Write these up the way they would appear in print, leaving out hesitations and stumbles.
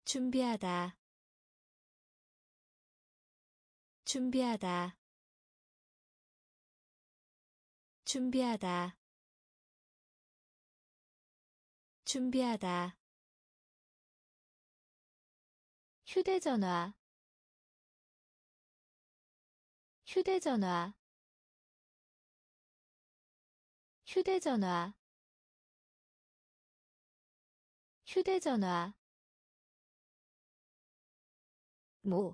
준비하다 준비하다 준비하다 준비하다 휴대전화 휴대전화 휴대전화 휴대전화 모,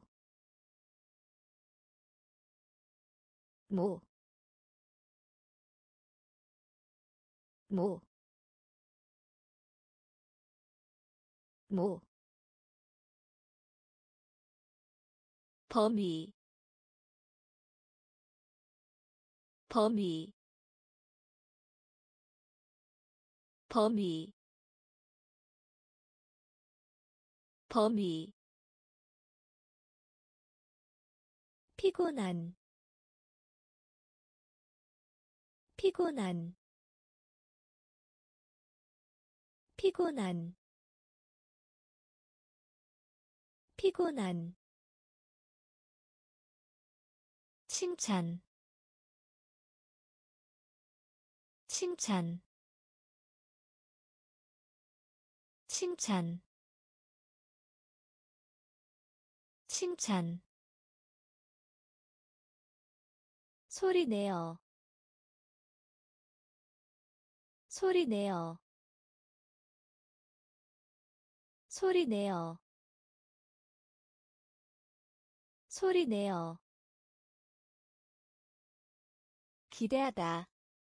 모, 모, 모, 범위, 범위, 범위, 범위, 피곤한, 피곤한, 피곤한, 피곤한, 칭찬, 칭찬, 칭찬, 칭찬, 소리내어, 소리내어, 소리내어, 소리내어, 기대하다,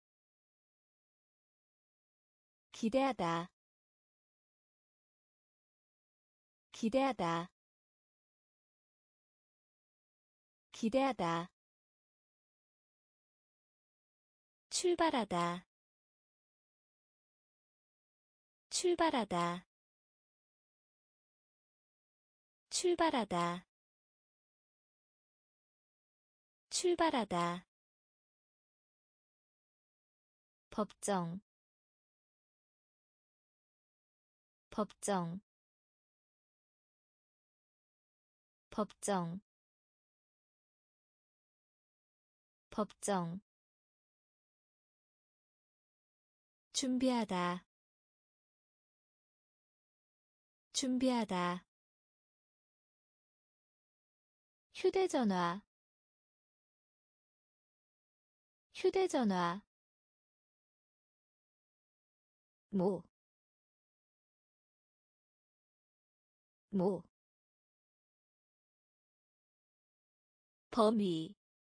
기대하다, 기대하다, 기대하다, 출발하다, 출발하다, 출발하다, 출발하다, 법정, 법정, 법정, 법정, 준비하다, 준비하다, 휴대전화, 휴대전화, 모, 모, 범위,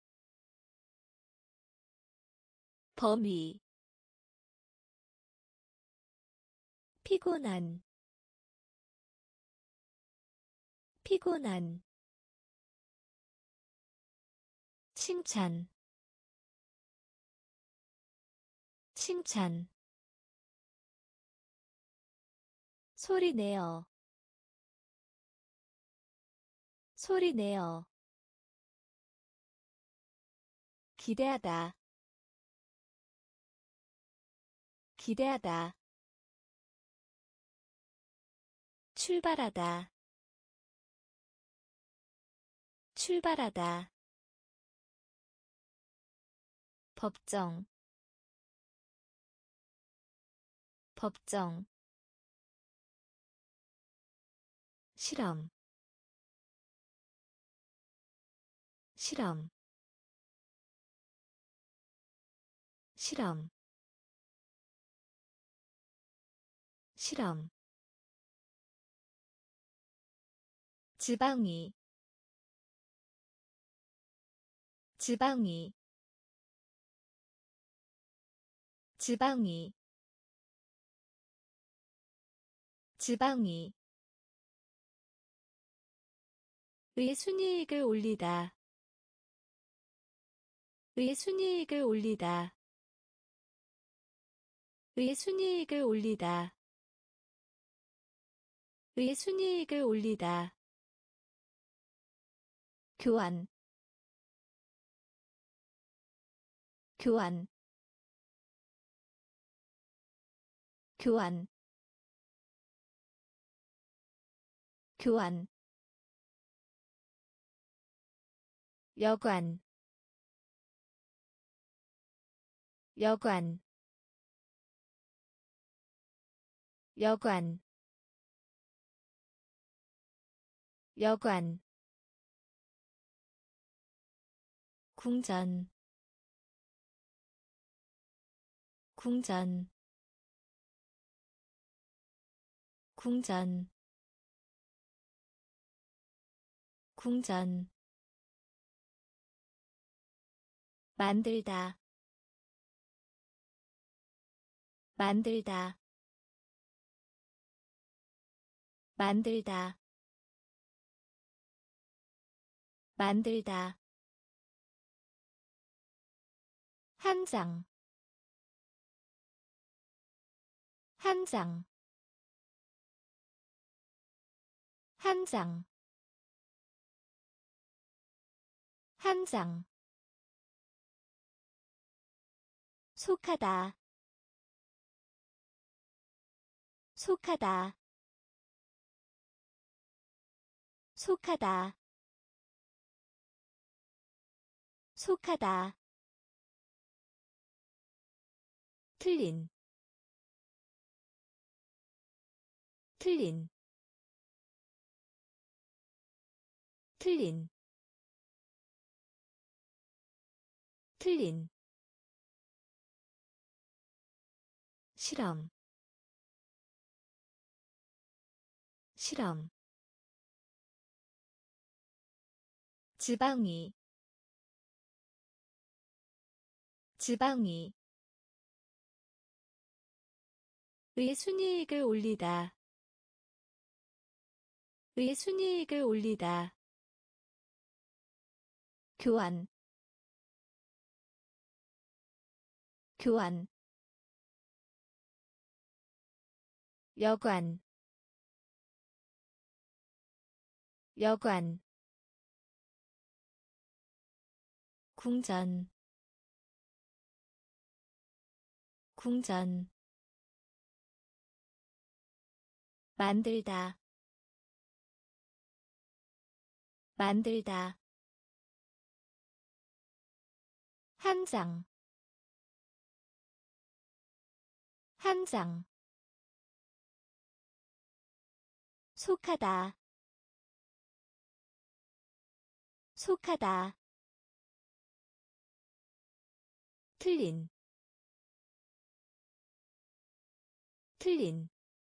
범위, 피곤한, 피곤한, 칭찬, 칭찬, 소리내어, 소리내어, 기대하다, 기대하다, 출발하다, 출발하다, 법정, 법정, 실험, 실험, 실험, 실험, 지방이, 지방이, 지방이, 지방이, 의 순이익을 올리다, 의 순이익을 올리다, 의 순이익을 올리다, 의 순이익을 올리다, 교환, 교환, 교환, 교환 여관 여관 여관 여관 궁전 궁전 궁전 궁전 만들다 만들다 만들다 만들다 한 장, 한 장, 한 장, 한 장. 속하다, 속하다, 속하다, 속하다. 틀린, 틀린, 틀린, 틀린. 실험, 실험. 지방이, 지방이. 의 순이익을 올리다, 의 순이익을 올리다. 교환, 교환. 여관, 여관. 궁전, 궁전. 만들다, 만들다. 한 장, 한 장. 속하다, 속하다. 틀린, 틀린.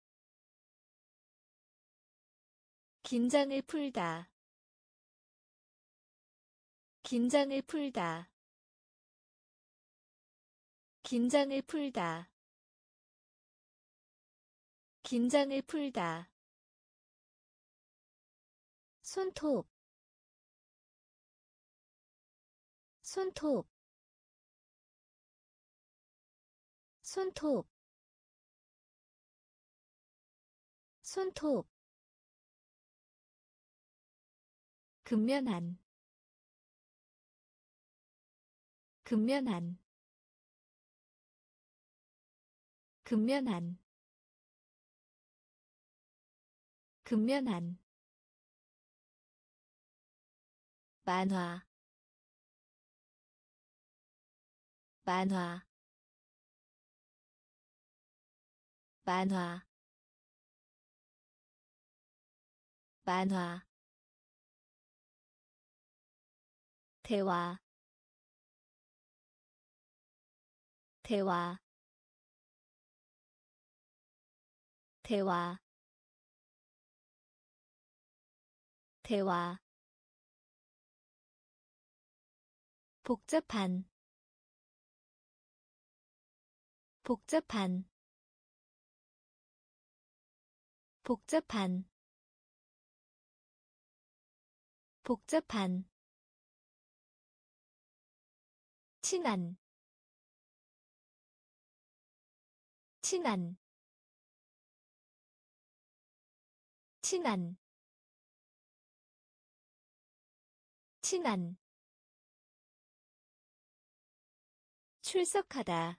긴장을 풀다, 긴장을 풀다, 긴장을 풀다, 긴장을 풀다. 손톱, 손톱, 손톱, 손톱. 근면한, 근면한, 근면한, 근면한. 만화, 만화, 만화, 만화. 대화, 대화, 대화, 대화. 복잡한, 복잡한, 복잡한, 복잡한. 친한, 친한, 친한, 친한. 출석하다,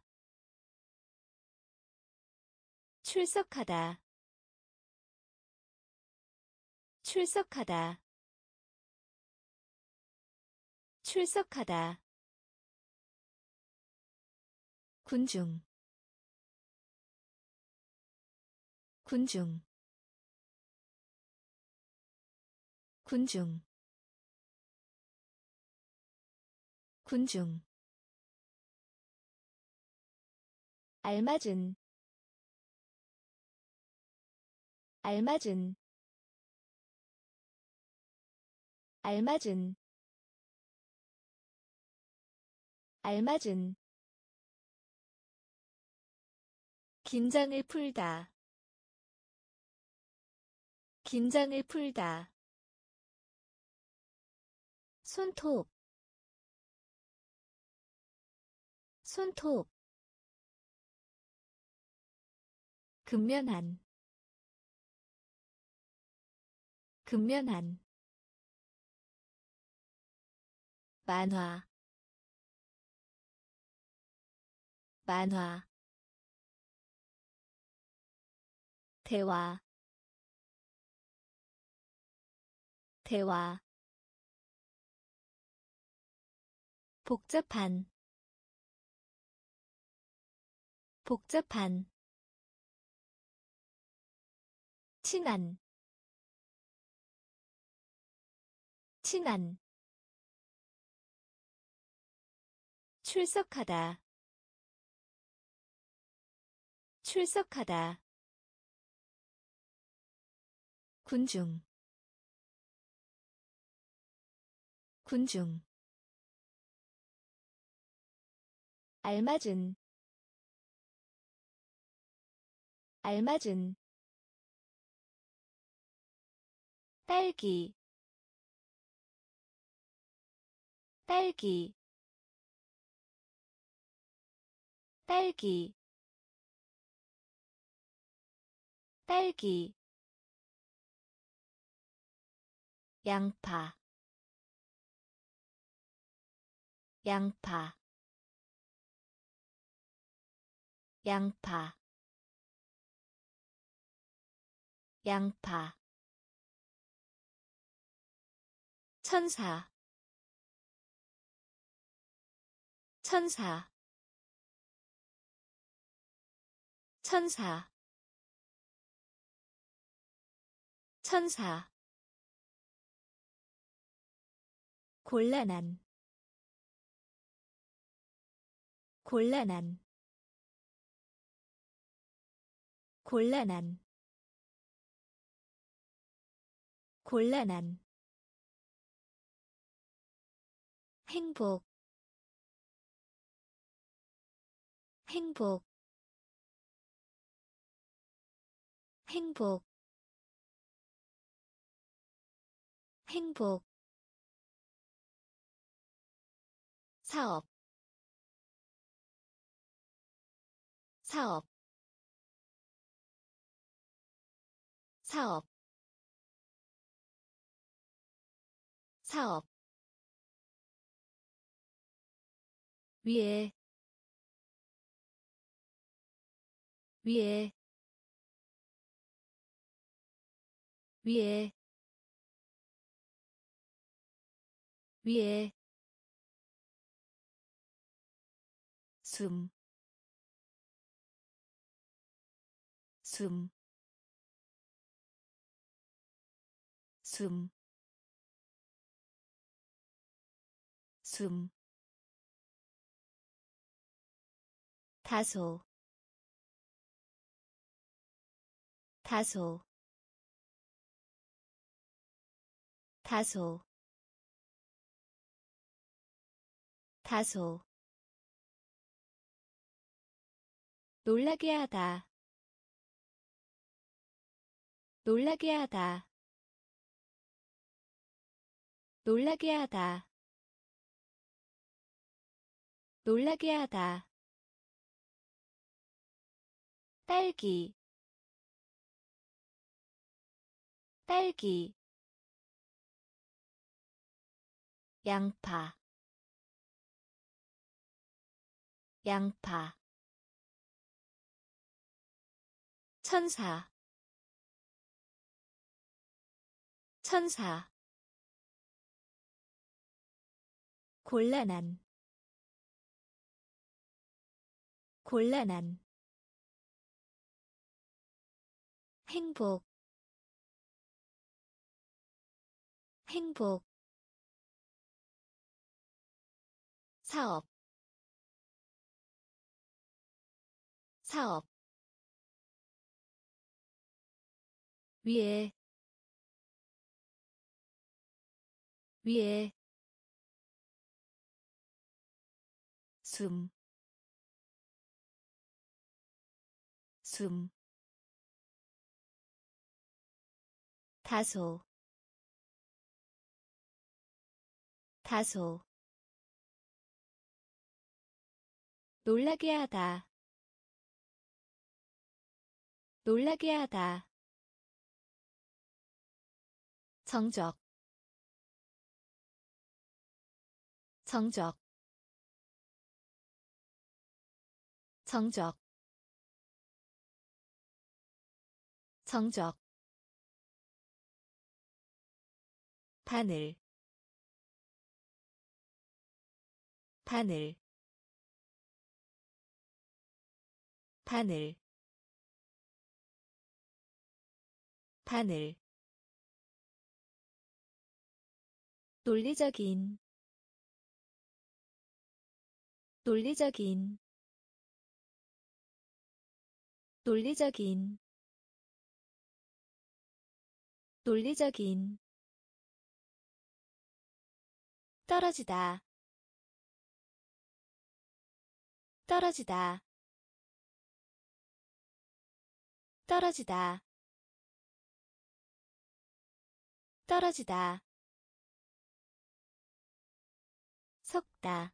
출석하다, 출석하다 출석하다 군중 군중 군중 군중 알맞은 알맞은 알맞은 알맞은 긴장을 풀다 긴장을 풀다 손톱 손톱 근면한 근면한 만화 만화 대화 대화 복잡한 복잡한 친한 친한 출석하다 출석하다 군중 군중 알맞은 알맞은 딸기 딸기 딸기 딸기 양파 양파 양파 양파 천사 천사 천사 천사 곤란한 곤란한 곤란한 곤란한 행복 행복 행복 행복 사업 사업 사업 사업 위에 위에 위에 위에 숨 숨, 숨, 숨, 다소, 다소, 다소, 다소, 놀라게 하다, 놀라게 하다, 놀라게 하다, 놀라게 하다, 딸기, 딸기, 양파, 양파, 천사, 천사 곤란한 곤란한 행복 행복 사업 사업 위에 위에 숨 다소 다소 놀라게 하다 놀라게 하다 정적 정적 정적 정적 바늘 바늘 바늘 바늘 논리적인 논리적인 논리적인 논리적인 떨어지다 떨어지다 떨어지다 떨어지다 섞다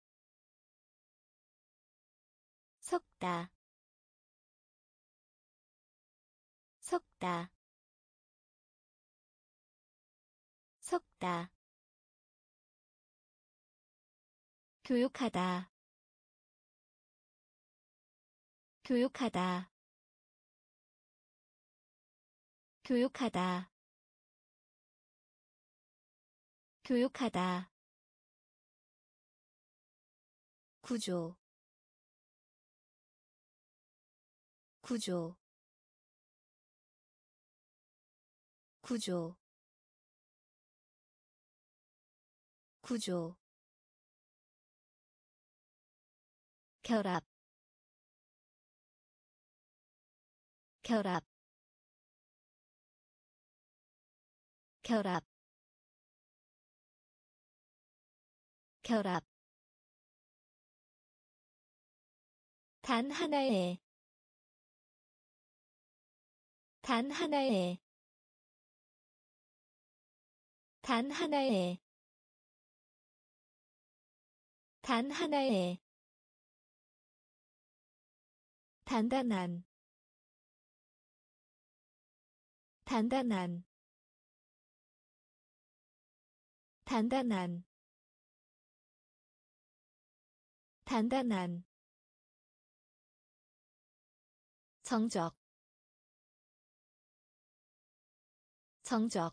섞다 섞다 섞다 교육하다 교육하다 교육하다 교육하다 구조 구조 구조 구조 결합 결합 결합 결합 단 하나의 단 하나의 단 하나의 단 하나의 단단한 단단한 단단한 단단한 정적 정적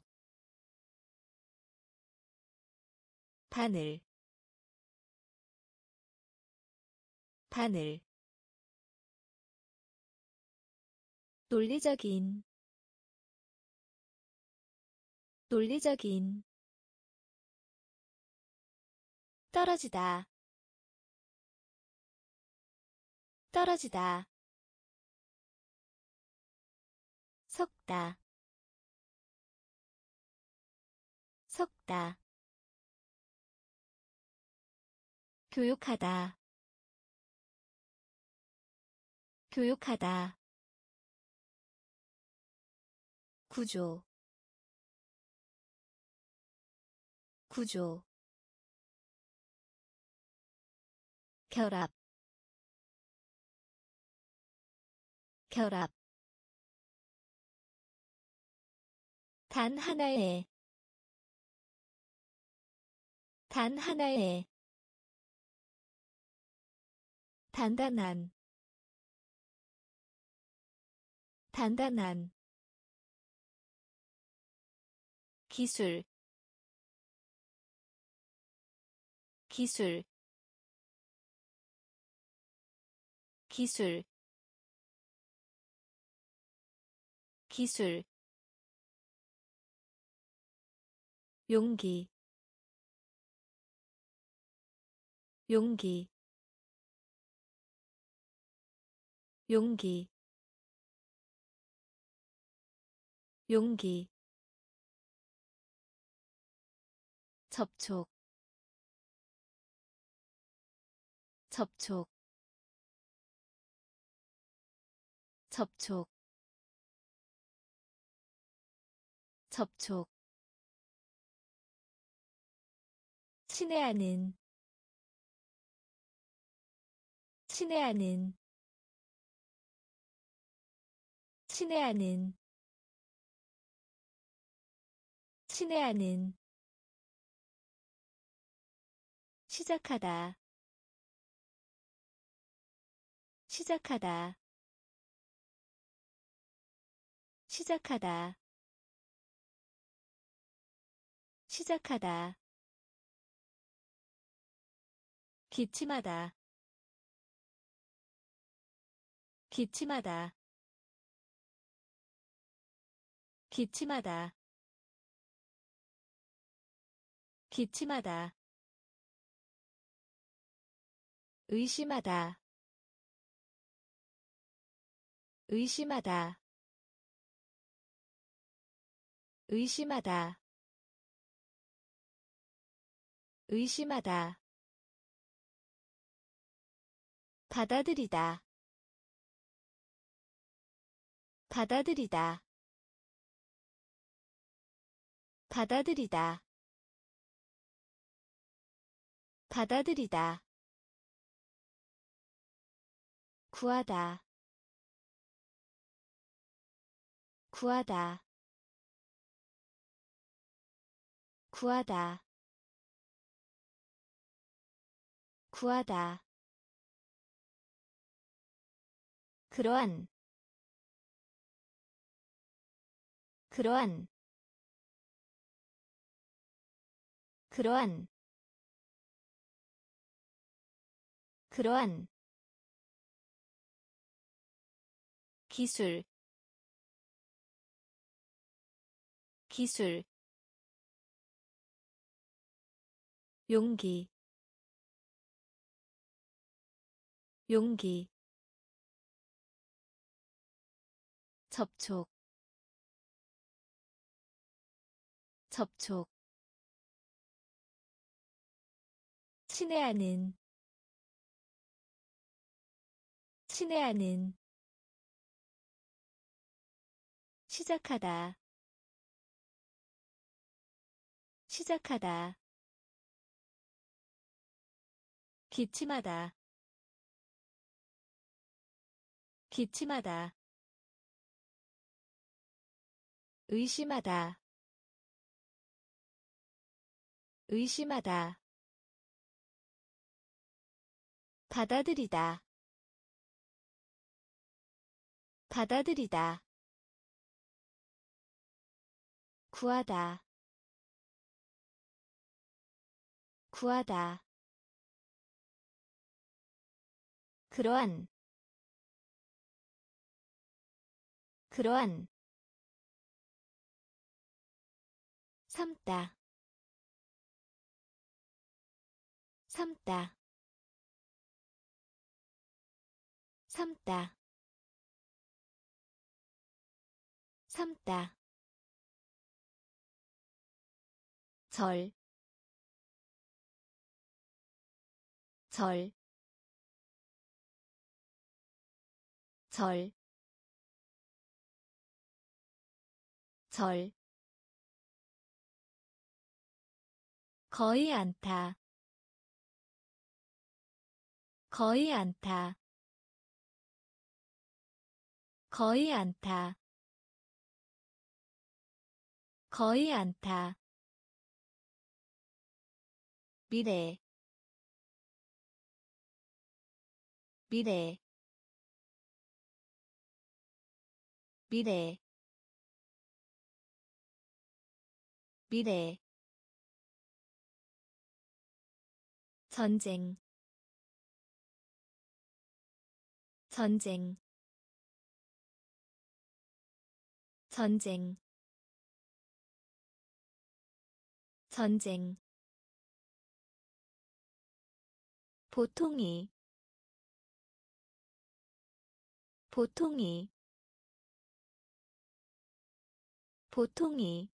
바늘 바늘 논리적인 논리적인 떨어지다 떨어지다 섞다 섞다 교육하다 교육하다 구조 구조 결합 결합 단 하나의 단 하나의 단단한 단단한 기술 기술 기술 기술 용기 용기 용기 용기 접촉 접촉 접촉 접촉 친애하는 친애하는 친애하는 친애하는 시작하다 시작하다 시작하다 시작하다 기침하다 기침하다 기침하다 기침하다 의심하다 의심하다 의심하다 의심하다 받아들이다 받아들이다 받아들이다 받아들이다 구하다 구하다 구하다 구하다 그러한 그러한 그러한 그러한 기술 기술 용기 용기 접촉 접촉 친애하는 친애하는 시작하다 시작하다 기침하다 기침하다 의심하다 의심하다 받아들이다 받아들이다 구하다 구하다 그러한 그러한 삼다 삼다 삼다 삼다 절, 절, 절, 절, 거의 않다, 거의 않다, 거의 않다, 거의 않다. 미래, 미래, 미래, 미래 전쟁 전쟁 전쟁 전쟁 보통이 보통이 보통이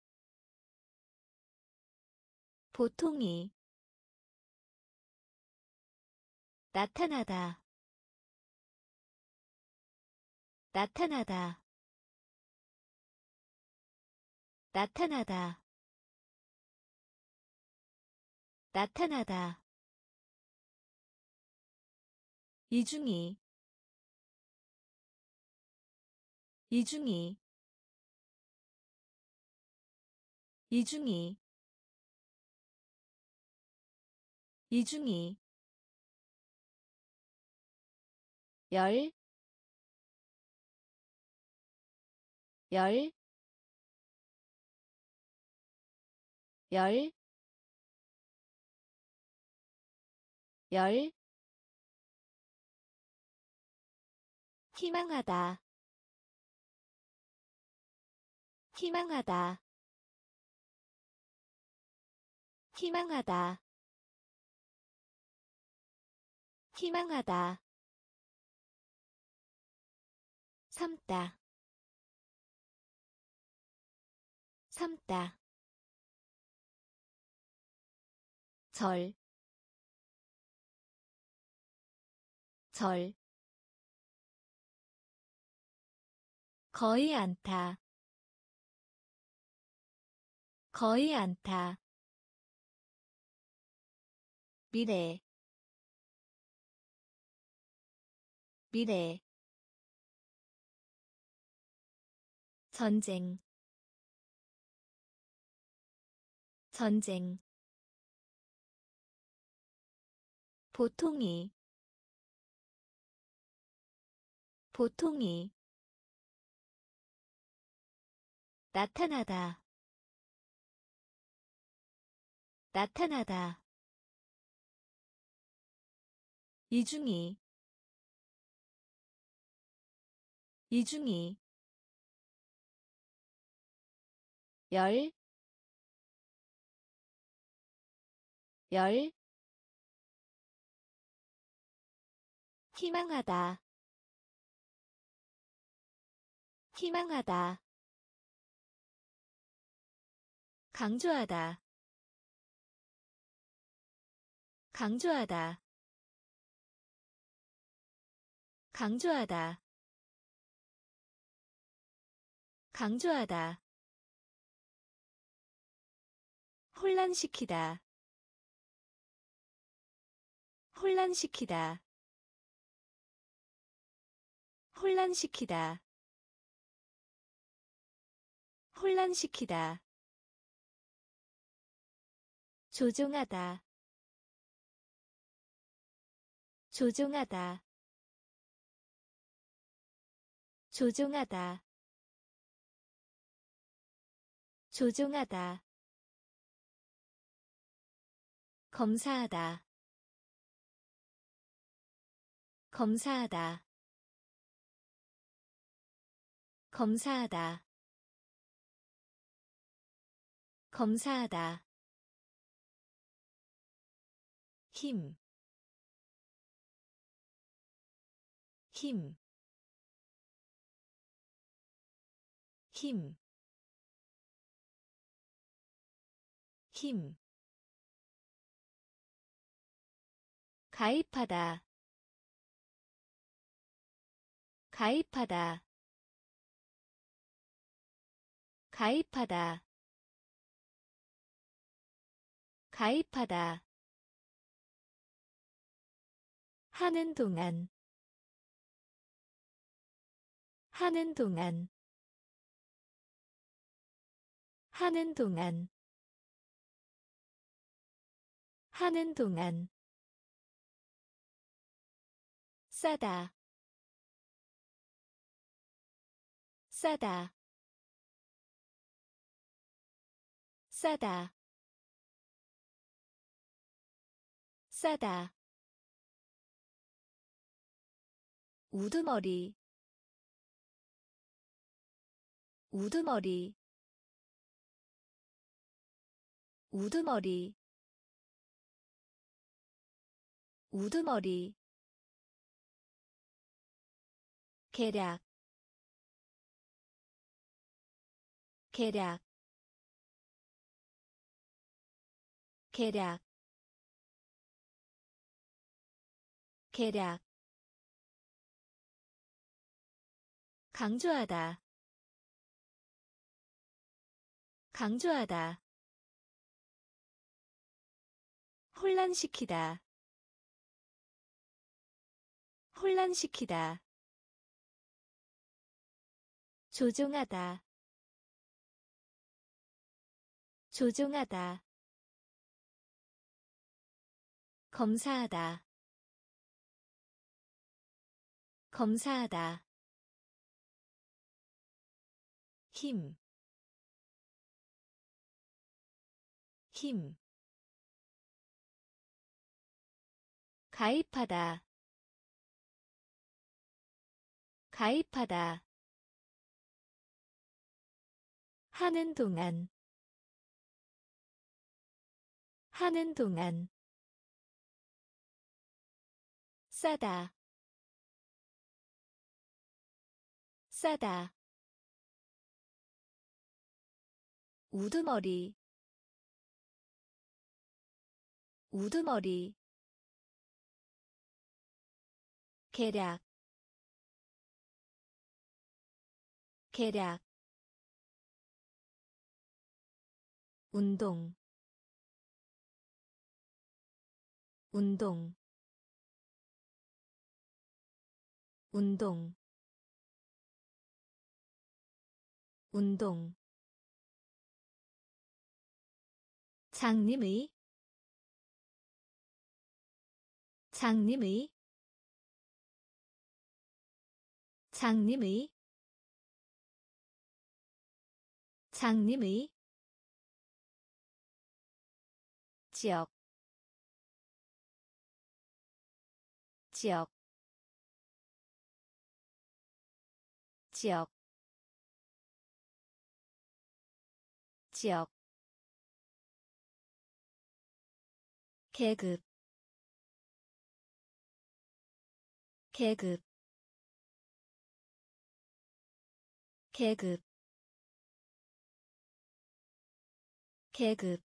보통이 나타나다 나타나다 나타나다 나타나다 이중이 이중이 이중이 이중이 열, 열, 열, 열, 희망하다, 희망하다, 희망하다, 희망하다, 삼다, 삼다, 절, 절, 거의 않다, 거의 않다, 미래, 미래, 전쟁, 전쟁, 보통이, 보통이, 나타나다, 나타나다, 이중이, 이중이, 열, 열, 희망하다, 희망하다, 강조하다, 강조하다, 강조하다, 강조하다, 혼란시키다, 혼란시키다, 혼란시키다, 혼란시키다, 조종하다, 조종하다, 조종하다, 조종하다, 검사하다, 검사하다, 검사하다, 검사하다, 힘, 힘, 힘, 힘, 가입하다, 가입하다, 가입하다, 가입하다, 하는 동안, 하는 동안, 하는 동안, 하는 동안, 싸다, 싸다, 싸다 싸다 우두머리 우두머리 우두머리 우두머리 계략 계략 계략 계략 강조하다 강조하다 혼란시키다 혼란시키다 조종하다 조종하다 검사하다 검사하다 힘, 힘. 가입하다, 가입하다. 하는 동안, 하는 동안. 싸다, 싸다. 우두머리 우두머리 계략 계략 운동 운동 운동 운동 장님의 장님의 장님의 장님의 지역 지역 지역 지역 계급 계급 계급 계급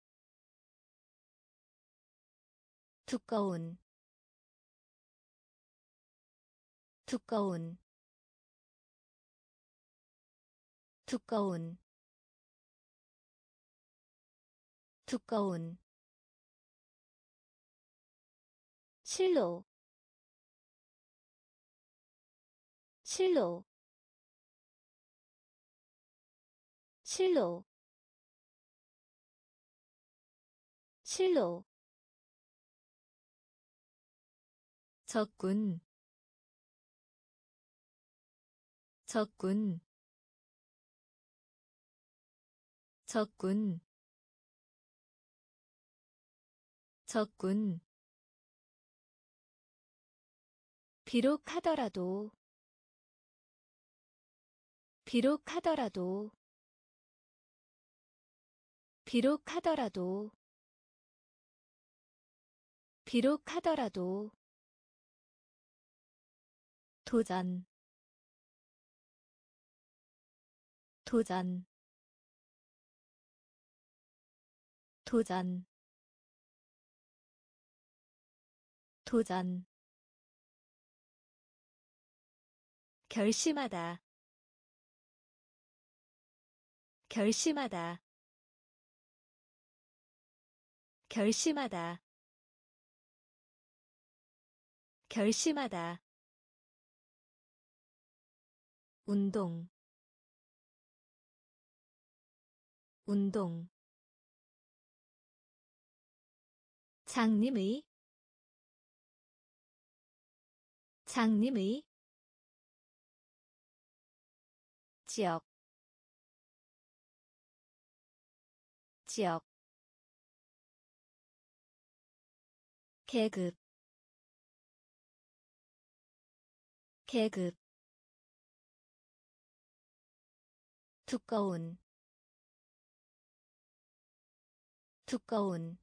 두꺼운 두꺼운 두꺼운 두꺼운 실로 실로 실로 실로 적군 적군 적군 적군 비록 하더라도 비록 하더라도 비록 하더라도 비록 하더라도 도전 도전 도전 도전 결심하다 결심하다 결심하다 결심하다 운동 운동 장님의 장님의 지역 지역 계급 계급 두꺼운 두꺼운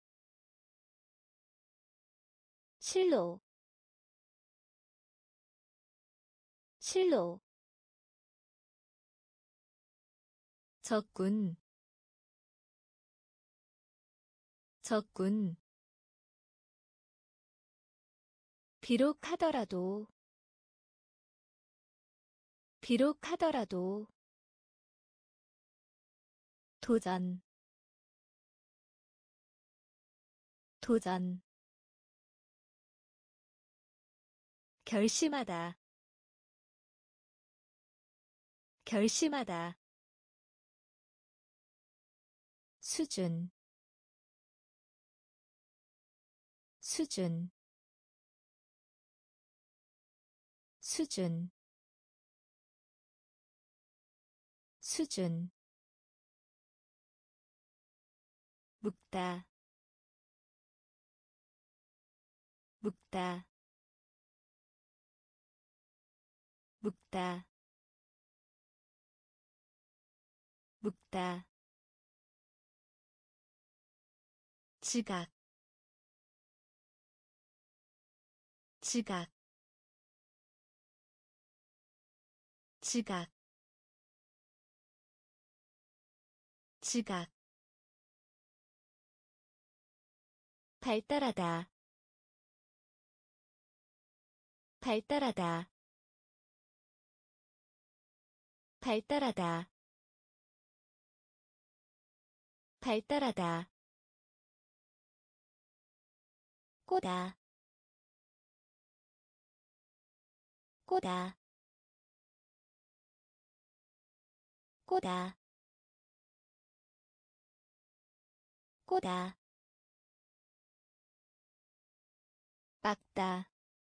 실로 실로 적군 적군 비록 하더라도 비록 하더라도 도전 도전 결심하다 결심하다 수준 수준 수준 수준 묵다 묵다 묵다 묵다 지각 지각 지각 지각 발달하다 발달하다 발달하다 발달하다 꼬다 꼬다 꼬다 꼬다 빡다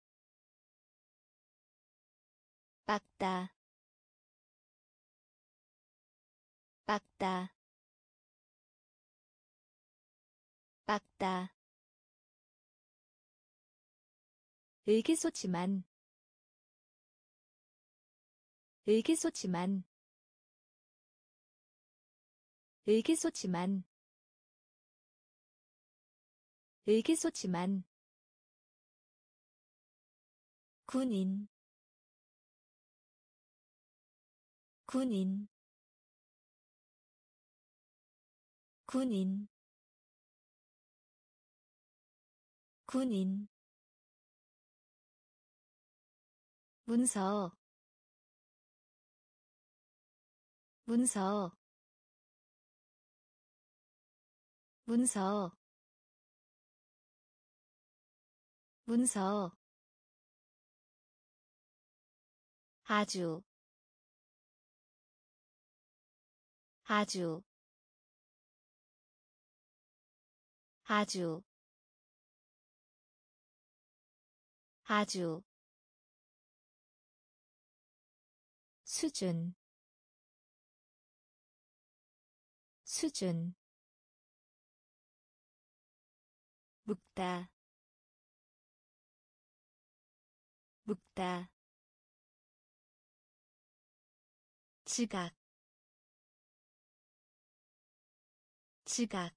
빡다 빡다 빡다 의기소침한 의기소침한 의기소침한 의기소침한 군인 군인 군인 군인 문서 문서 문서 문서 아주 아주 아주 아주 수준 수준 묵다 묵다 지각 지각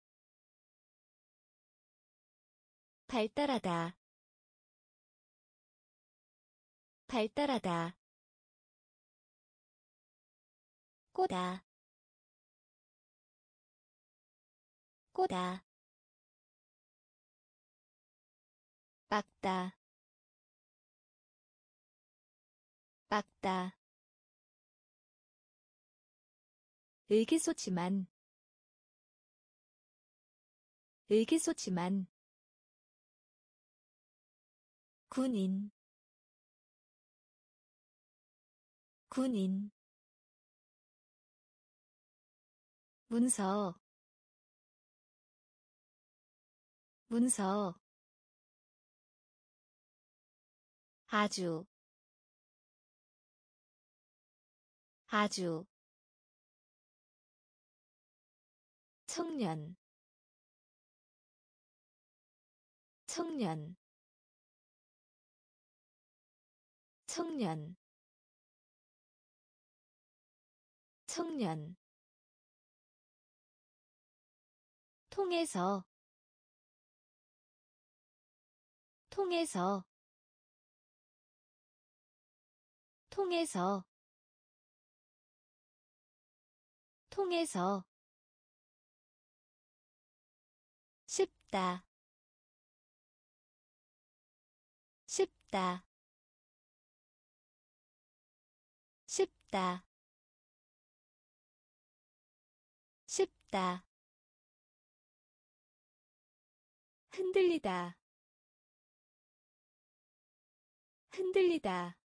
발달하다 발달하다 꼬다 꼬다 빡다 빡다 의기소침한 의기소침한 군인 군인 문서 문서 아주 아주 청년 청년 청년 청년 통해서 통해서 통해서 통해서 쉽다 쉽다 쉽다 쉽다 흔들리다 흔들리다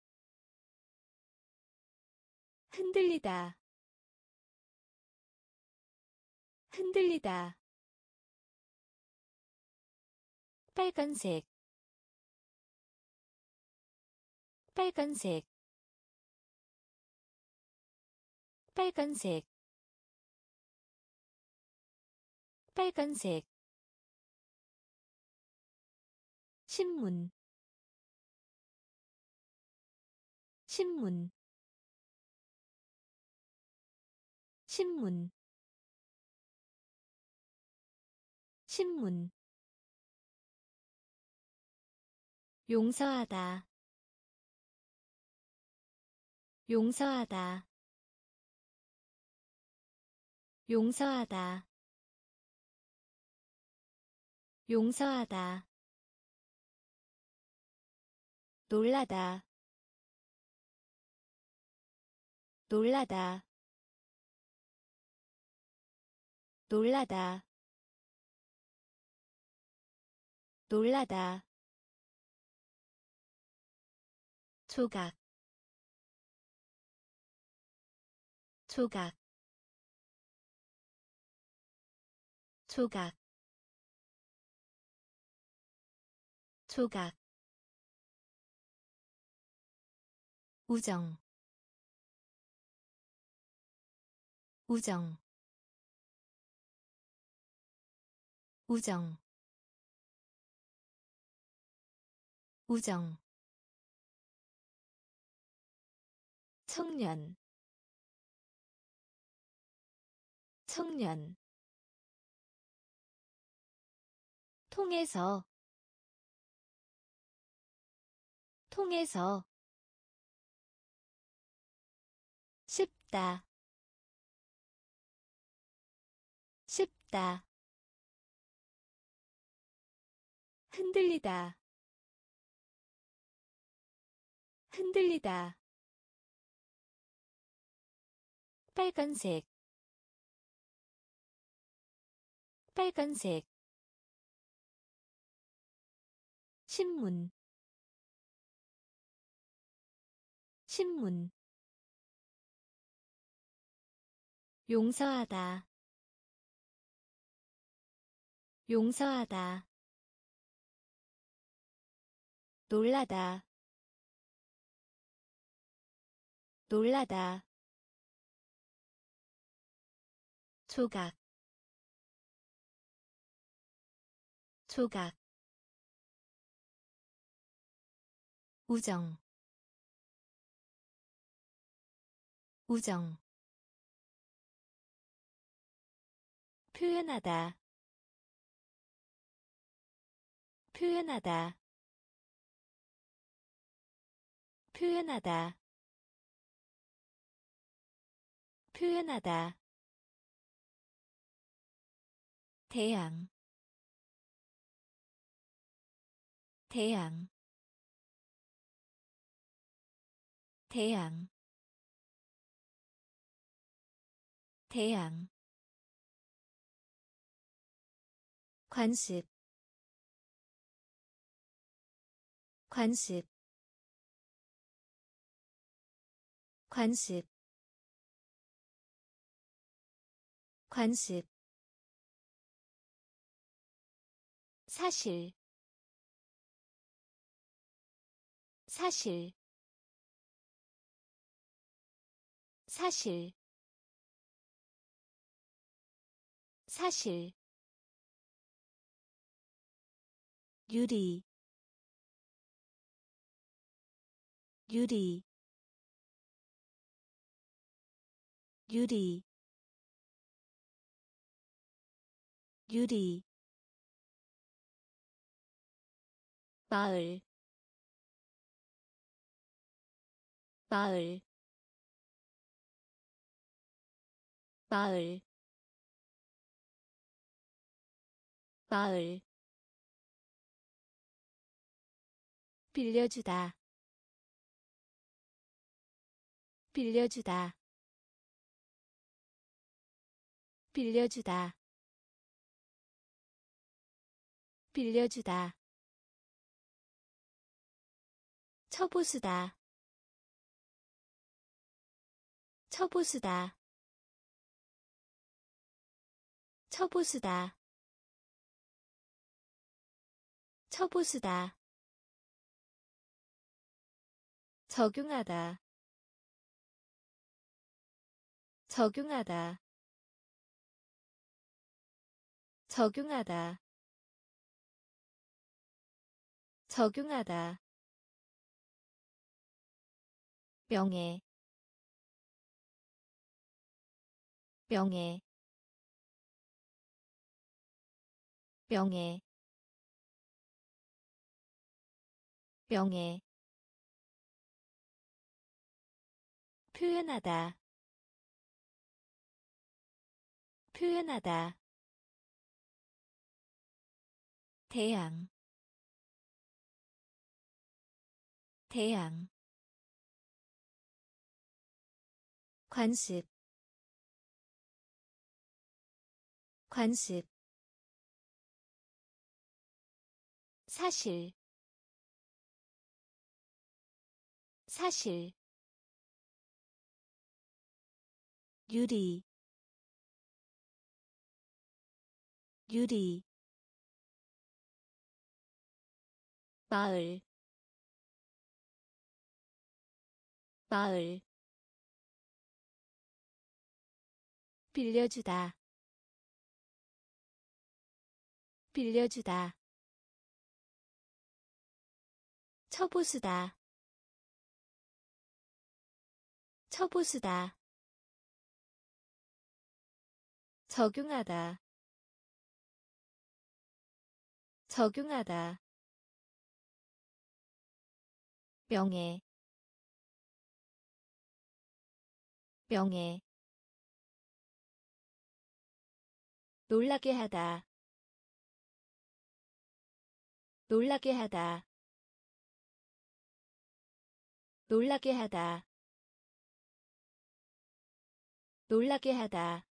흔들리다 흔들리다 빨간색 빨간색 빨간색 빨간색 신문 신문 신문 신문 용서하다 용서하다 용서하다 용서하다 놀라다 놀라다 놀라다 놀라다 조각 조각 조각 조각 우정 우정 우정 우정 청년 청년 통해서 통해서 쉽다 쉽다 흔들리다 흔들리다 빨간색 빨간색 신문 신문 용서하다 용서하다 놀라다 놀라다 조각 조각 우정 우정 표현하다 표현하다 표현하다 표현하다 태양 태양 태양 태양 관습 관습 관습 관습 사실 사실 사실 사실 유리 유리 유리 유리 마을 마을 마을 마을 빌려주다 빌려주다 빌려주다 빌려주다 처보수다 처보수다 처보수다 처보수다 적용하다 적용하다 적용하다 적용하다 명예 명예 명예 명예 표현하다 표현하다 태양 태양 관습 관습 사실 사실 유리 유리 마을 마을 빌려주다 빌려주다 처보수다 처보수다 적용하다 적용하다 명예 명예 놀라게 하다 놀라게 하다 놀라게 하다 놀라게 하다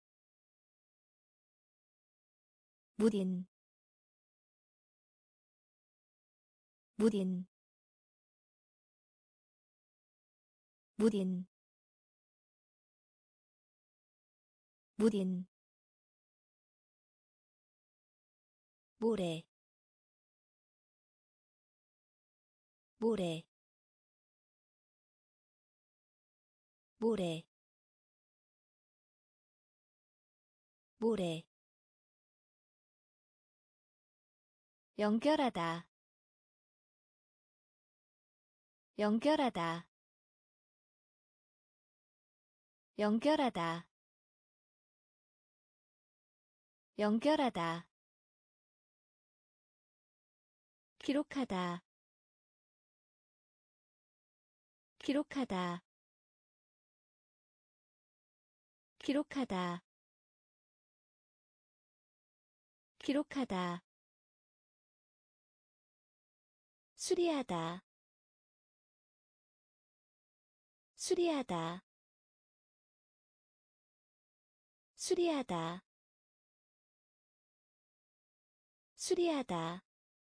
무딘 무딘 무딘 무딘 모래 모래 모래 모래 연결하다 연결하다 연결하다 연결하다 기록하다 기록하다 기록하다 기록하다 수리하다 수리하다 수리하다 수리하다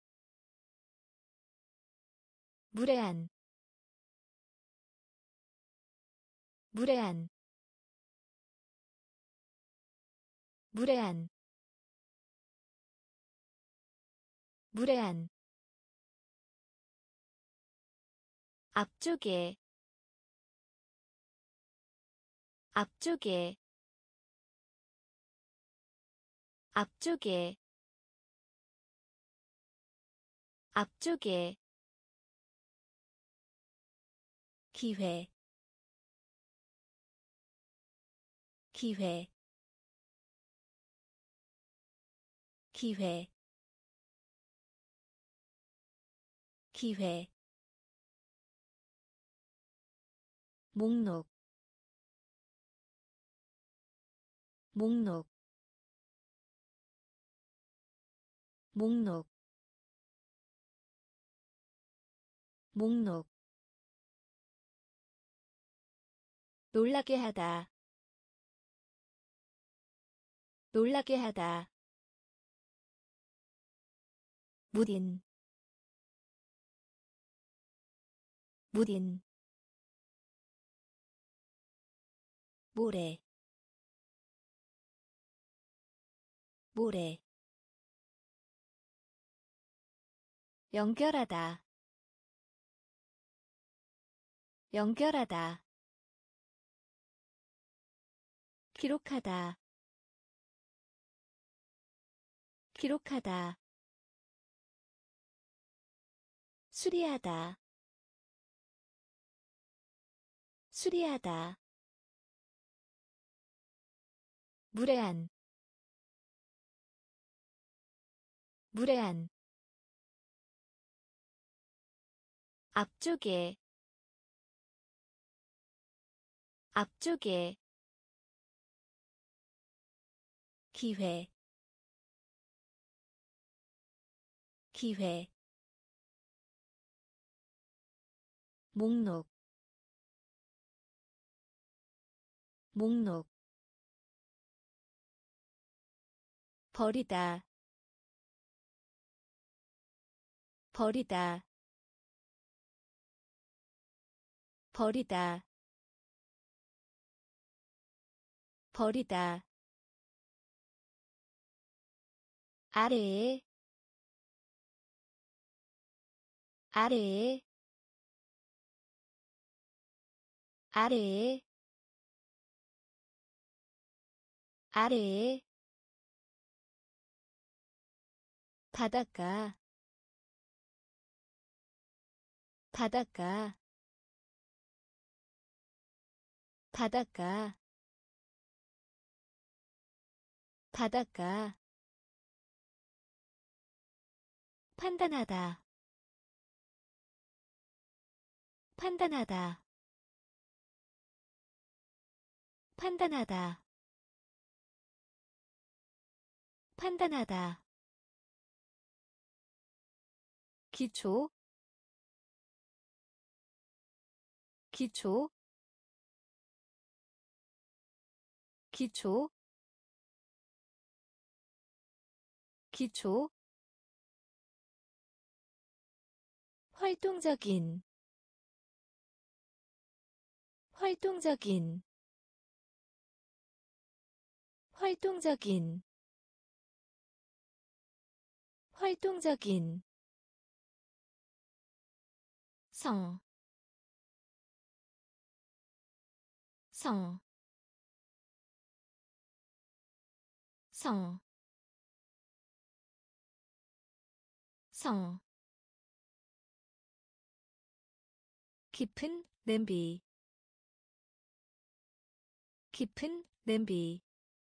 무례한 무례한 무례한 무례한 앞쪽에 앞쪽에 앞쪽에 앞쪽에 기회 기회 기회 기회 목록 목록 목록 목록 놀라게 하다 놀라게 하다 무딘 무딘 모래 모래 연결하다 연결하다 기록하다 기록하다 수리하다 수리하다 무례한 무례한 앞쪽에 앞쪽에 기회 기회 목록 목록 버리다 버리다 버리다 버리다 아래에 아래에 아래에 아래에 바닷가 바닷가 바닷가 바닷가 판단하다 판단하다 판단하다 판단하다 기초 기초 기초 기초 활동적인 활동적인 활동적인 활동적인 성, 성, 성, 성 깊은 냄비 깊은 냄비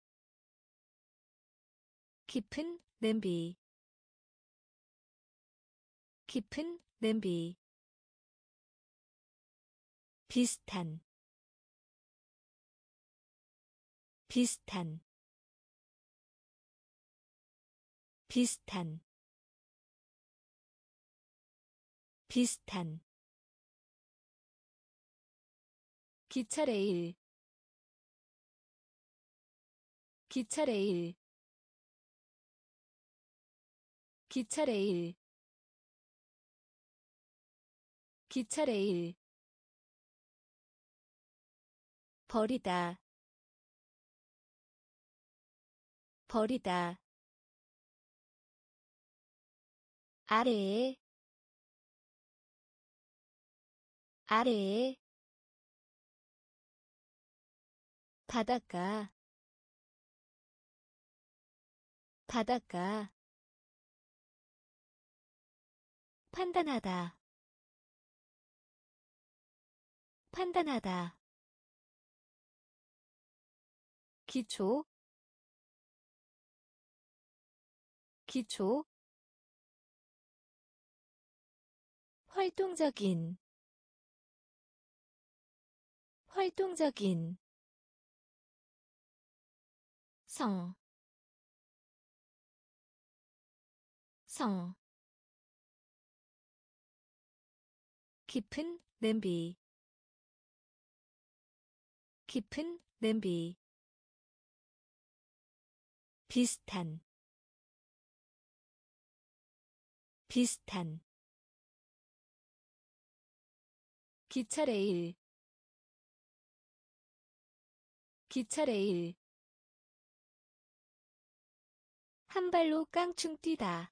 깊은 냄비 깊은 냄비 비슷한 비슷한 비슷한 비슷한 기차레일 기차레일 기차레일 기차레일 버리다 버리다 아래에 아래에 바닷가 바닷가 판단하다 판단하다 기초 기초 활동적인 활동적인 성, 성 깊은 냄비 깊은 냄비 비슷한 비슷한 기차레일 기차레일 한 발로 깡충 뛰다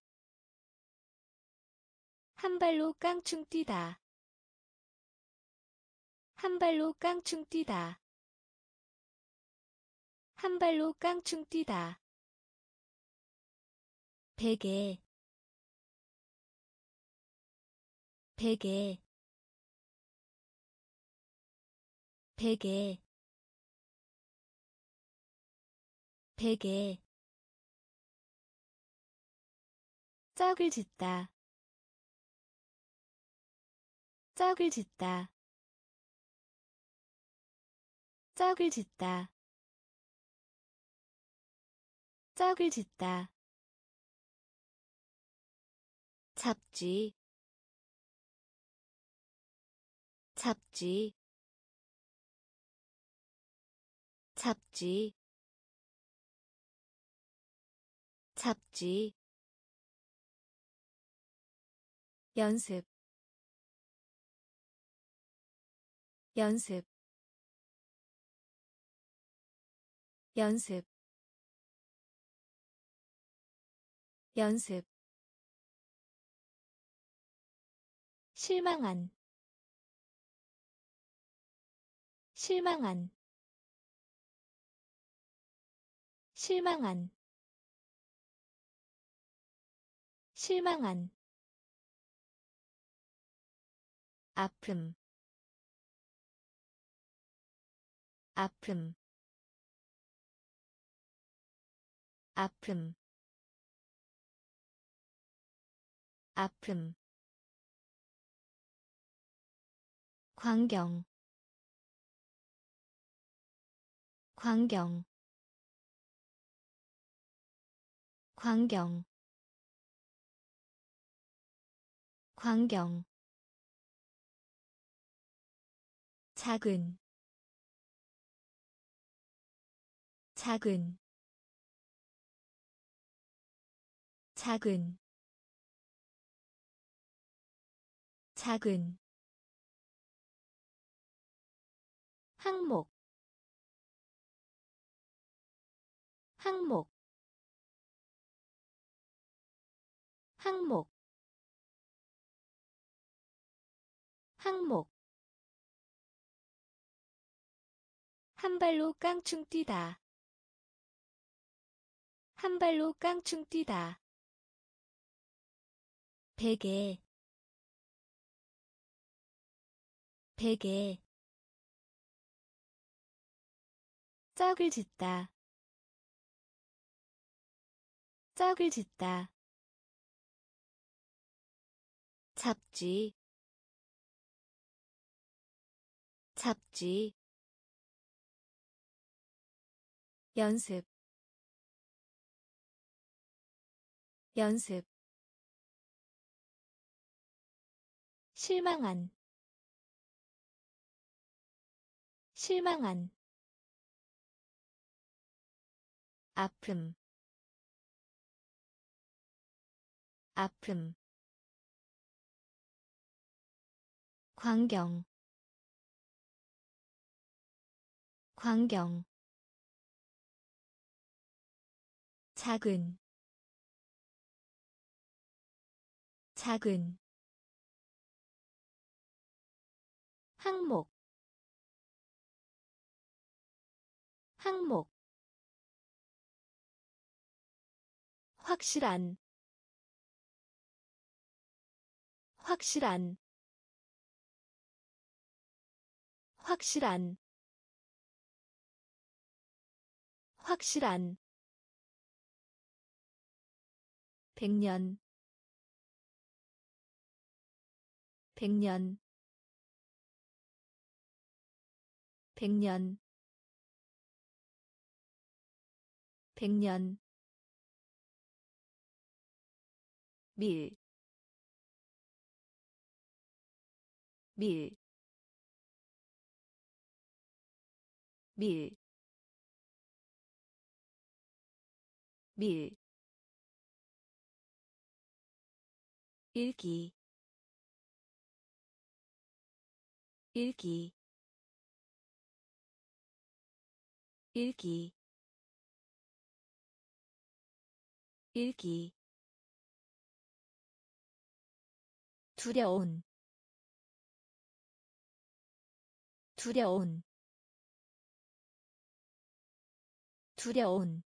한 발로 깡충 뛰다 한 발로 깡충 뛰다 한 발로 깡충 뛰다 베개 베개 베개 베개 짝을 짓다 짝을 짓다 짝을 짓다 짝을 짓다 잡지 잡지 잡지 잡지 연습 연습 연습 연습 실망한 실망한 실망한 실망한 아픔 아픔 아픔 아픔 광경 광경 광경 광경 작은 작은 작은 작은 항목 항목 항목 항목 한 발로 깡충 뛰다 한 발로 깡충 뛰다 베개 베개 짝을 짓다 짝을 짓다 잡지 잡지 연습 연습 실망한 실망한 아픔 아픔 광경 광경 작은 작은 항목 항목 확실한 확실한 확실한 확실한 100년 100년 100년 100년 밀, 밀, 밀, 밀, 읽기, 읽기, 읽기, 읽기, 두려운, 두려운, 두려운,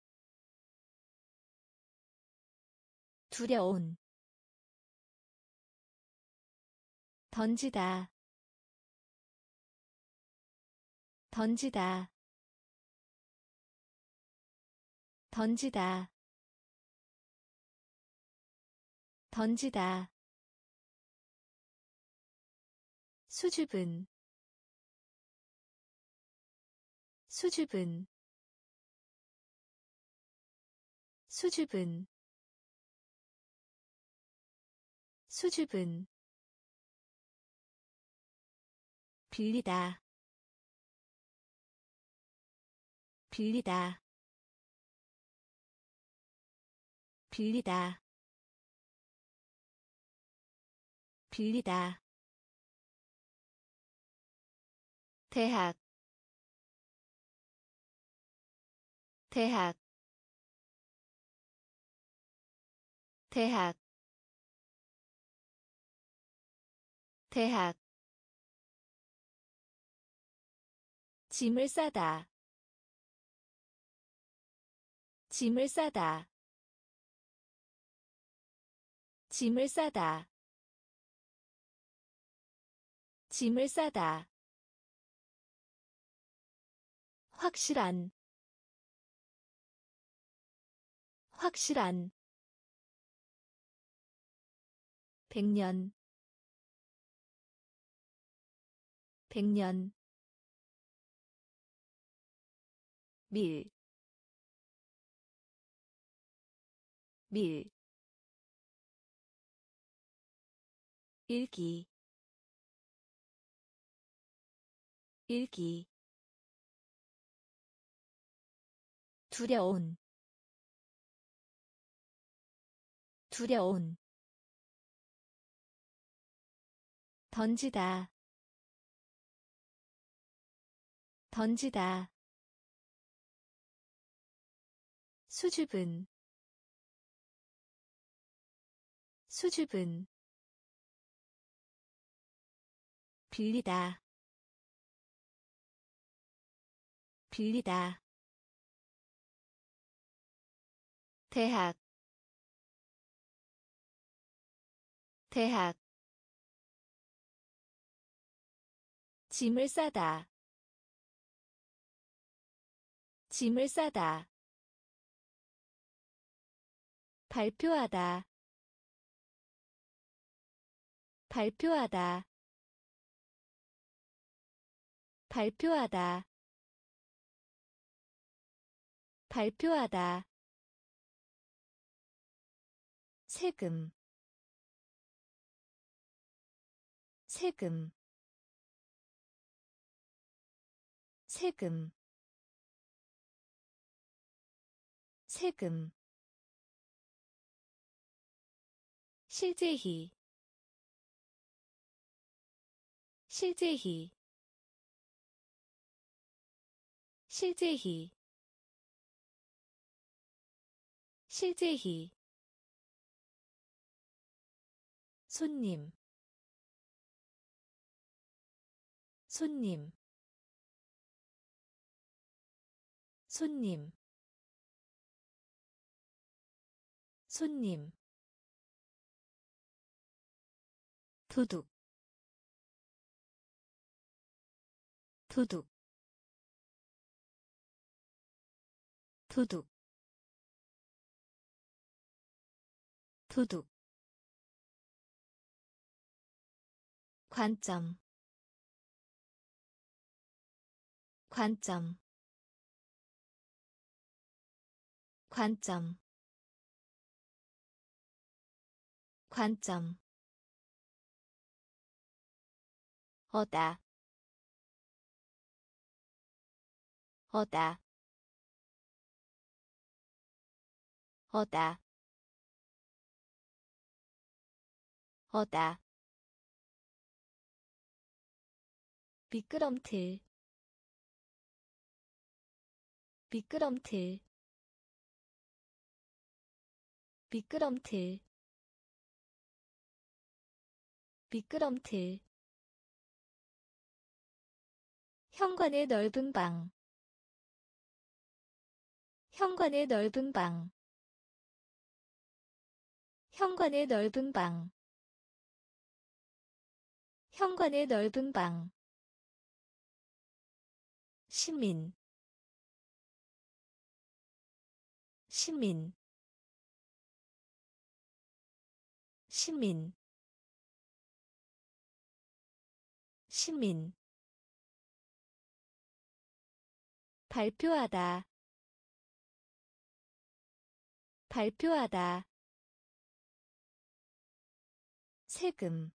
두려운, 던지다, 던지다, 던지다, 던지다, 수줍은, 수줍은, 수줍은, 수줍은, 빌리다, 빌리다, 빌리다, 빌리다, 대학, 대학, 대학, 대학, 짐을 싸다, 짐을 싸다, 짐을 싸다, 짐을 싸다, 확실한, 확실한, 100년, 100년, 밀, 밀, 읽기, 읽기, 두려운, 두려운, 던지다, 던지다, 수줍은, 수줍은, 빌리다, 빌리다, 대학, 대학, 짐을 싸다, 짐을 싸다, 발표하다, 발표하다, 발표하다, 발표하다, 세금, 세금, 세금, 세금, 실제히, 실제히, 실제히, 실제히, 손님, 손님, 손님, 손님, 도둑, 도둑, 도둑, 도둑. 관점, 관점, 관점, 관점. 어다, 어다, 어다, 어다. 미끄럼틀, 미끄럼틀, 미끄럼틀, 미끄럼틀. 현관의 넓은 방, 현관의 넓은 방, 현관의 넓은 방, 현관의 넓은 방. 시민, 시민, 시민, 시민. 발표하다, 발표하다. 세금,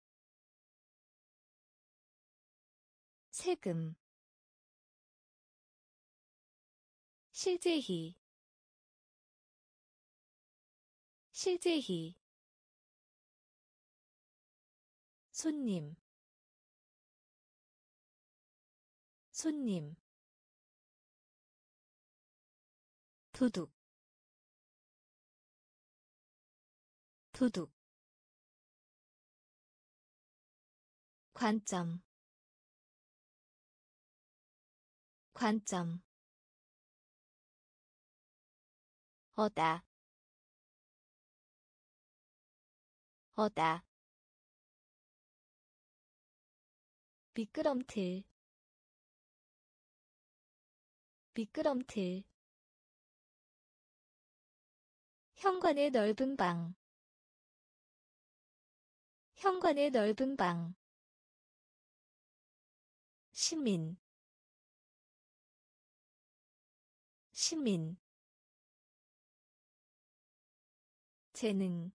세금. 실제히, 실제히. 손님, 손님. 도둑, 도둑. 관점, 관점. 어다, 어다. 미끄럼틀, 미끄럼틀. 현관의 넓은 방, 현관의 넓은 방. 시민, 시민. 재능,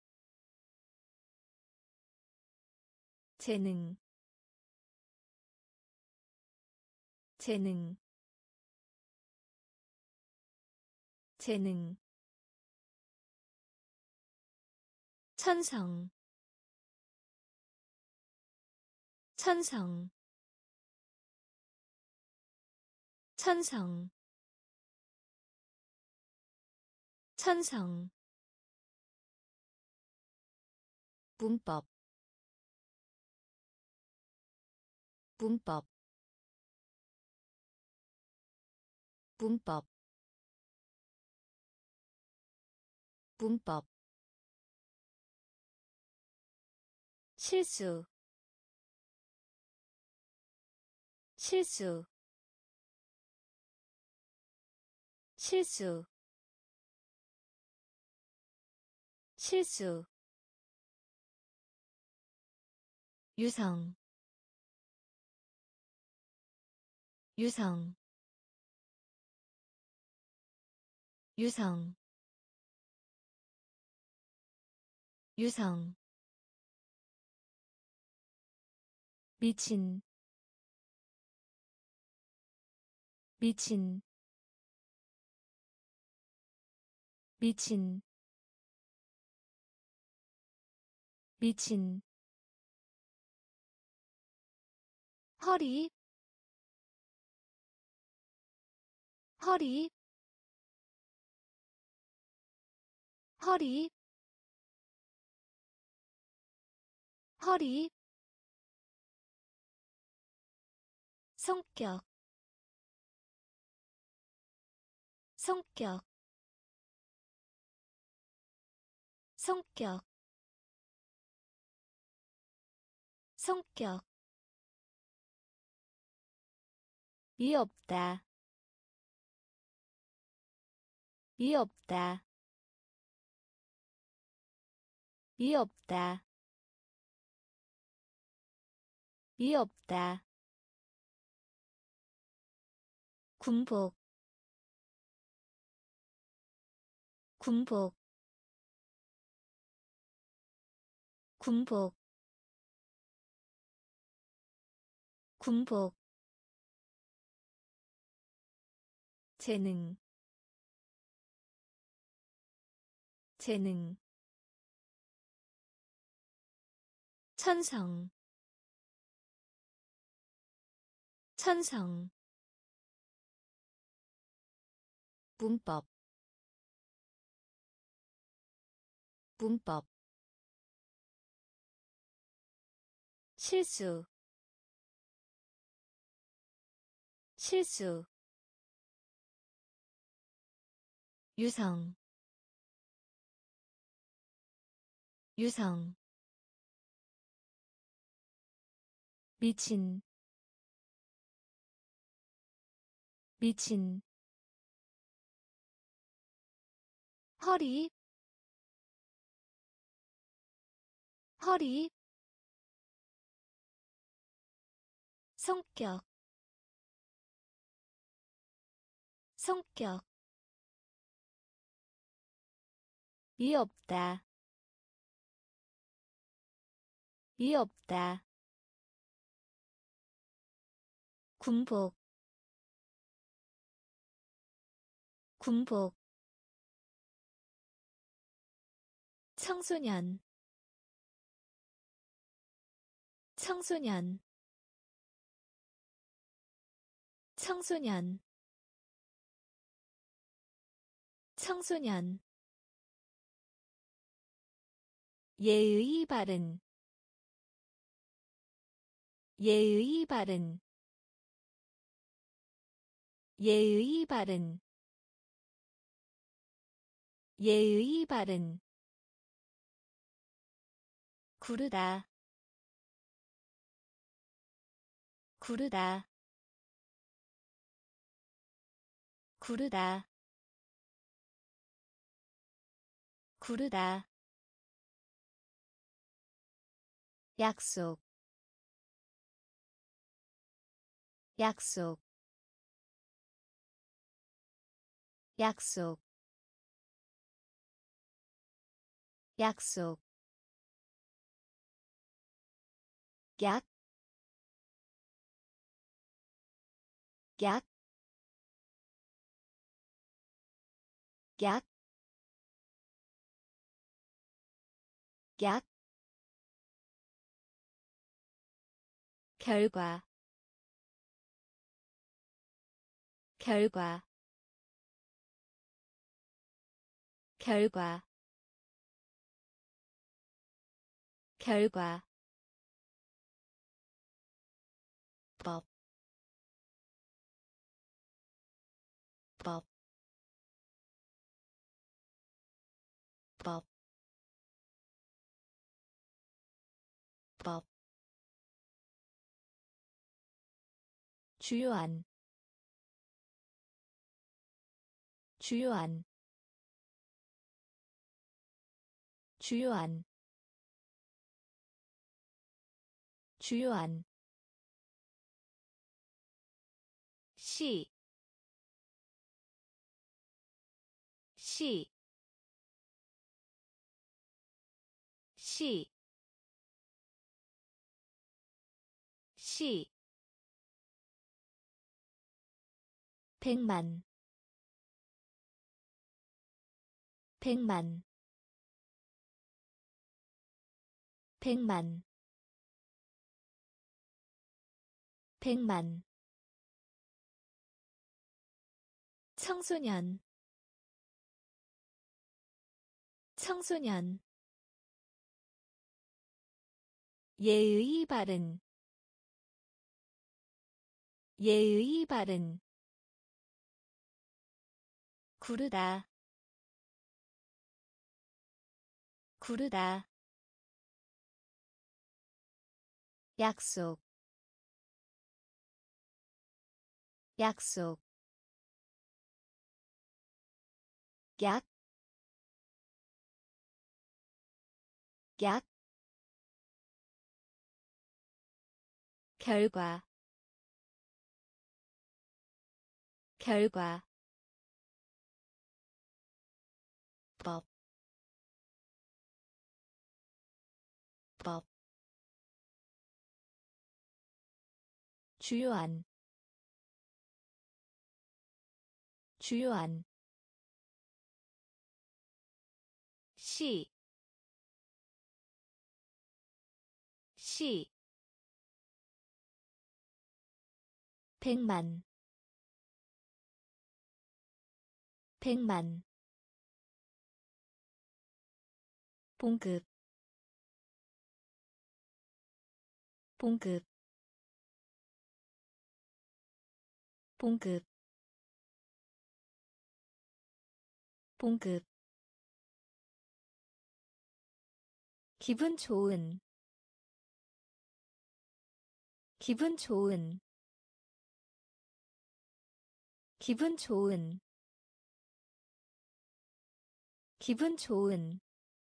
재능, 재능, 재능. 천성, 천성, 천성, 천성. 문법, 문법, 문법, 문법. 실수, 실수, 실수, 실수. 유성, 유성, 유성, 유성. 미친, 미친, 미친, 미친. 허리, 허리, 허리, 허리. 성격, 성격, 성격 성격 이 없다 이 없다 이 없다 이 없다 군복 군복 군복 군복 재능 재능 천성 천성 문법 문법 실수 실수 유성 유성 미친 미친 허리 허리 성격 성격 이 없다 이 없다 군복 군복 청소년 청소년 청소년 청소년 예의 바른 예의 바른 예의 바른 예의 바른 구르다 구르다 구르다 구르다 약속 약속 약속 약속 약, 약, 약, 약, 결과, 결과, 결과, 결과, 법, 법, 법, 법, 주요한, 주요한, 주요한, 주요한, 시, 시, 시, 시, 백만, 백만, 백만, 백만, 청소년, 청소년, 예의 바른, 예의 바른, 구르다, 구르다 약속 약속 약, 약, 결과, 결과, 법, 법, 주요한, 주요한, 시, 시, 백만, 백만, 봉급, 봉급, 봉급, 봉급, 기분 좋은, 기분 좋은, 기분 좋은, 기분 좋은,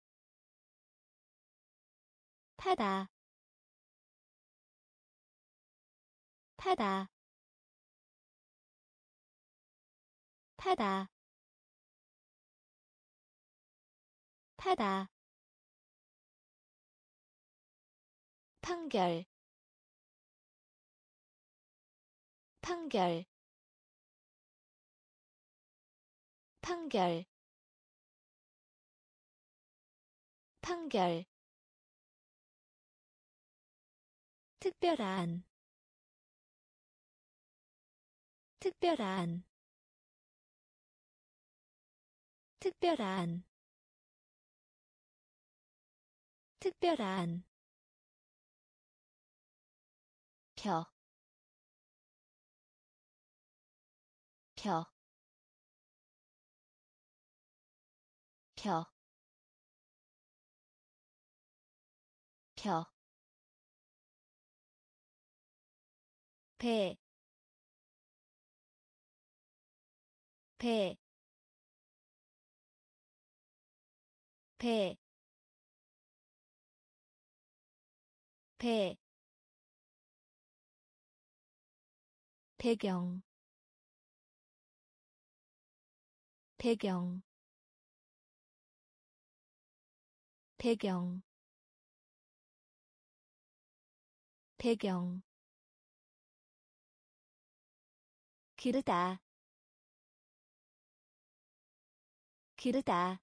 타다, 타다, 타다, 타다, 판결, 판결, 판결, 판결, 특별한, 특별한, 특별한, 특별한, 펴, 펴, 펴, 펴, 배, 배, 배, 배, 배경, 배경, 배경, 배경, 기르다, 기르다,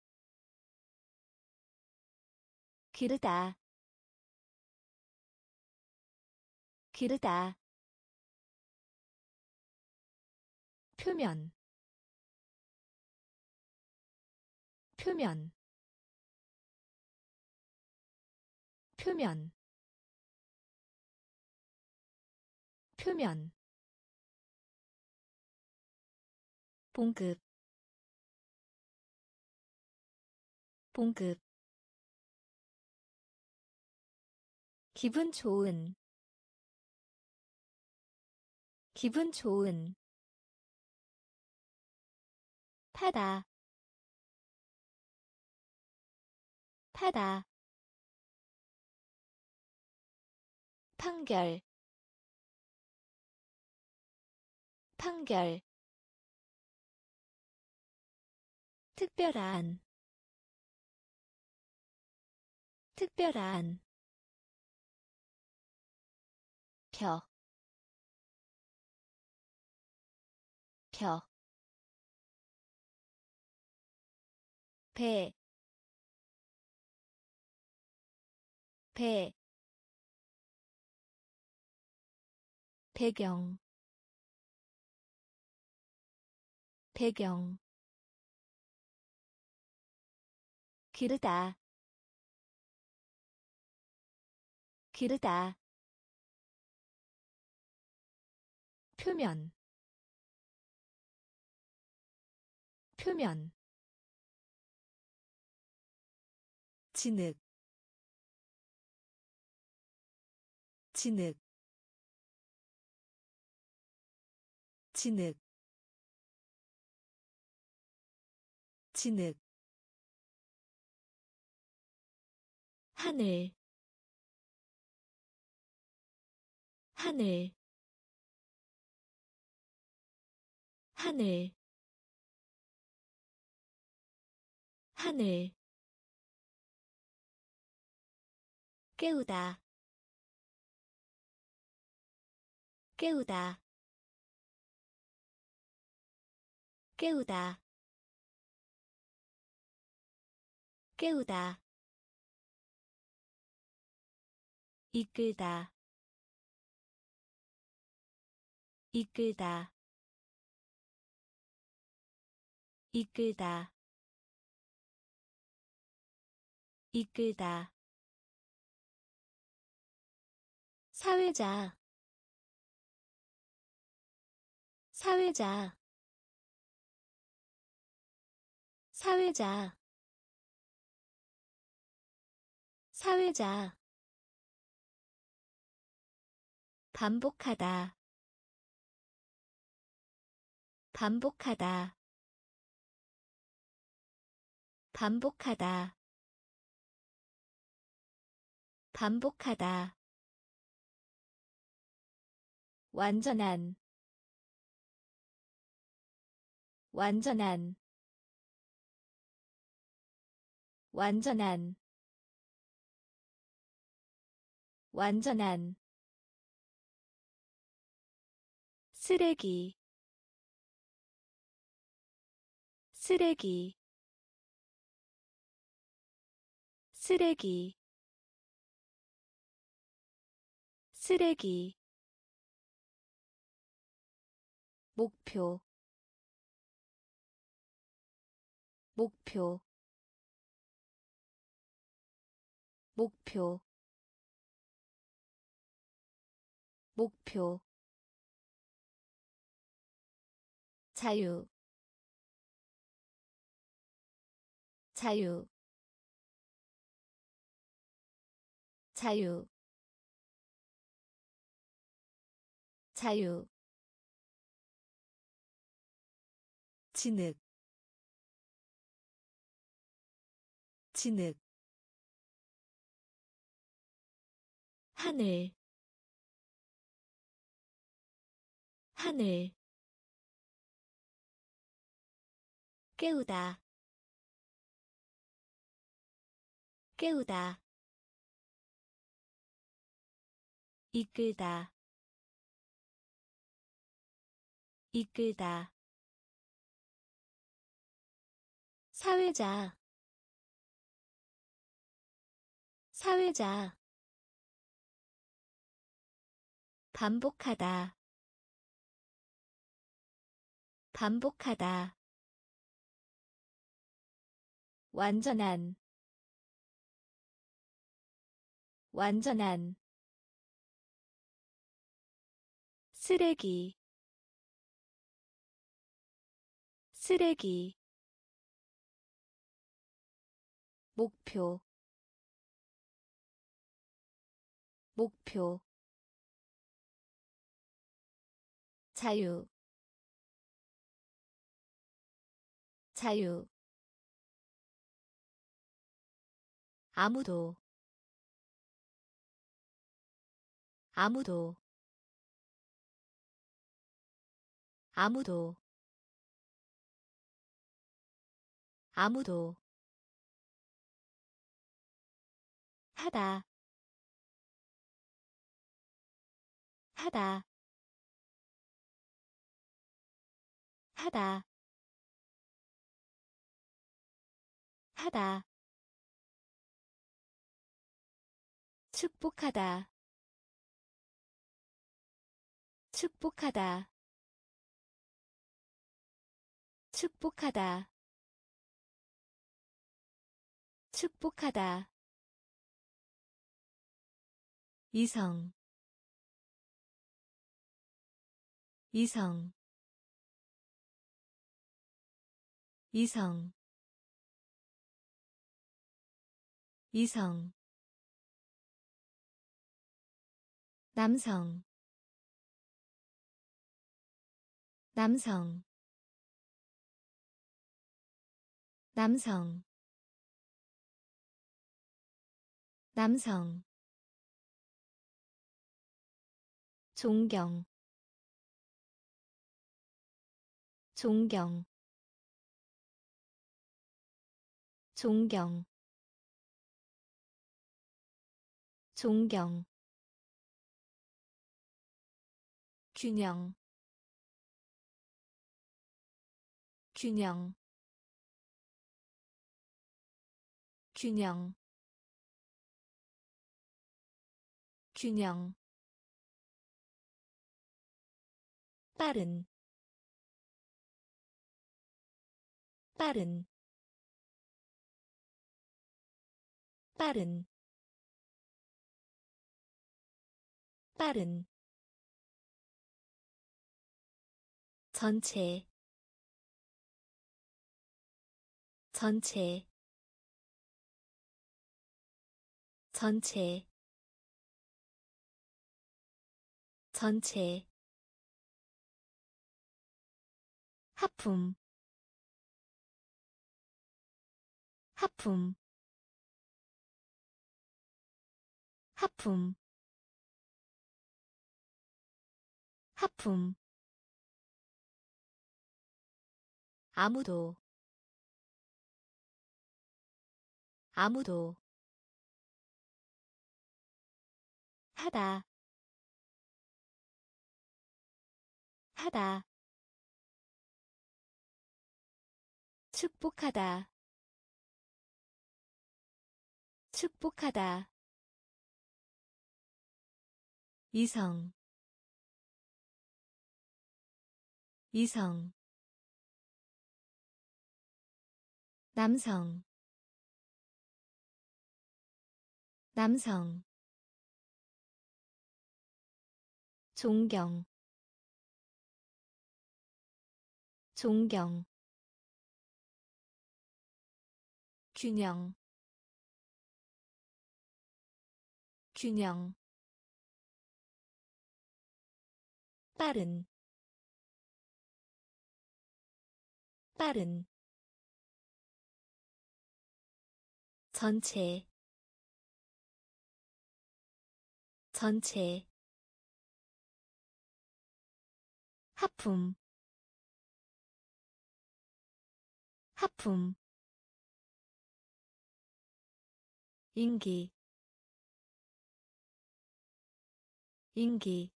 기르다, 기르다, 표면, 표면, 표면, 표면, 봉급, 봉급, 기분 좋은, 기분 좋은, 타다, 타다, 판결, 판결, 특별한, 특별한, 펴, 펴, 배, 배, 배경, 배경, 기르다, 기르다, 표면, 표면, 진흙 진흙 진흙 진흙 하늘 하늘 하늘 하늘 깨우다 깨우다 깨우다 깨우다 이끌다 이끌다 이끌다 이끌다 사회자 사회자 사회자 사회자 반복하다 반복하다 반복하다 반복하다 완전한 완전한 완전한 완전한 쓰레기 쓰레기 쓰레기 쓰레기 목표 목표 목표 목표 자유 자유 자유 자유 진흙 진흙 하늘 하늘 깨우다 깨우다 이끌다 이끌다 사회자 사회자 반복하다 반복하다 완전한 완전한 쓰레기 쓰레기 목표 목표 자유 자유 아무도 아무도 아무도 아무도 하다 하다 하다 하다 축복하다 축복하다 축복하다 축복하다 이성 이성 이성 이성 남성 남성 남성 남성 존경 존경 존경 존경 균형 균형 균형 균형 빠른 빠른 빠른 빠른 전체 전체 전체 전체 하품 하품 하품 하품 아무도 아무도 하다 하다 축복하다 축복하다 이성 이성 남성 남성 존경 존경 균형 균형 빠른 빠른 전체 전체 하품 하품 인기 인기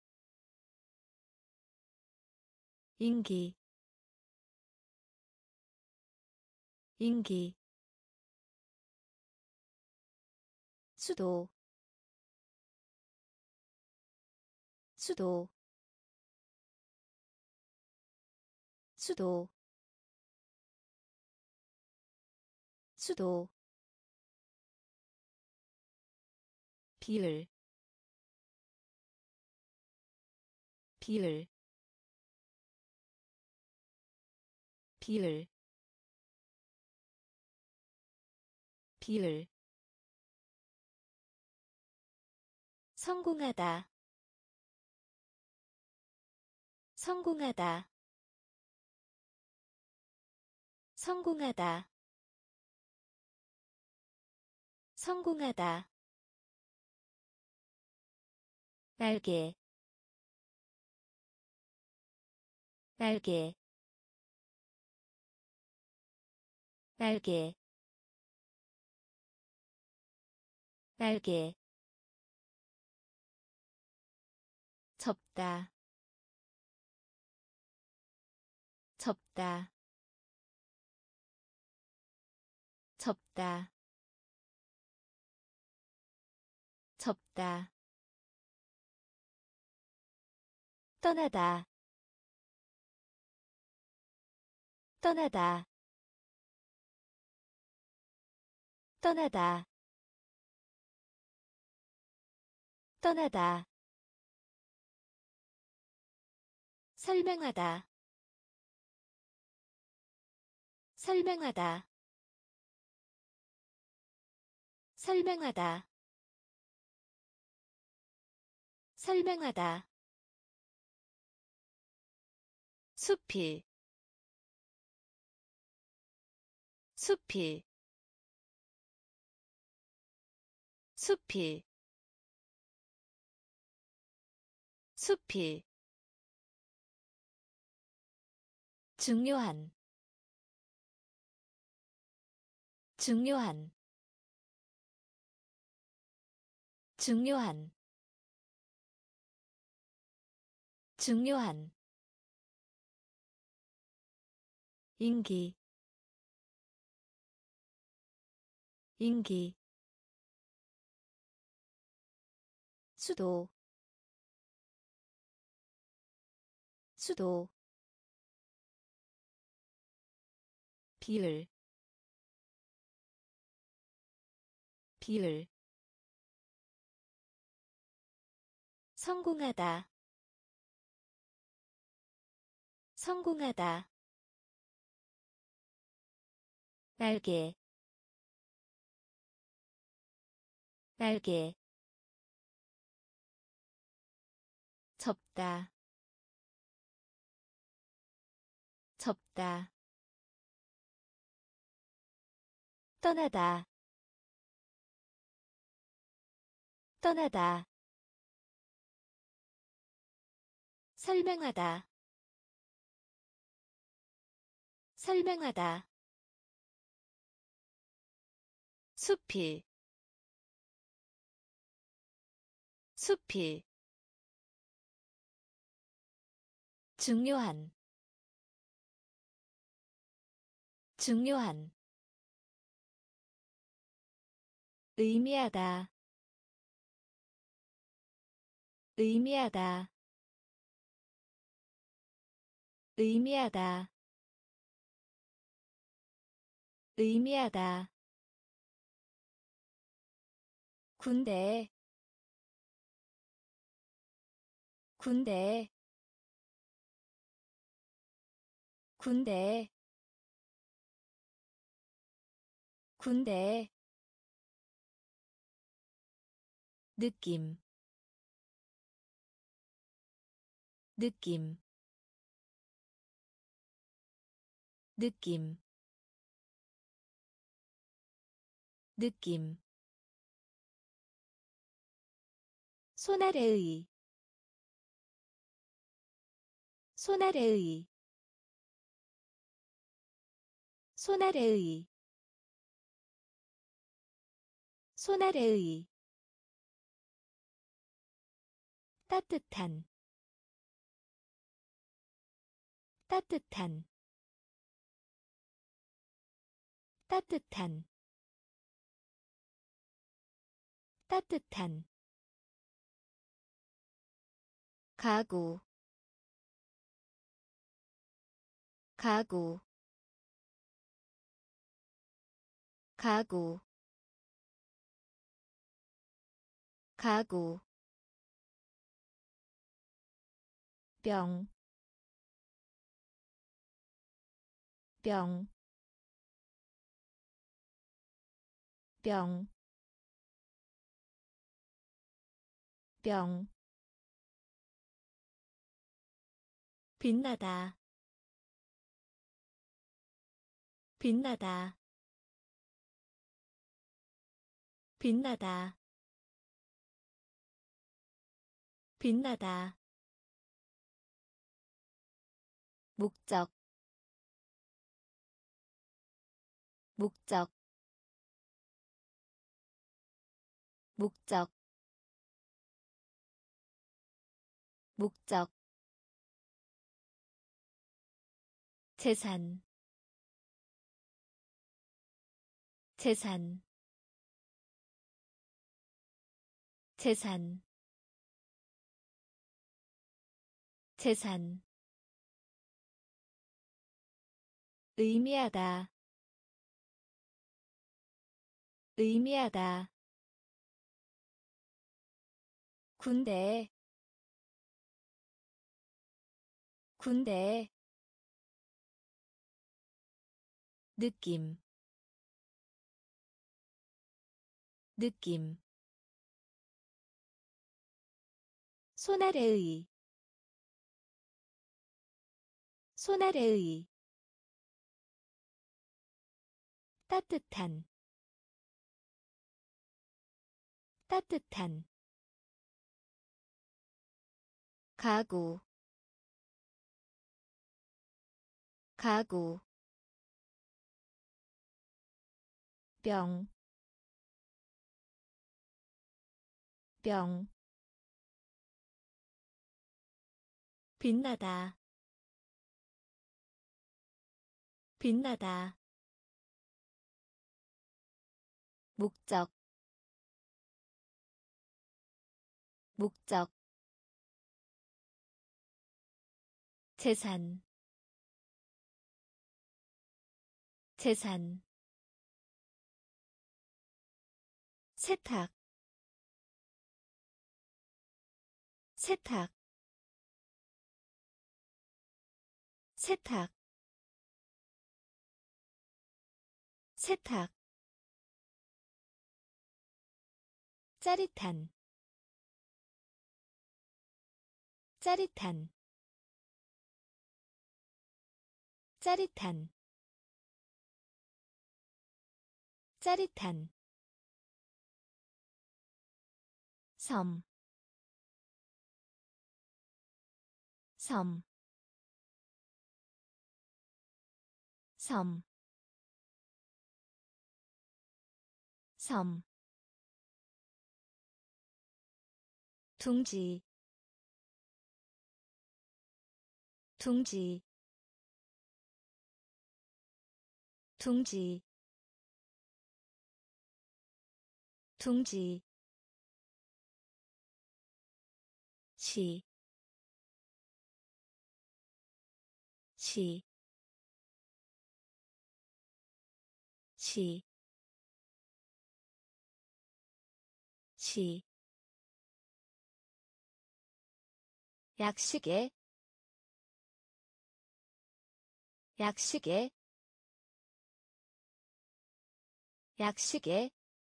인기 인기 수도 수도 수도 수도 비율 비율 비율 비율 성공하다 성공하다 성공하다 성공하다 날개 날개 날개 날개 접다 접다 접다 접다 떠나다 떠나다 떠나다 떠나다 설명하다 설명하다 설명하다 설명하다 숲이 숲이 숲이 숲이 중요한 중요한 중요한 중요한 인기 인기 수도 수도 비율 비율 성공하다 성공하다 날개 날개 접다 접다 떠나다 떠나다 설명하다 설명하다 숲이 숲이 중요한 중요한 의미하다 의미하다 의미하다 의미하다 군대 군대 군대 군대 느낌 느낌 느낌 느낌 손아래의 손아래의 손아래의 손아래의 따뜻한 따뜻한 따뜻한 따뜻한 가구 가구 가구 가구 병, 병, 병, 병, 빛나다, 빛나다, 빛나다, 빛나다, 목적, 목적, 목적, 목적, 재산, 재산, 재산, 재산, 의미하다, 의미하다, 군대, 군대, 느낌, 느낌 손아래의 손아래의 따뜻한 따뜻한 가구 가구 병 병 빛나다 빛나다 목적 목적 재산 재산 세탁 세탁 세탁 세탁 짜릿한 짜릿한 짜릿한 짜릿한 섬, 섬, 섬, 섬, 둥지, 둥지, 둥지, 둥지, 시, 시, 시, 시, 약식에, 약식에, 약식에,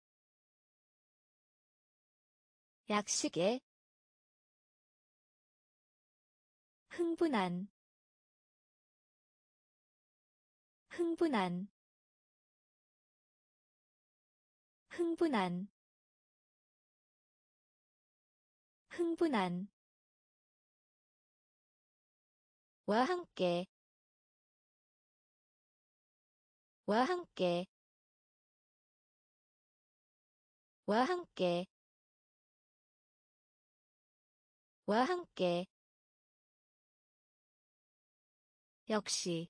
약식에, 흥분한, 흥분한, 흥분한, 흥분한, 와 함께, 와 함께, 와 함께, 와 함께, 역시,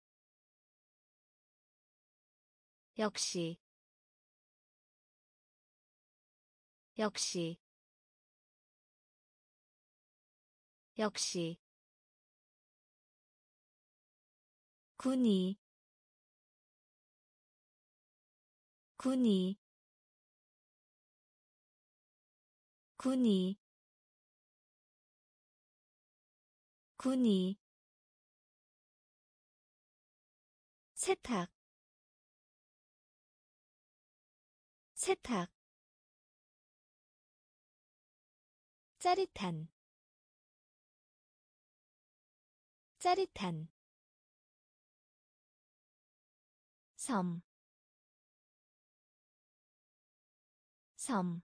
역시, 역시, 역시, 군이, 군이, 군이, 군이, 세탁, 세탁, 짜릿한, 짜릿한, 섬, 섬,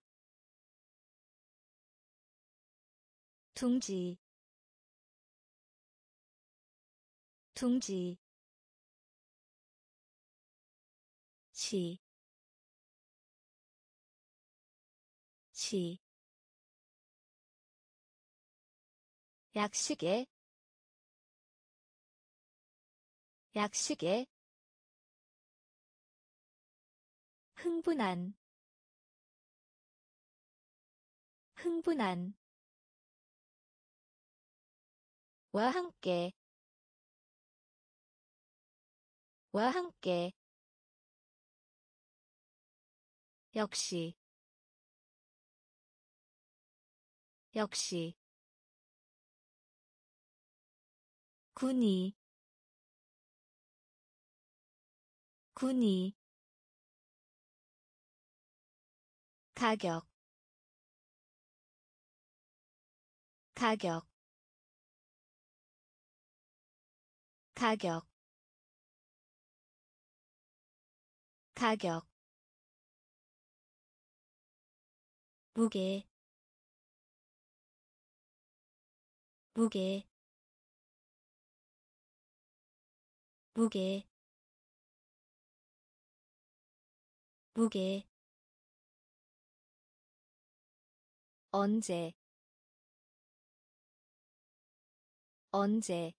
둥지, 둥지, 시, 시, 약식에, 약식에, 흥분한, 흥분한, 와 함께, 와 함께, 역시, 역시, 군이, 군이, 가격 가격 가격 가격 무게 무게 무게 무게 언제 언제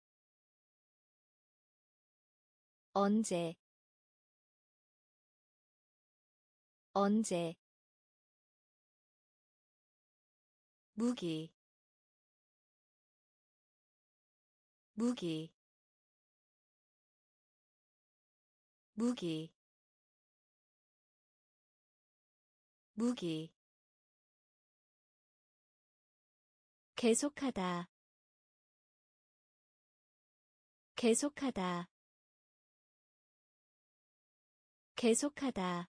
언제 언제 무기 무기 무기 무기 계속하다 계속하다 계속하다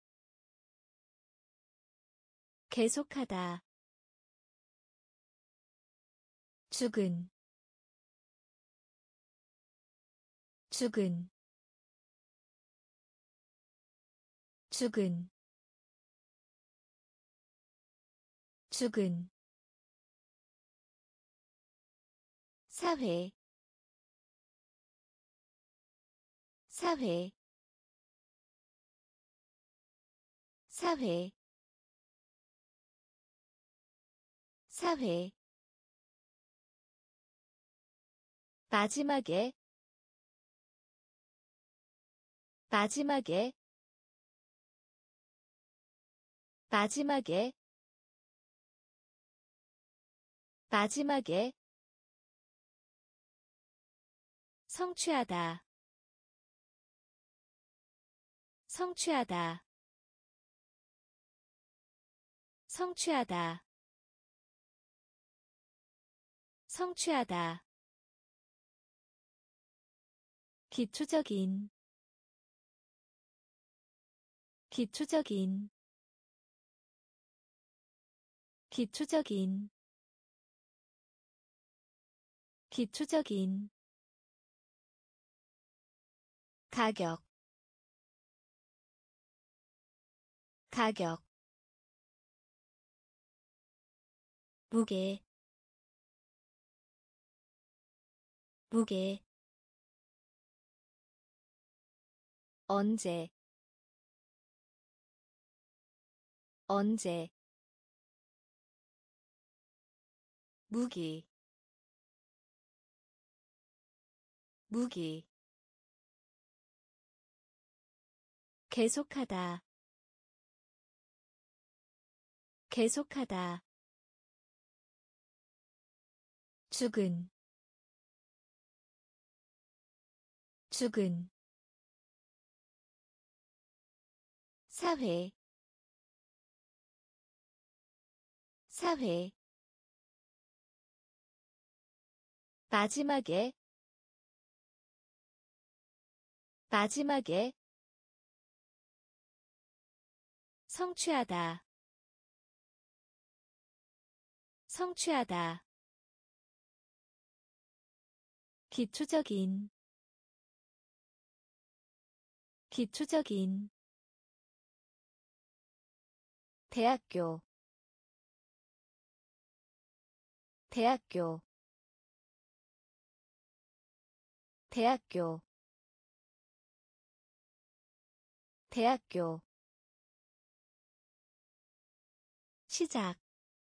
계속하다 죽은 죽은 죽은 죽은 사회 사회 사회 사회 마지막에 마지막에 마지막에 마지막에 성취하다 성취하다 성취하다 성취하다 기초적인 기초적인 기초적인 기초적인 가격 가격 무게 무게 언제 언제 무기 무기 계속하다 계속하다 죽은 죽은 사회 사회 마지막에 마지막에 성취하다 성취하다 기초적인 기초적인 대학교 대학교 대학교 대학교 시작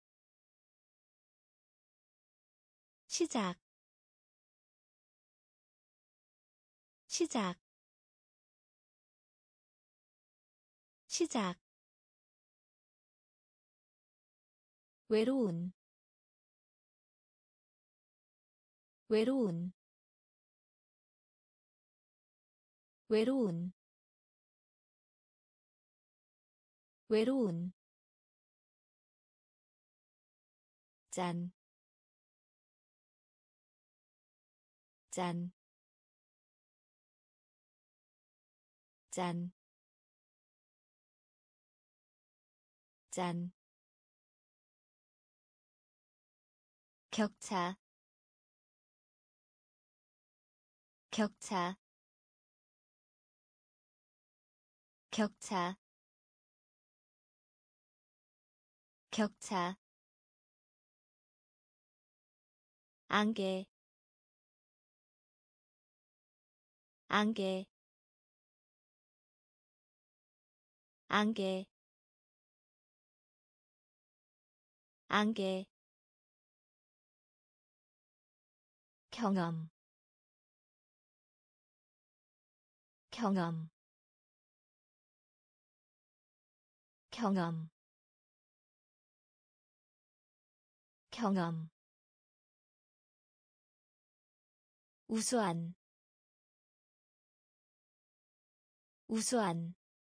시작 시작 시작 외로운 외로운 외로운 외로운 짠, 짠, 짠, 짠, 격차, 격차, 격차, 격차, 안개, 안개, 안개, 안개, 경험, 경험, 경험, 경험, 우수한, 우수한,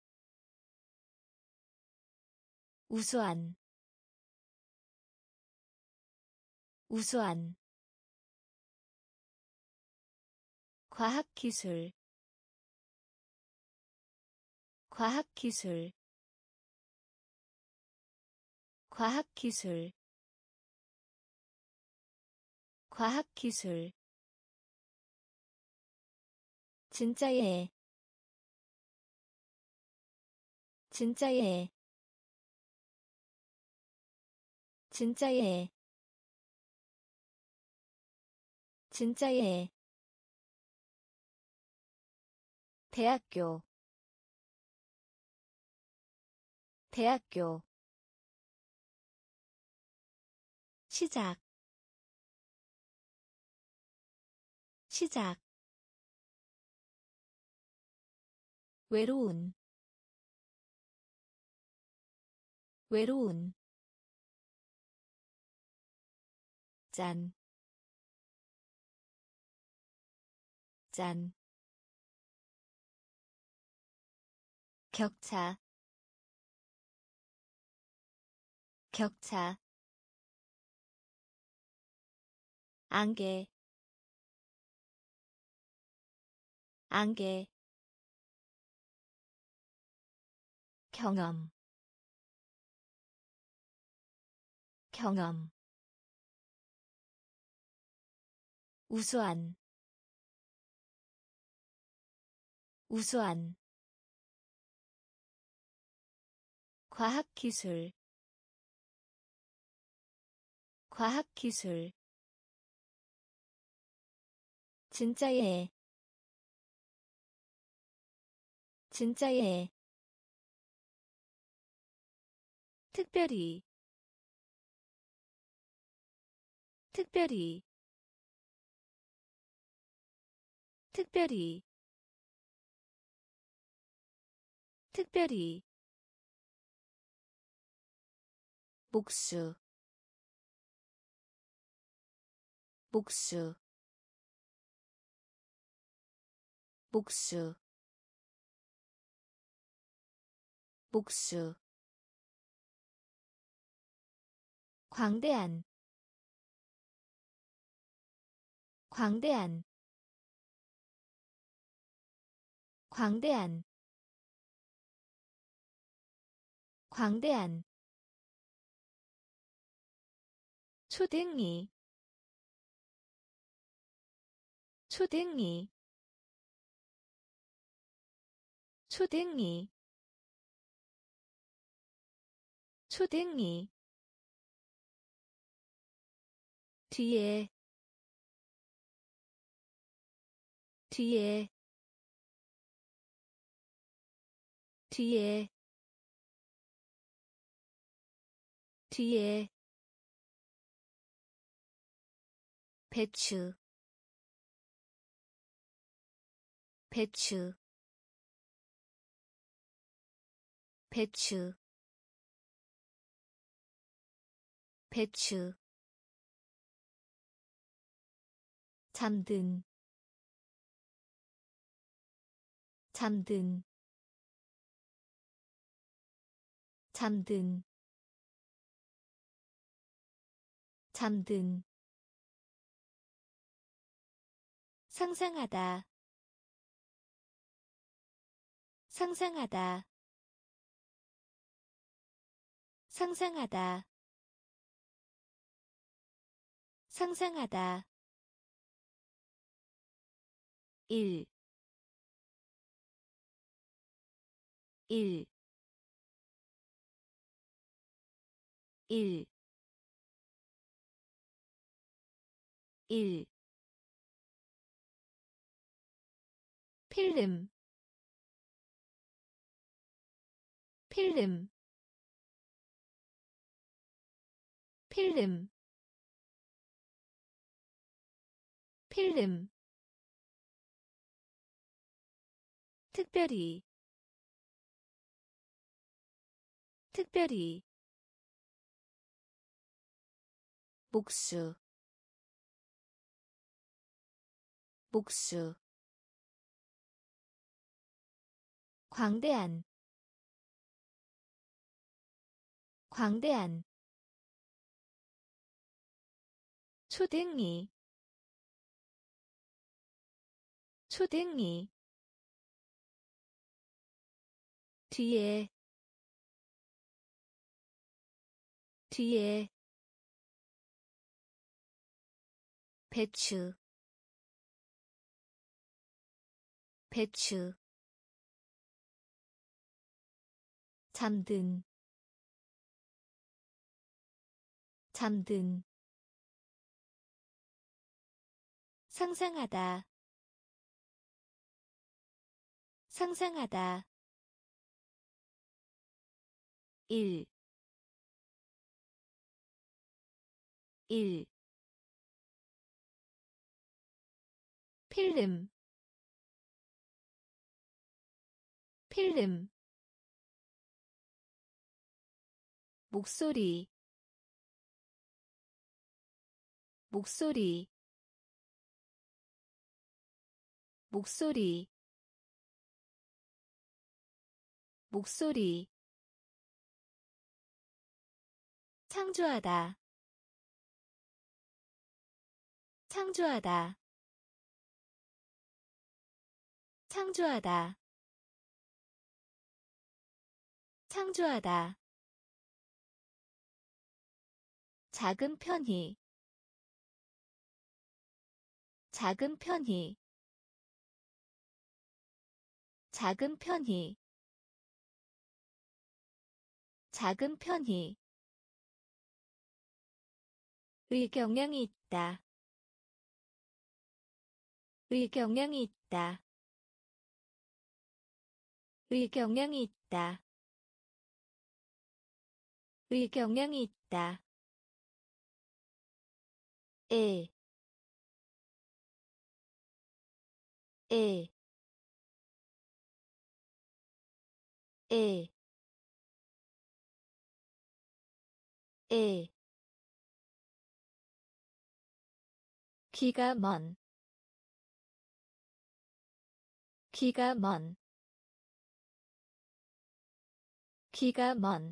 우수한, 우수한, 과학기술, 과학기술, 과학기술, 과학기술, 진짜예, 진짜예, 진짜예, 진짜예, 대학교, 대학교, 시작, 시작, 외로운, 외로운, 짠, 짠, 격차, 격차, 안개, 안개, 경험, 경험, 우수한, 우수한, 과학기술, 과학기술, 진짜예, 진짜예, 특별히, 특별히, 특별히, 특별히, 복수, 복수, 복수, 복수, 광대한, 광대한, 광대한, 광대한, 초등이, 초등이, 초등이, 초등이, 뒤에, 뒤에, 뒤에, 뒤에, 배추, 배추, 배추, 배추, 잠든, 잠든, 잠든, 잠든, 상상하다, 상상하다, 상상하다 상상하다 일, 일, 일, 일. 필름, 필름, 필름, 필름. 특별히, 특별히. 목수, 목수. 광대한, 광대한. 초등이, 초등이. 뒤에, 뒤에. 배추, 배추. 잠든, 잠든. 상상하다, 상상하다. 일, 일. 필름, 필름. 목소리, 목소리, 목소리, 목소리. 창조하다, 창조하다, 창조하다, 창조하다. 작은 편히, 작은 편히, 작은 편히, 작은 편히. 의경향이 있다, 의경향이 있다, 의경향이 있다, 의경향이 있다. 에, 에, 에, 에. 기가 먼, 기가 먼, 기가 먼,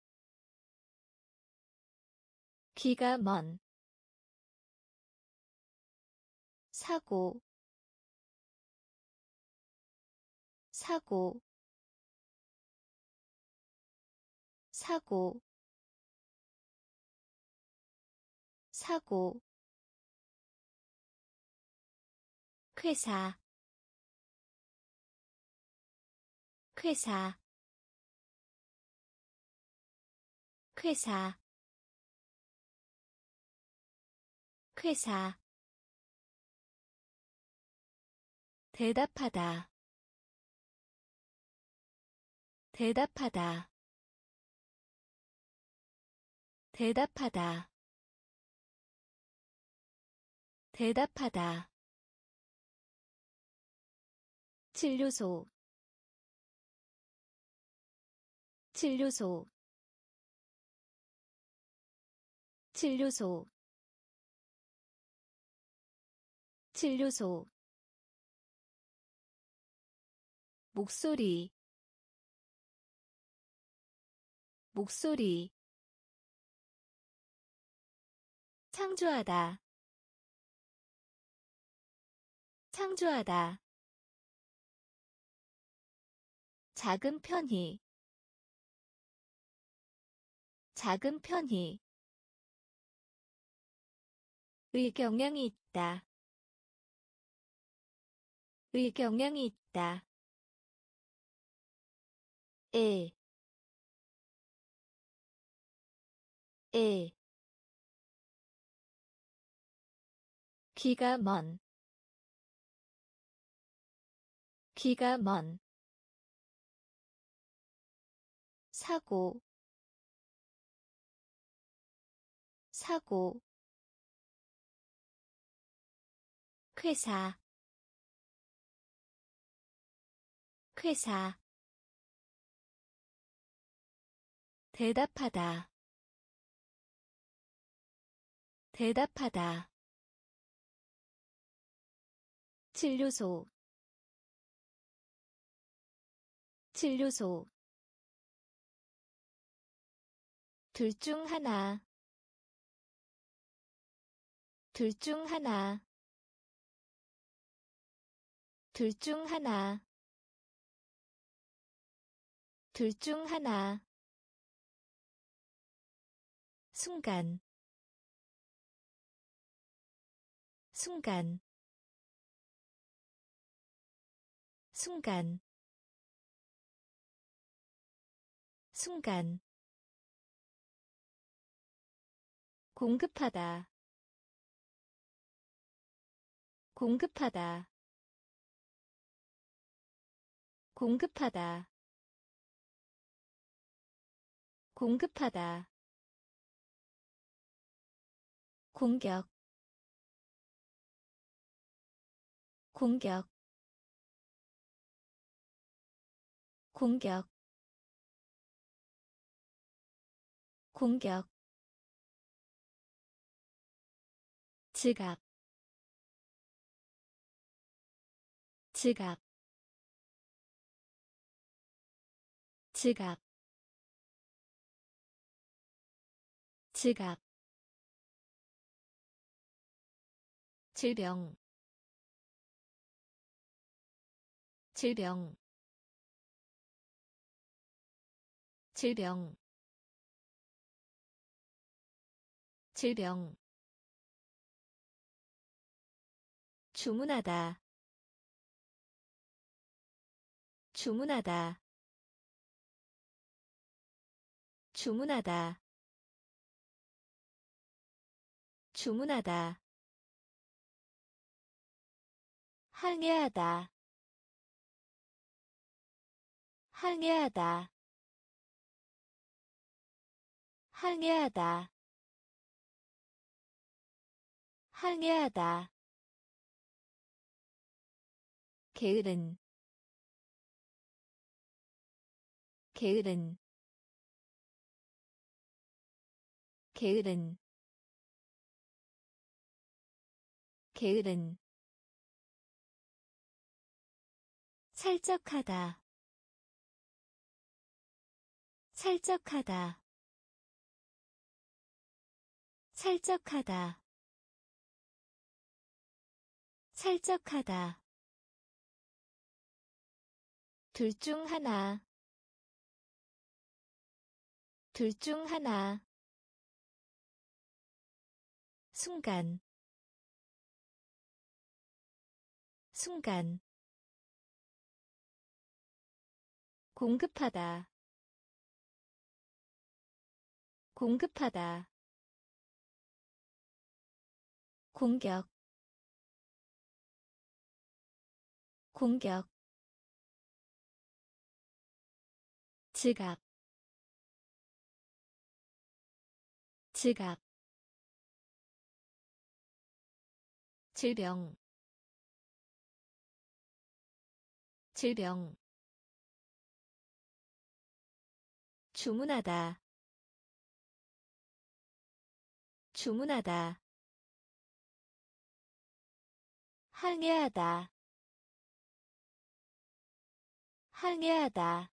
기가 먼. 사고, 사고, 사고, 사고. 회사, 회사, 회사, 회사. 대답하다, 대답하다, 대답하다, 대답하다. 진료소, 진료소, 진료소, 진료소. 목소리, 목소리. 창조하다, 창조하다. 작은 편히, 작은 편히 의경향이 있다. 의경향이 있다. 에, 에, 귀가 먼, 귀가 먼, 사고, 사고, 회사, 회사, 대답하다, 대답하다, 진료소, 진료소, 둘 중 하나, 둘 중 하나, 둘 중 하나, 둘 중 하나, 순간, 순간, 순간, 순간, 공급하다, 공급하다, 공급하다, 공급하다, 공격, 공격, 공격, 공격, 지갑, 지갑, 지갑, 지갑, 질병, 질병, 질병, 질병, 주문하다, 주문하다, 주문하다, 주문하다, 항해하다, 항해하다, 항해하다, 항해하다, 게으른, 게으른, 게으른, 게으른, 살적하다, 살적하다, 살적하다, 살적하다, 둘 중 하나, 둘 중 하나, 순간, 순간, 공급하다, 공급하다, 공격, 공격, 지갑, 지갑, 질병, 질병, 주문하다, 주문하다, 항해하다, 항해하다,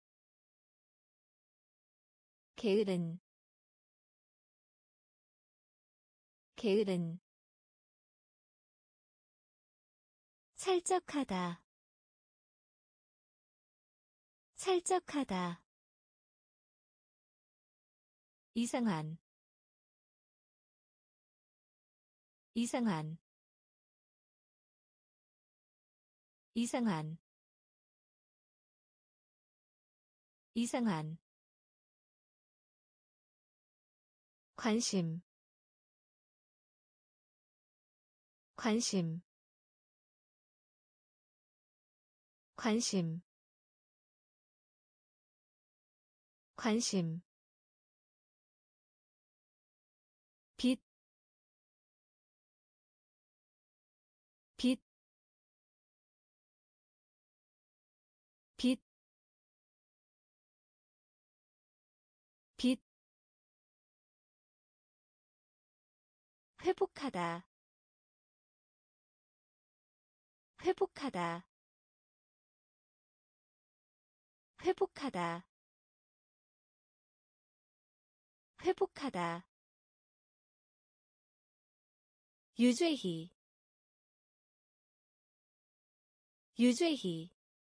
게으른, 게으른, 살적하다, 살적하다, 이상한 이상한 이상한 이상한 관심 관심 관심 관심 빛, 빛, 빛, 빛, 회복하다, 회복하다, 회복하다, 회복하다, 유죄히, 유죄히,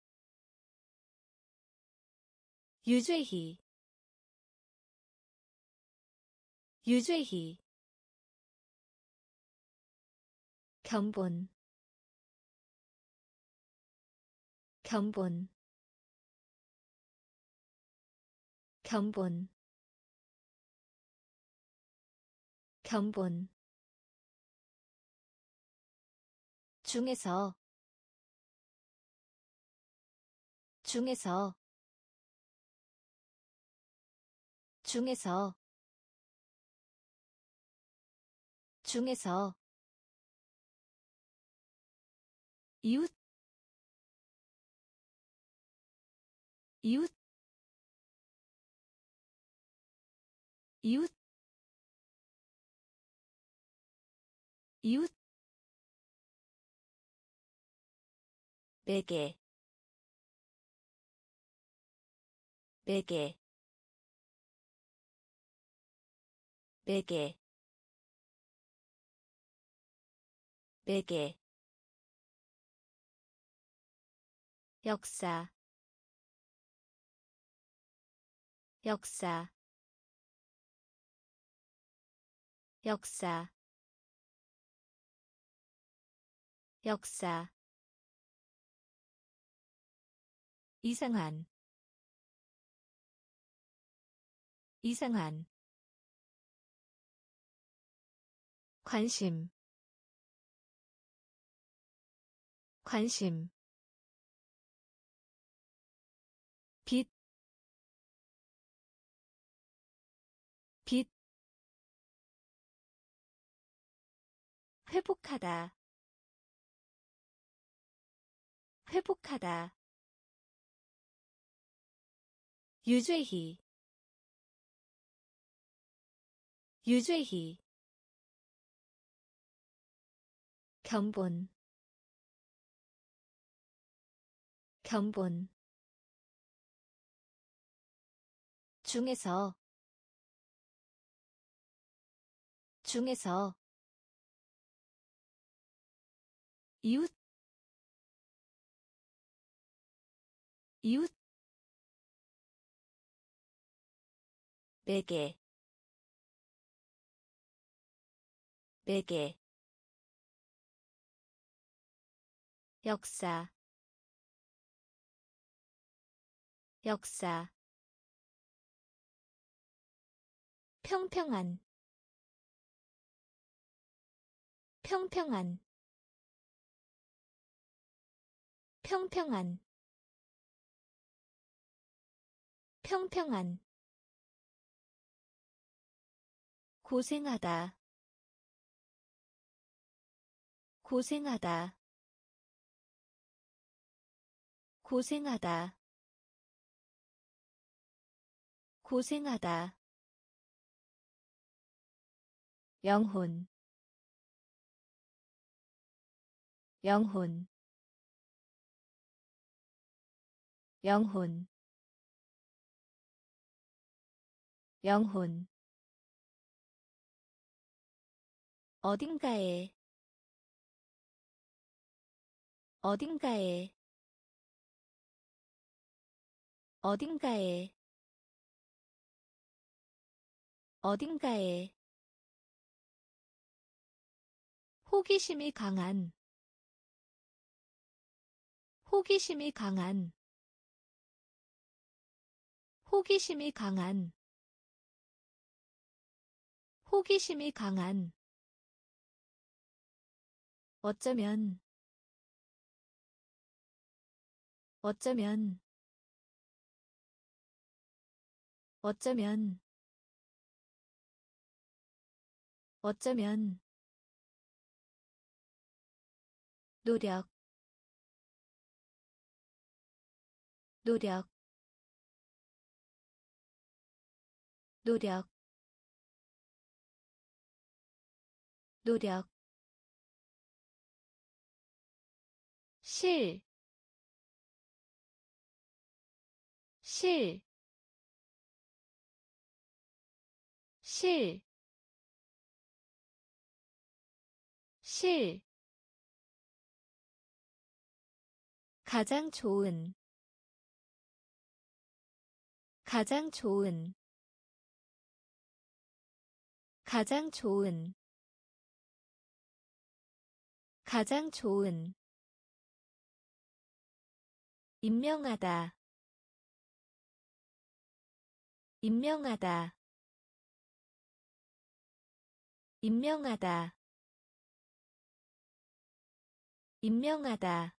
유죄히, 유죄히, 견본, 견본, 견본, 견본, 중에서, 중에서, 중에서, 중에서, 이웃, 이웃, 이웃, 이웃, 베개, 베개, 베개, 베개, 역사, 역사, 역사, 역사, 이상한, 이상한, 관심, 관심, 빛, 빛, 회복하다, 회복하다, 유죄히, 유죄히, 견본, 견본, 중에서, 중에서, 이웃, 이웃, 베개, 베개, 역사, 역사, 평평한, 평평한, 평평한, 평평한, 고생하다, 고생하다, 고생하다, 고생하다, 영혼, 영혼, 영혼, 영혼, 어딘가에, 어딘가에, 어딘가에, 어딘가에 호기심이 강한 호기심이 강한 호기심이 강한 호기심이 강한 어쩌면 어쩌면 어쩌면 어쩌면 노력 노력 노력 노력 실, 실, 실, 실. 가장 좋은, 가장 좋은, 가장 좋은, 가장 좋은. 임명하다, 임명하다, 임명하다, 임명하다.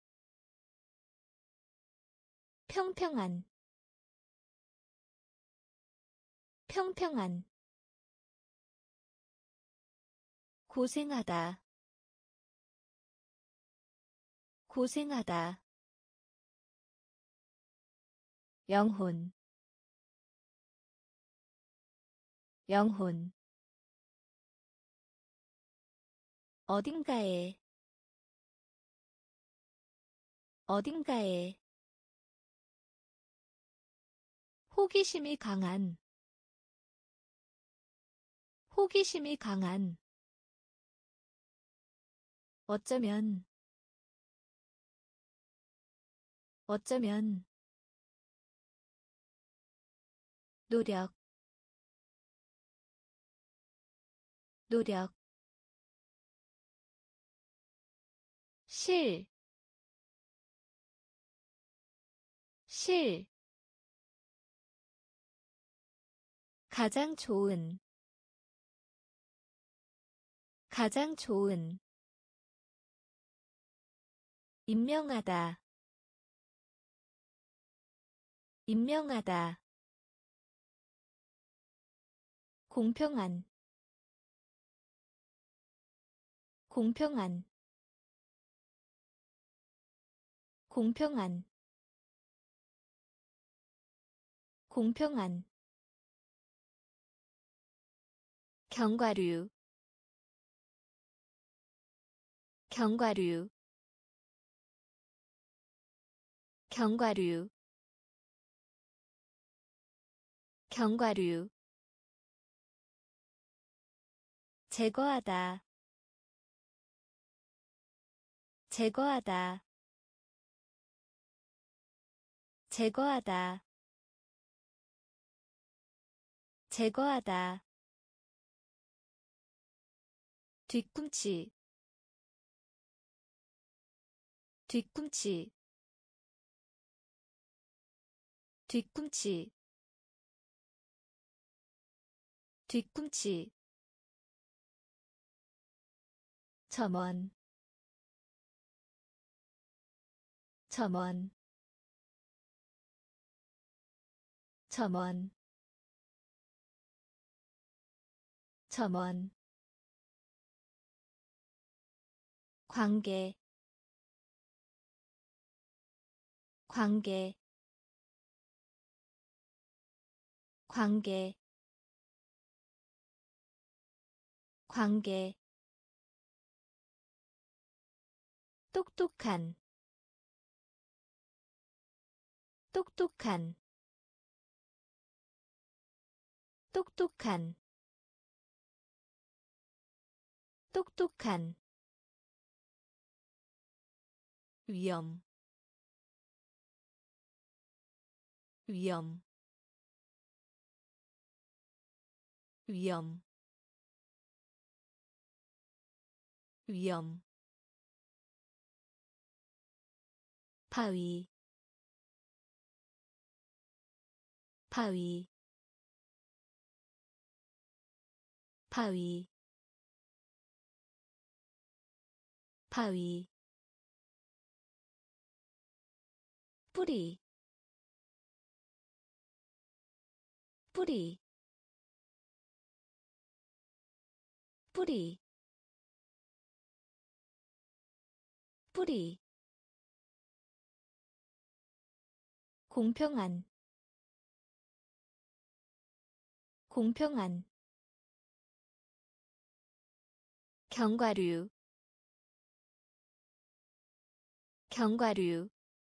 평평한, 평평한. 고생하다, 고생하다. 영혼, 영혼. 어딘가에, 어딘가에. 호기심이 강한, 호기심이 강한. 어쩌면, 어쩌면. 노력, 노력. 실, 실. 가장 좋은, 가장 좋은. 임명하다, 임명하다. 공평한, 공평한, 공평한, 공평한. 견과류, 견과류, 견과류, 견과류. 제거하다, 제거하다, 제거하다, 제거하다. 뒤꿈치, 뒤꿈치, 뒤꿈치, 뒤꿈치. 점원, 점원, 점원, 점원. 관계, 관계, 관계, 관계. 똑똑한, 똑똑한, 똑똑한, 똑똑한. 위험, 위험, 위험 위험 바위 바위 바위 바위 뿌리 뿌리 뿌리 뿌리 공평한 공평한 견과류 견과류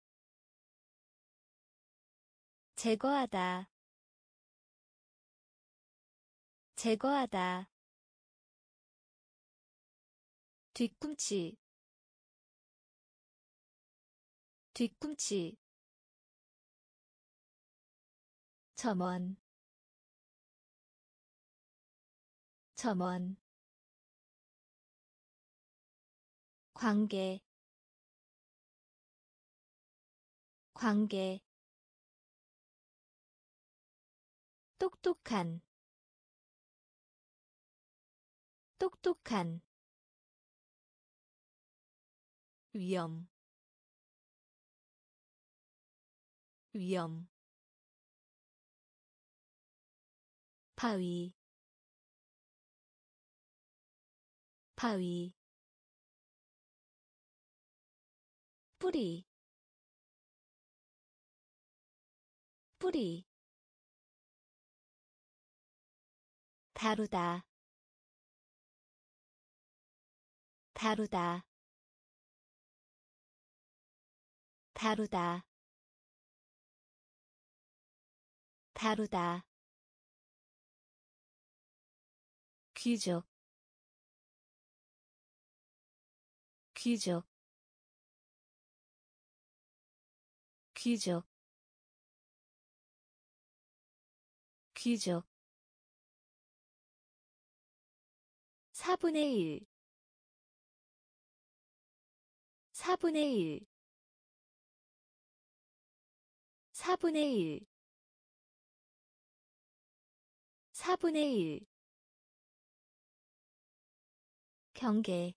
제거하다 제거하다 뒤꿈치 뒤꿈치 점원 점원 관계 관계 똑똑한 똑똑한 위험 위험 바위 바위 뿌리 뿌리 다루다 다루다 다루다 다루다 귀족 귀족 귀족 귀족 4분의 1 4분의 1 4분의 1 4분의 1 경계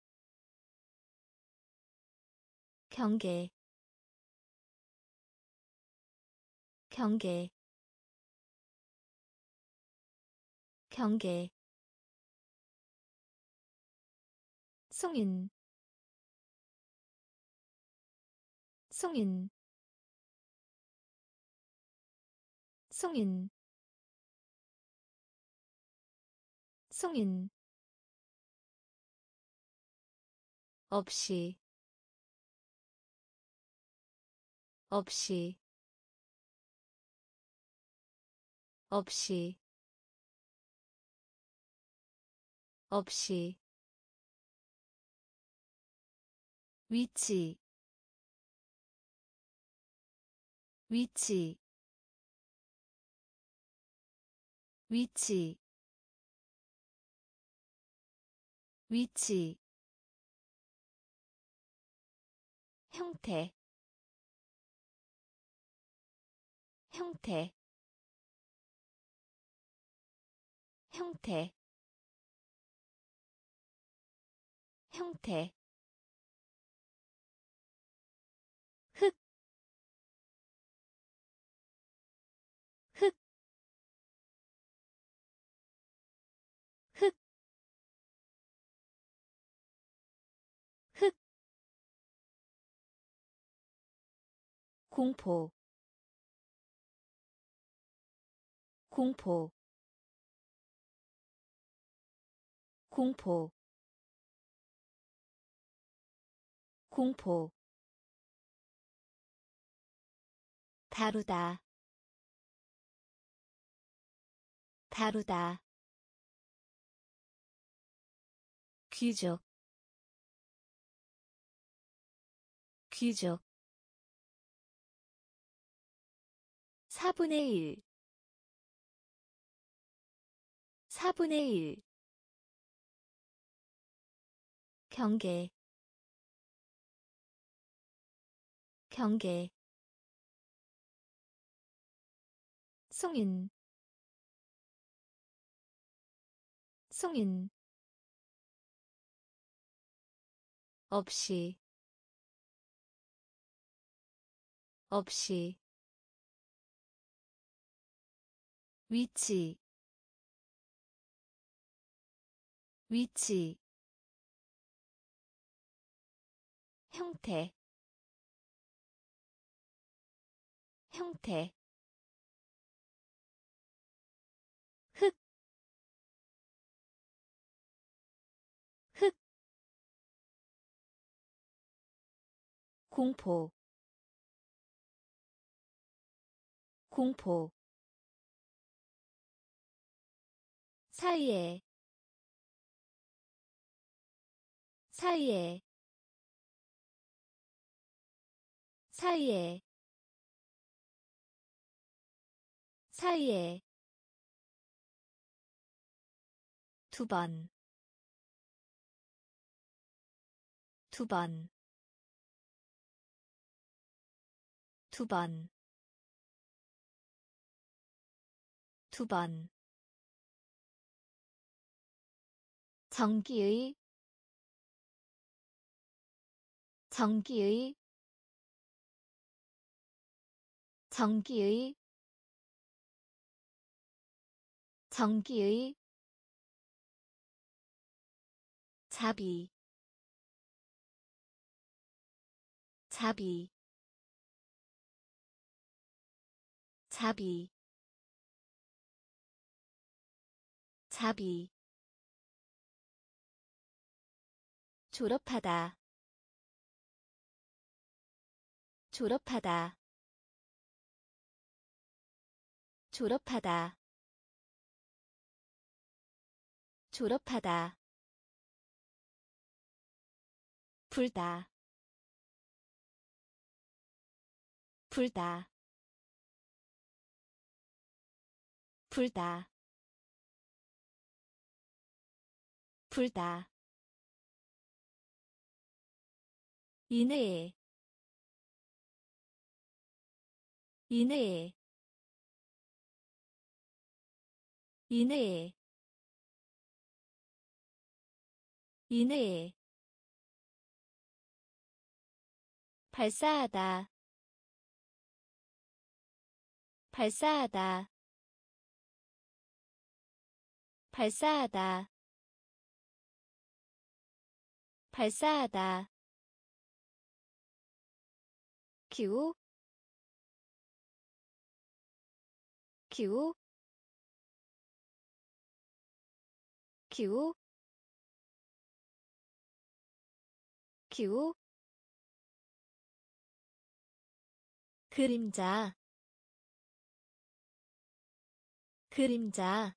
경계 경계 경계 송인 송인 송인 송인 없이 없이 없이 없이 위치 위치 위치 위치 형태 형태 형태 형태 흙, 흙, 흙, 흙, 공포, 공포, 공포, 공포, 다루다, 다루다, 귀족, 귀족 4분의 1 4분의 1 경계 경계 송인 송인 없이 없이 위치 위치 형태 형태 흑 흑 공포 공포 사이에 사이에 사이에 사이에 두 번, 두 번, 두 번, 두 번. 전기의 전기의 전기의 전기의 자비 자비 자비 자비 졸업하다 졸업하다 졸업하다 졸업하다 불다 불다 불다 불다 이내에 이내에 이내에 이내에 발사하다 발사하다 발사하다 발사하다 기후 기후 기후 기후 그림자 그림자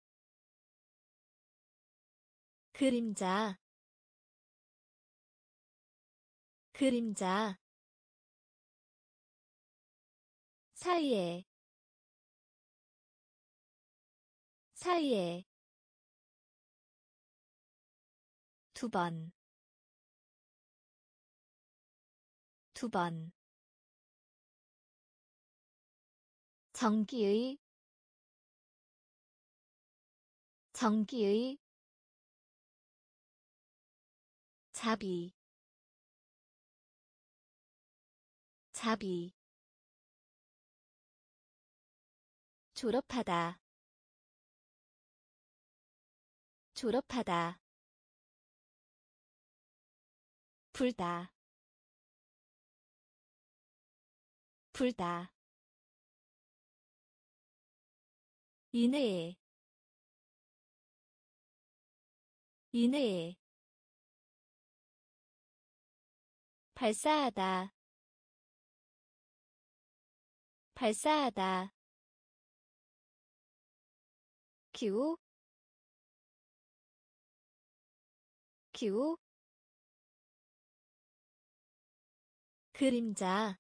그림자 그림자 사이에 사이에 두 번, 두 번. 전기의 전기의 자비 자비 졸업하다 졸업하다 불다 불다 이내에 이내에 발사하다 발사하다 기후 기후 그림자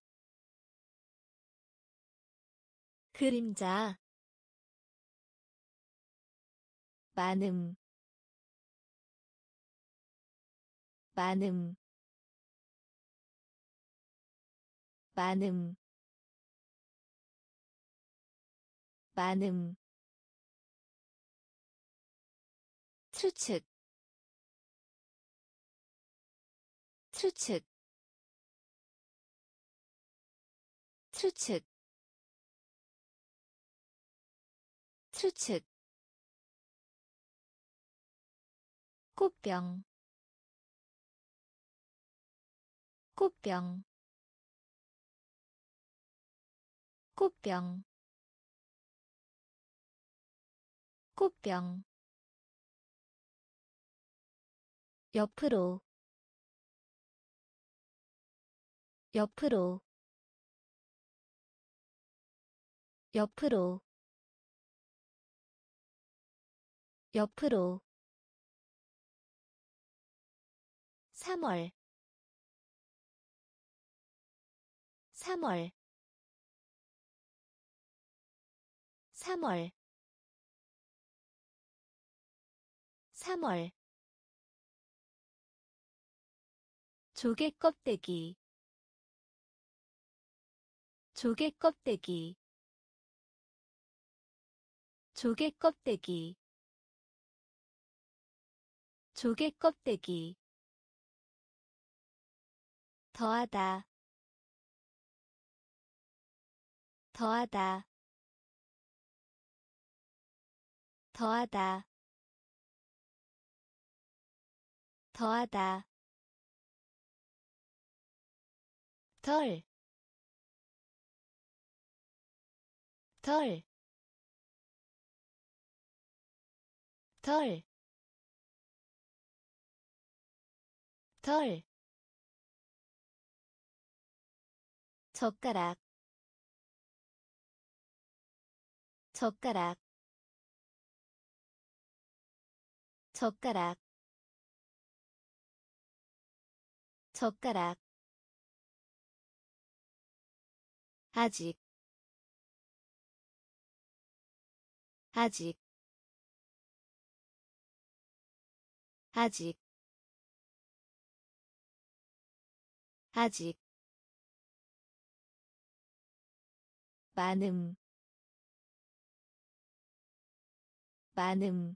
그림자 많음 많음 많음 많음 추측 추측 추측 추측 꽃병 꽃병 꽃병 꽃병 옆으로 옆으로 옆으로 옆으로 3월 3월 3월 3월 조개 껍데기 조개 껍데기 조개 껍데기 조개 껍데기 더하다 더하다 더하다 더하다 덜 덜 덜 덜 젓가락 젓가락 젓가락 젓가락 아직 아직 아직 아직 많음 많음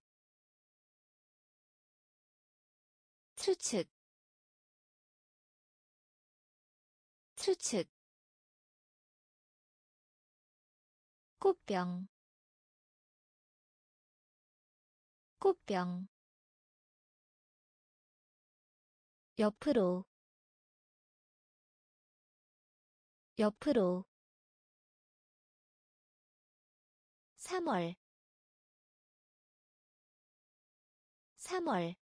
추측 추측 꽃병 꽃병 옆으로 옆으로 3월 3월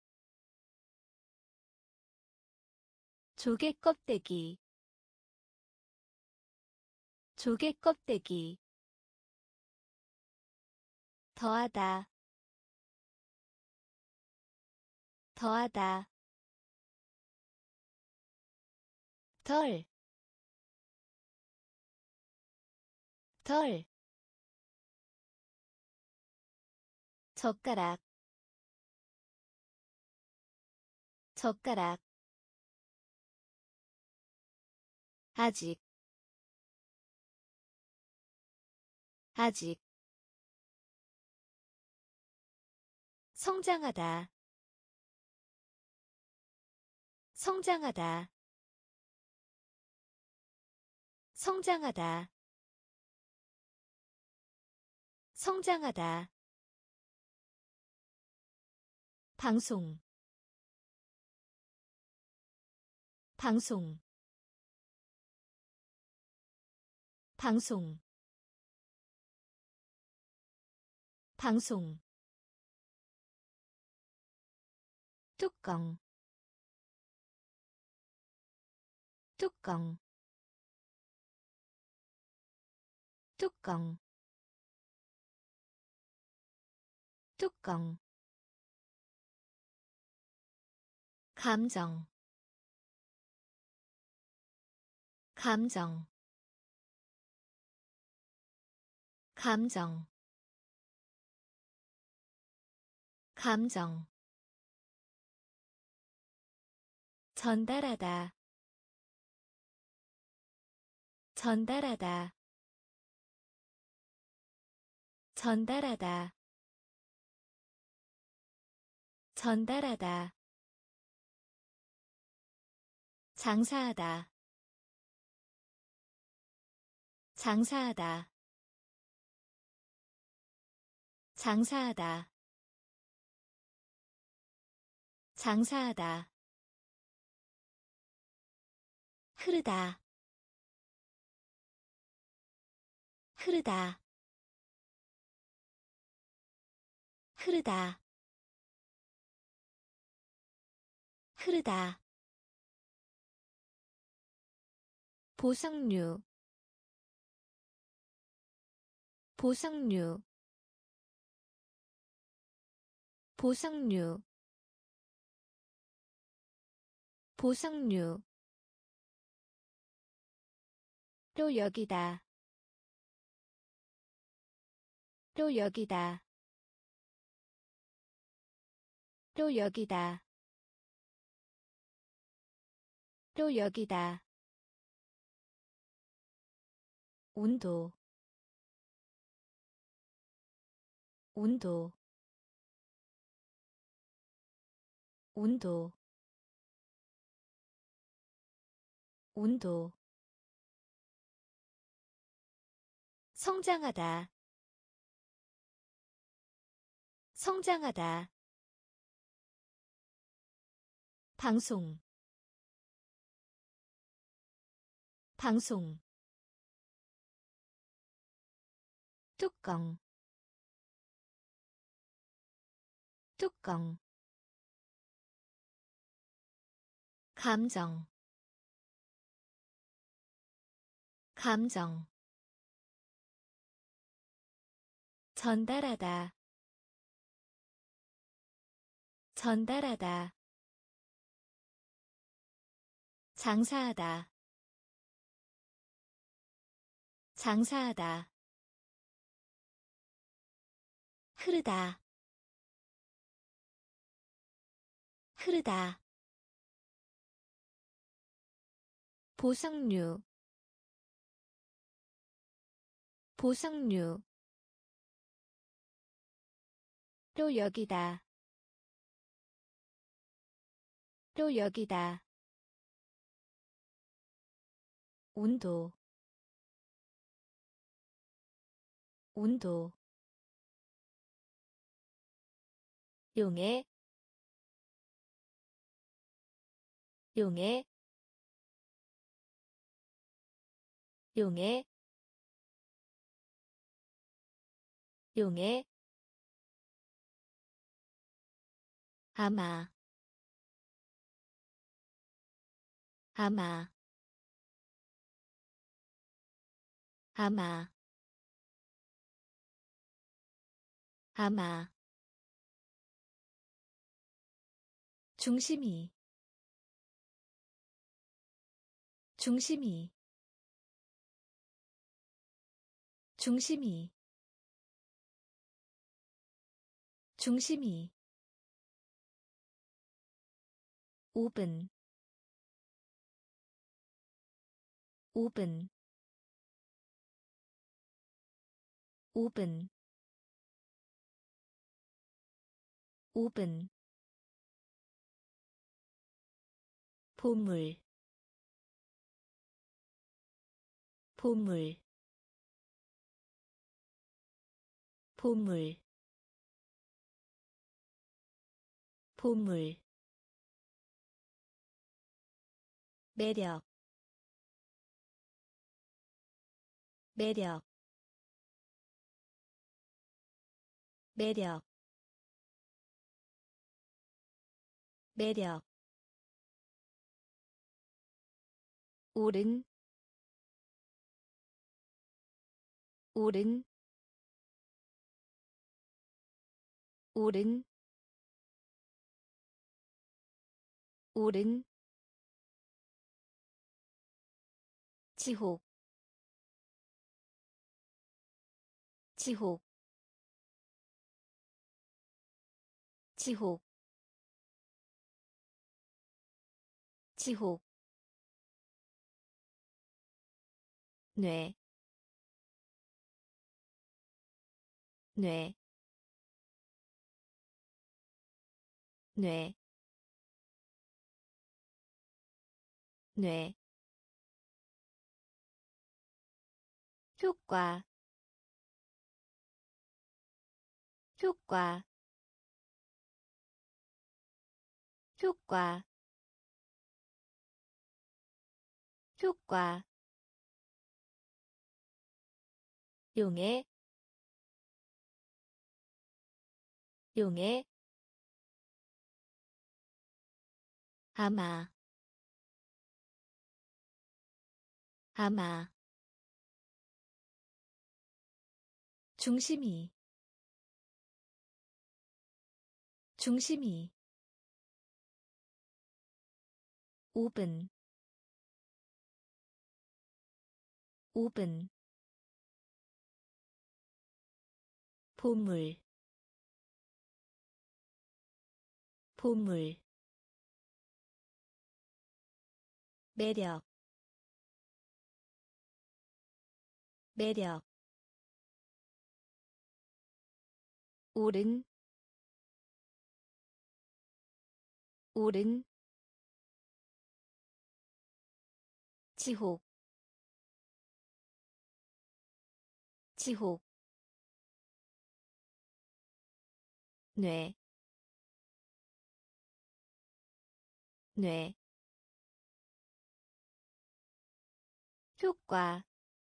조개 껍데기 조개 껍데기 더하다 더하다 덜 덜 젓가락 젓가락 아직 아직 성장하다 성장하다 성장하다 성장하다 방송 방송 방송 방송 뚜껑 뚜껑 뚜껑 뚜껑 감정 감정 감정 감정 전달하다 전달하다 전달하다 전달하다 장사하다 장사하다 장사하다 장사하다 흐르다 흐르다 흐르다 흐르다 보석류 보석류 보석류 보석류 또 여기다 또 여기다 또 여기다 또 여기다 온도 온도 온도 온도 성장하다 성장하다 방송 방송 뚜껑 뚜껑 감정 감정 전달하다 전달하다 장사하다 장사하다 흐르다 흐르다 보석류 보석류 또 여기다 또 여기다 온도 온도 용해 용해 용해 용해 아마 아마 아마 아마 중심이 중심이 중심이 중심이 5분 5분 5분 5분 보물 보물 보물 보물 매력 매력 매력 매력 오른 오른 오른 오른 지옥 지옥 지옥 지옥 뇌 뇌 뇌 뇌 효과 효과 효과 효과 용해 용해 아마 아마 중심이 중심이 5분 5분 보물 보물 매력 매력 오른 오른 지옥 지옥 뇌 뇌 효과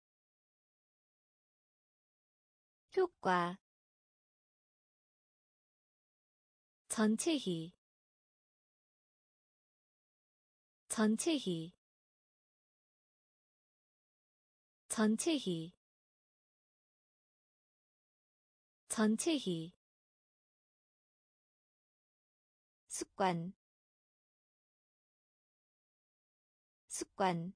효과 전체히 전체히 전체히 전체히 습관 습관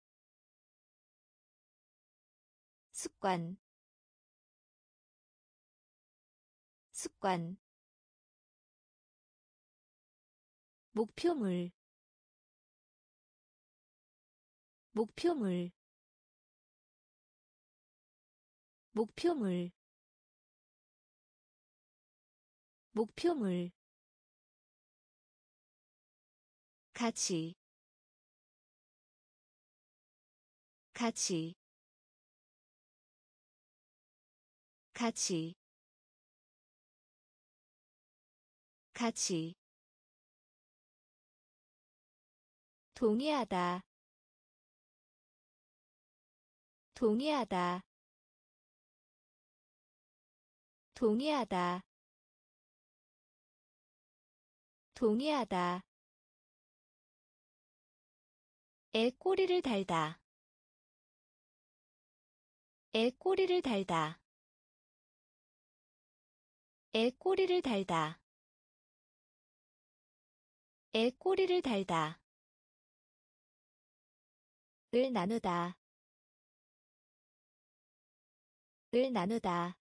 습관 습관 목표물 목표물 목표물 목표물 가치 가치 가치 가치 동의하다 동의하다 동의하다 동의하다 애 꼬리를 달다 애 꼬리를 달다 애 꼬리를 달다 애 꼬리를 달다 을 나누다 을 나누다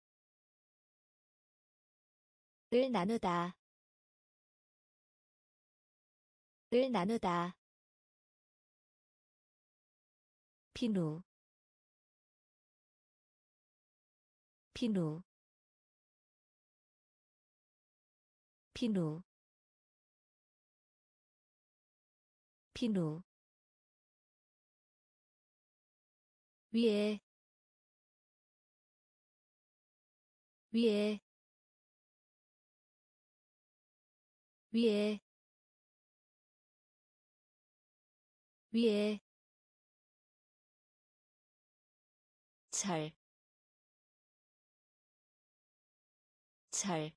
을 나누다 을 나누다 비누 비누 비누 비누 위에 위에 위에 위에 잘, 잘,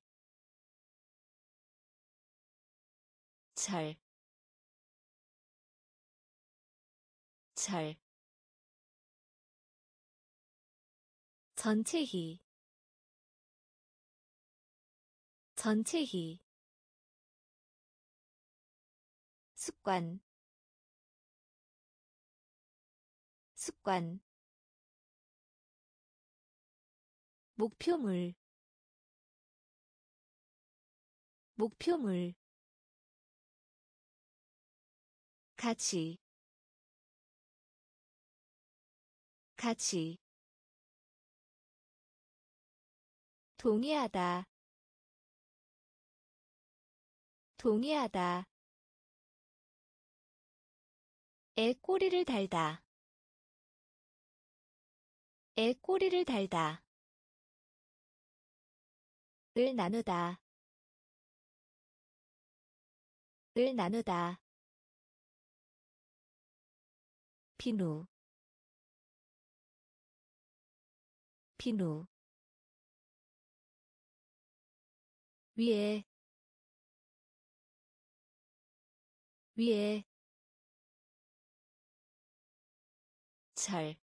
잘, 잘, 전체히, 전체히, 습관, 습관, 목표물, 목표물 가치 가치 동의하다 동의하다 애 꼬리를 달다 애 꼬리를 달다 을 나누다 을 나누다 비누 비누 위에 위에 절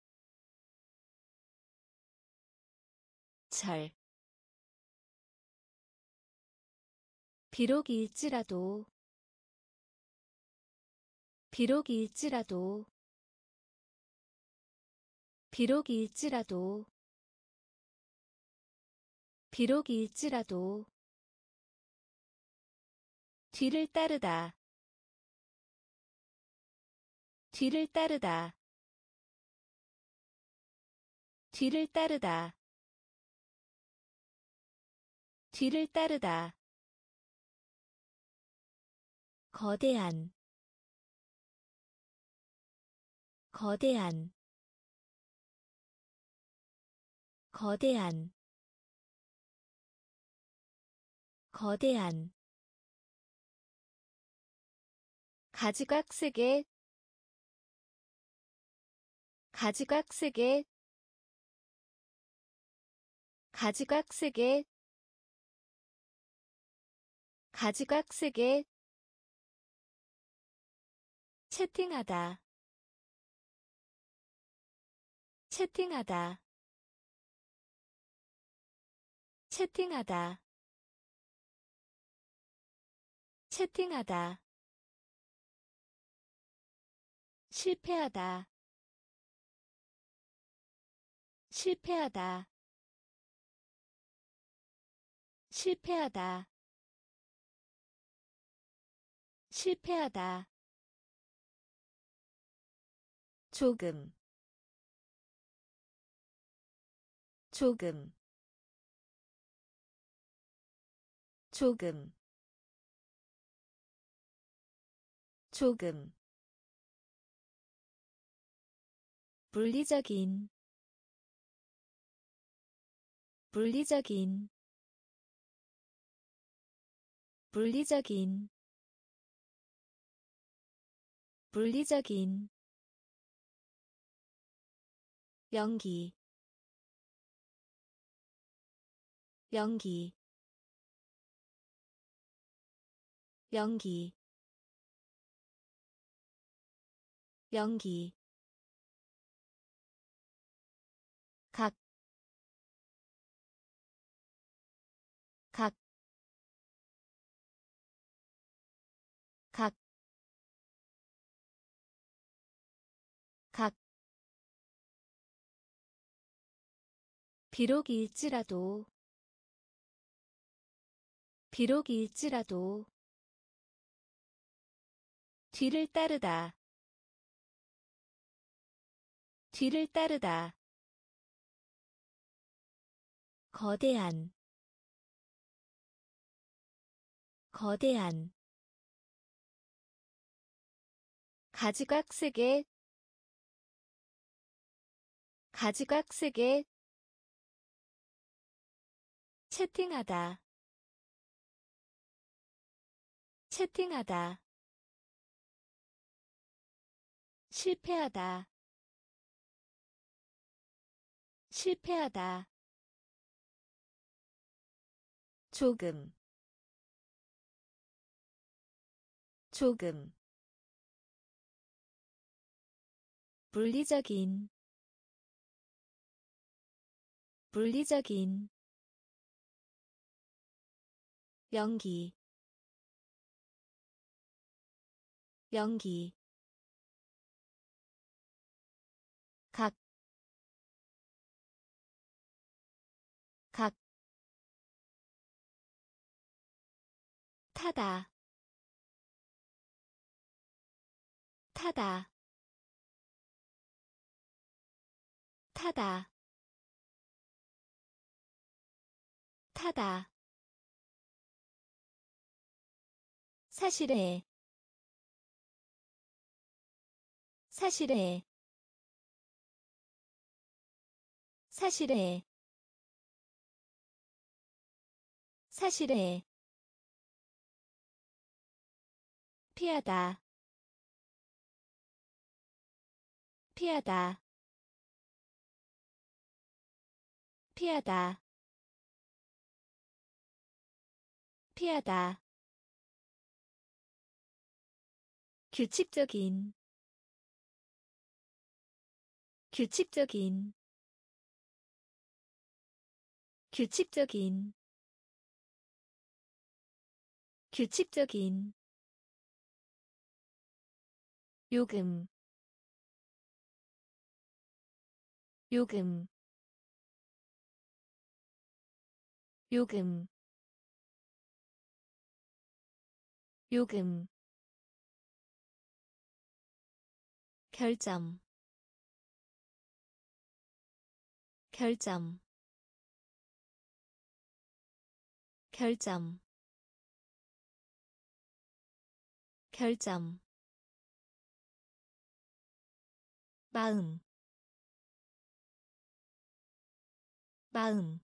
비록일지라도 비록일지라도 비록일지라도 비록일지라도 뒤를 따르다 뒤를 따르다 뒤를 따르다 뒤를 따르다 거대한 거대한 거대한 거대한 가지각색의 가지각색의 가지각색의 가지각색의 채팅하다 채팅하다 채팅하다 채팅하다 실패하다 실패하다 실패하다 실패하다 조금 조금 조금 조금 물리적인 물리적인 물리적인 물리적인 연기 연기 연기 연기 각 각, 각, 각. 비록일지라도 비록일지라도 뒤를 따르다 뒤를 따르다 거대한 거대한 가지각색의 가지각색의 채팅하다 채팅하다 실패하다 실패하다 조금 조금 물리적인 물리적인 연기 연기 각, 각. 타다 타다 타다 타다 사실에 사실에 사실에 사실에 피하다 피하다 피하다 피하다 규칙적인 규칙적인 규칙적인 규칙적인 요금 요금 요금 요금 결점 결점 결점 결점 마음 마음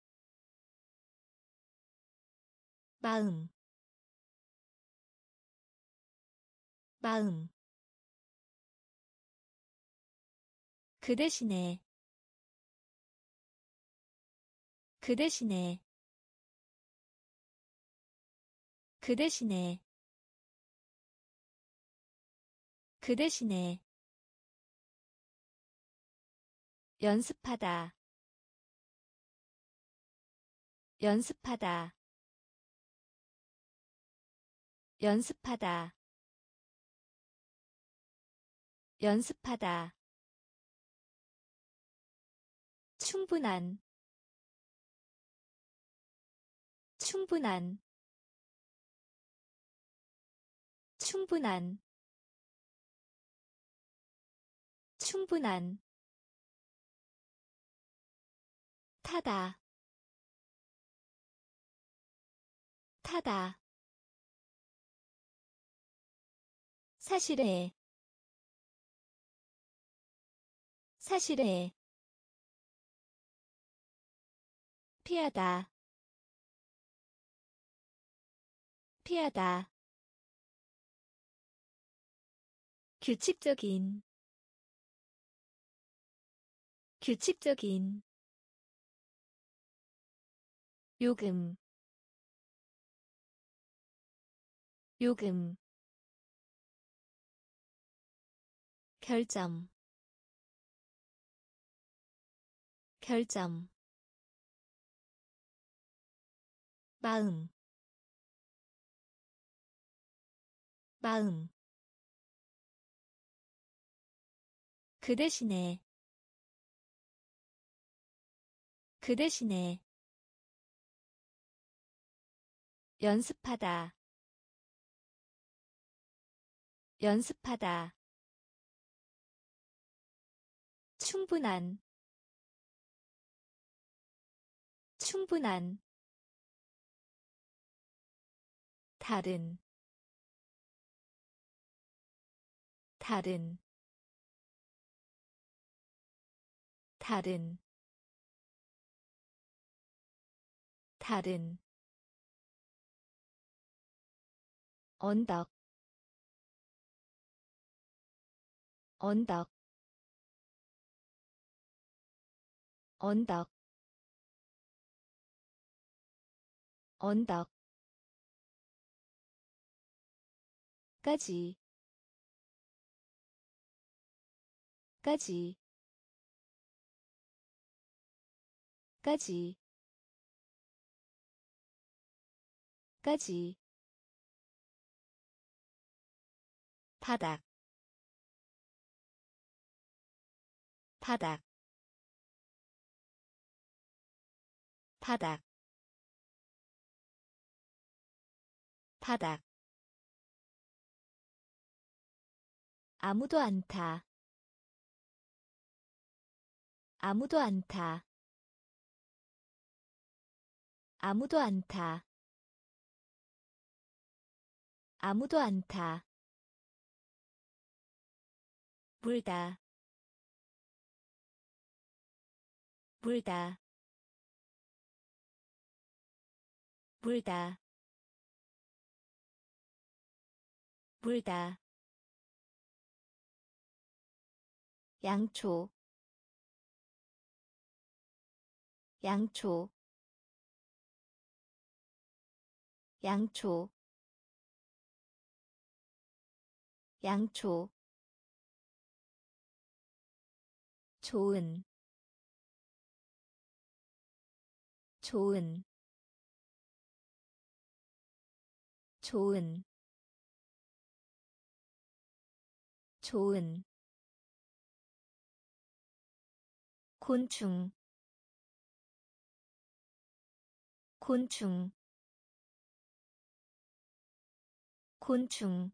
마음 마음 그 대신에 그 대신에 그 대신에 그 대신에 연습하다 연습하다 연습하다 연습하다 충분한 충분한 충분한 충분한 타다 타다 사실에 사실에 피하다 피하다 규칙적인 규칙적인 요금 요금 결점 결점 마음 마음 그 대신에 그 대신에 연습하다 연습하다 충분한 충분한 다른 다른 다른 다른 언덕 언덕 언덕 언덕 까지 까지 까지 까지 바닥 바닥 바닥 바닥 아무도 않다 아무도 않다 아무도 않다 아무도 않다 물다 물다 물다 물다 양초 양초 양초 양초 좋은 좋은 좋은 좋은 곤충 곤충 곤충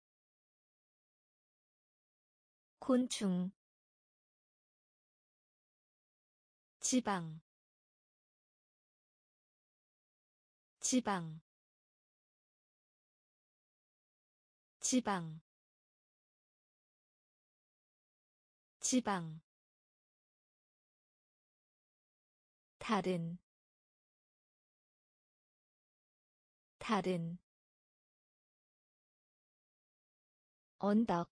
곤충 지방 지방 지방 지방 다른 다른 언덕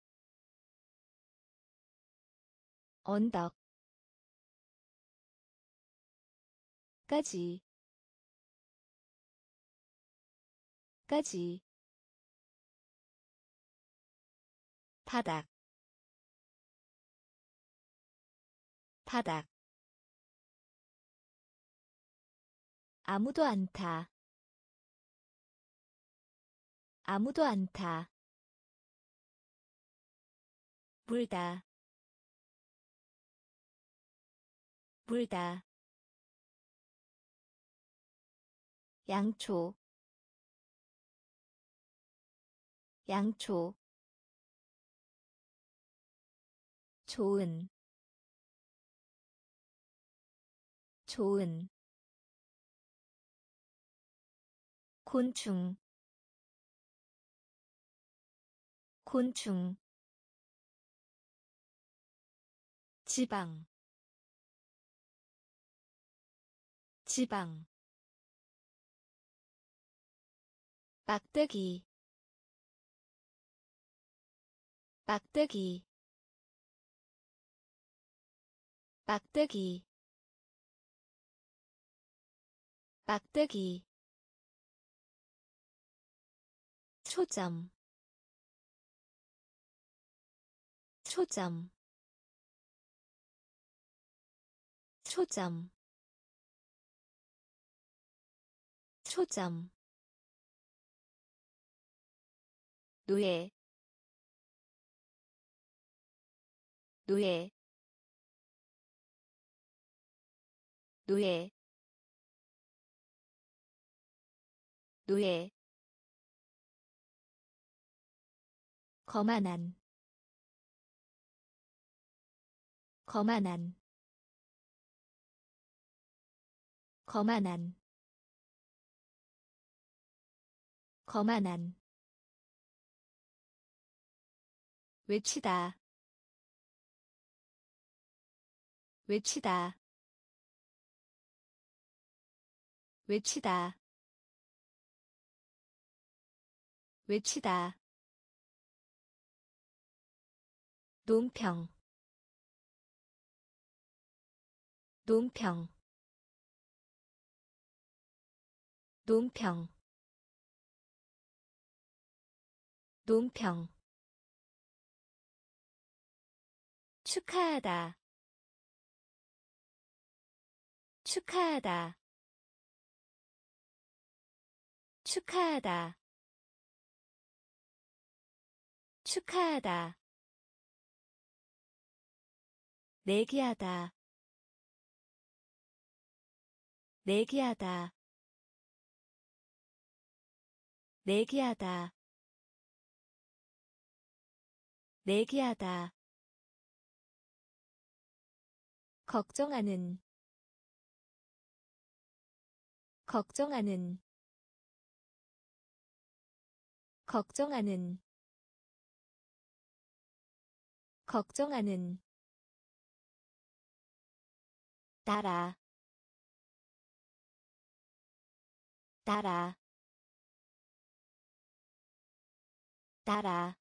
언덕 까지 까지 바닥 바닥 아무도 않다 아무도 않다 물다 물다 양초 양초 좋은 좋은 곤충 곤충 지방 지방 막대기 막대기 막대기 막대기 초점 초점 초점 초점 노예 노예 노예 노예 거만한 거만한 거만한 거만한 외치다 외치다 외치다 외치다 논평 논평 논평 논평 축하하다 축하하다 축하하다 축하하다 내기하다 내기하다 내기하다 내기하다 걱정하는 걱정하는 걱정하는 걱정하는 따라 따라 따라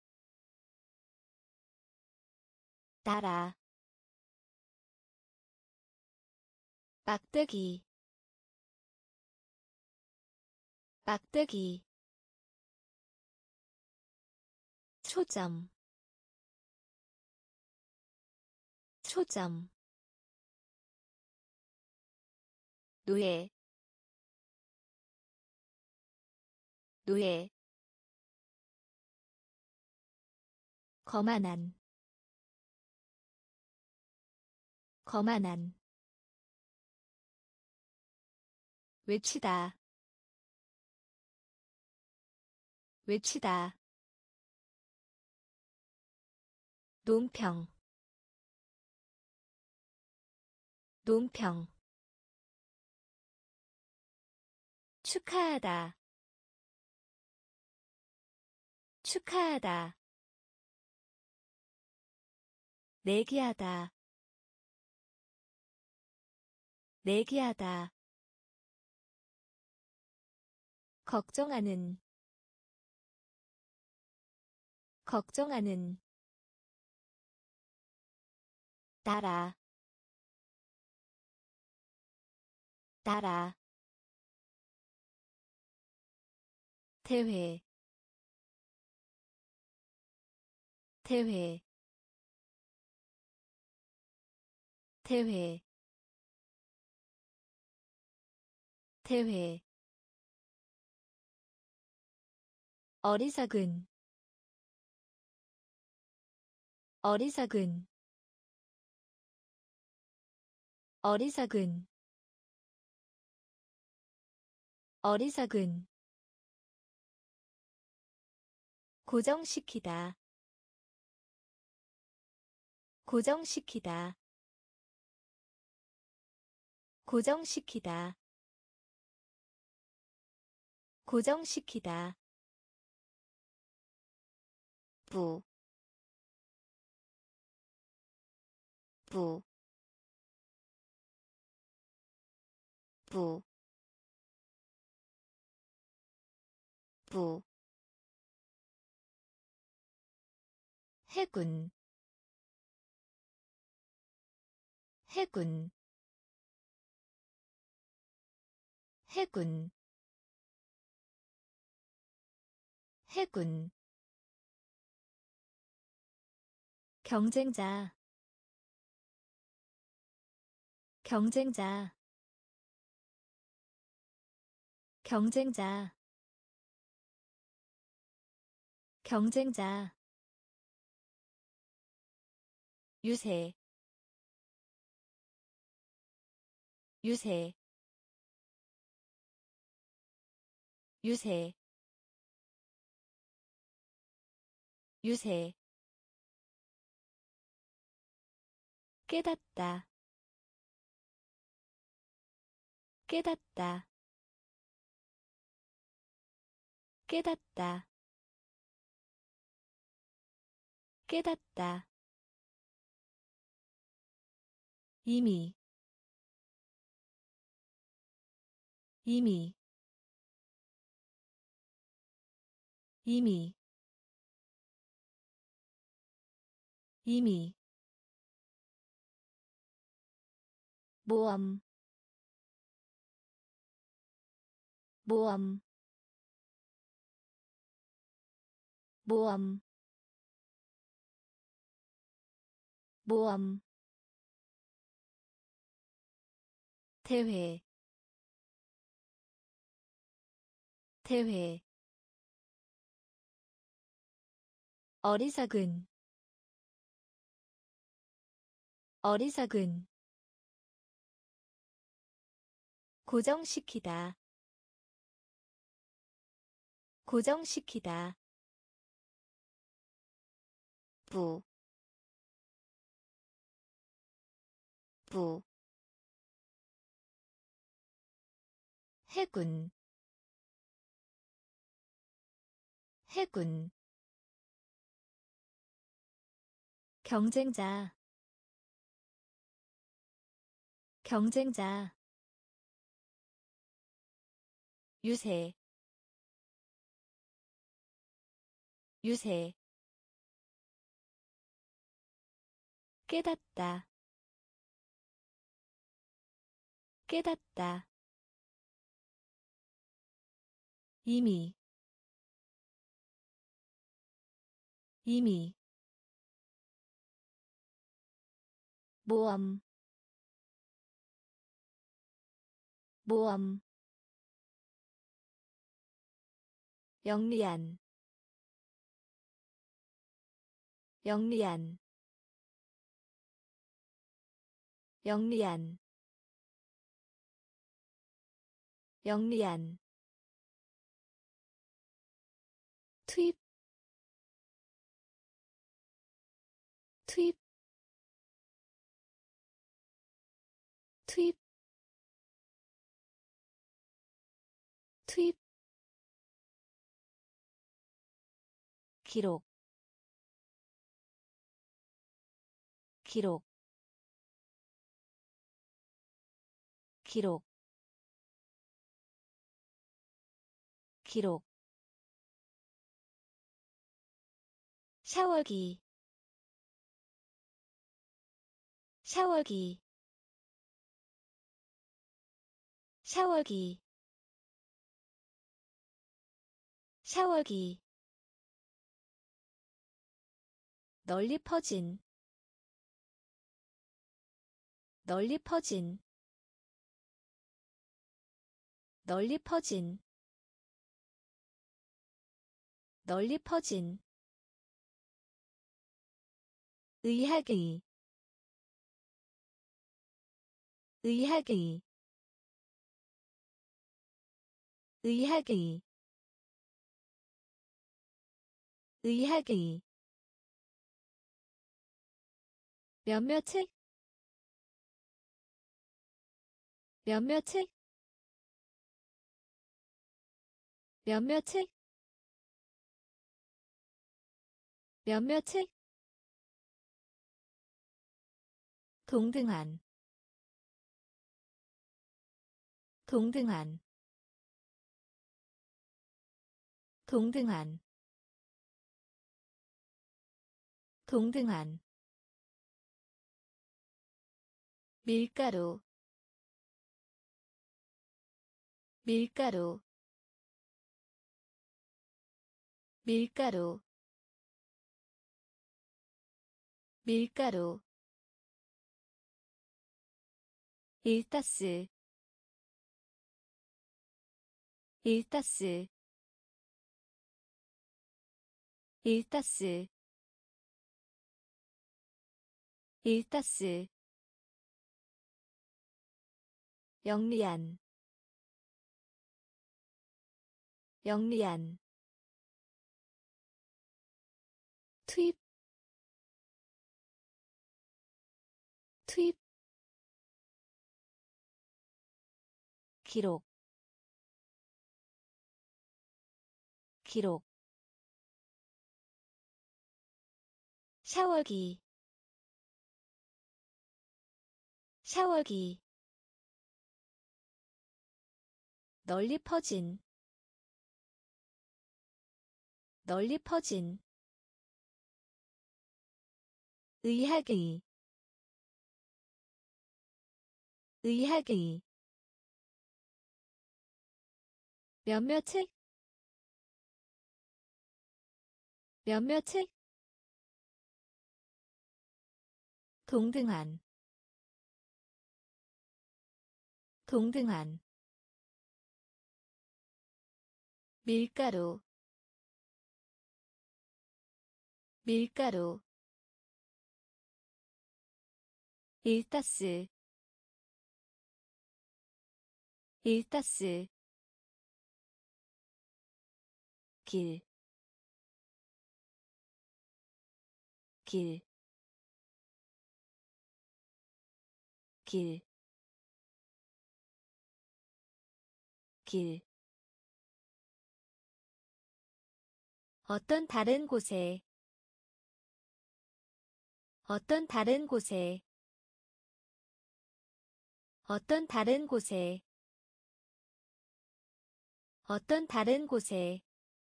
따라 막대기 막대기 초점 초점 노예 노예 거만한 거만한 외치다 외치다 논평 논평 축하하다 축하하다 내기하다 내기하다 걱정하는 걱정하는 따라 따라 대회 대회 대회 대회 어리석은 어리석은 어리석은 어리석은 고정시키다 고정시키다 고정시키다 고정시키다 부, 부, 부, 부, 해군, 해군, 해군, 해군, 경쟁자, 경쟁자, 경쟁자, 경쟁자, 유세, 유세, 유세, 유세, 깨닫다, 깨닫다, 깨닫다, 깨닫다, 이미, 이미, 이미, 이미, 모험, 모험, 모험, 모험, 대회, 대회, 어리석은, 어리석은, 고정시키다, 고정시키다 부, 부 해군 해군 경쟁자 경쟁자 유세 유세 깨닫다 깨닫다 이미 이미 모험 모험 영리한 영리한 영리한 영리한 투입 투입 투입 투입 기록 기록 기록 기록 샤워기 샤워기 샤워기 샤워기 널리 퍼진 널리 퍼진 널리 퍼진 널리 퍼진 의학의 의학의 의학의 의학의 몇몇의 몇몇의 몇몇의 몇몇의 동등한 동등한 동등한 동등한 밀가루 밀가루 밀가루 밀가루 일타스 일타스 일타스 일타스 영리한 영리한 투입 투입 기록 기록 샤워기 샤워기 널리 퍼진 널리 퍼진 의학의 의학의 몇몇의 몇몇의 동등한 동등한 밀가루 밀가루 일타스 일타스 길, 길, 길, 길. 어떤 다른 곳에, 어떤 다른 곳에, 어떤 다른 곳에, 어떤 다른 곳에.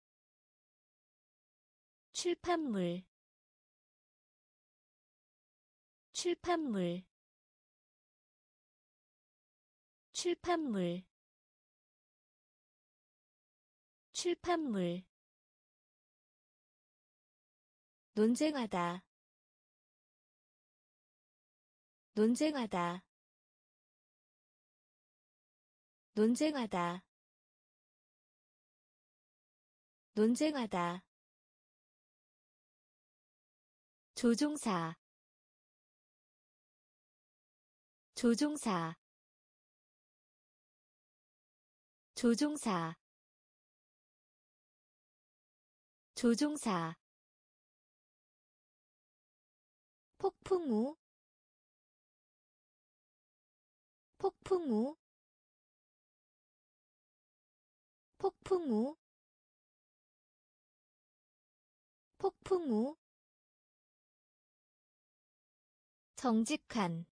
출판물, 출판물, 출판물, 출판물. 논쟁하다, 논쟁하다, 논쟁하다, 논쟁하다. 조종사, 조종사, 조종사, 조종사. 폭풍우, 폭풍우, 폭풍우, 폭풍우. 정직한,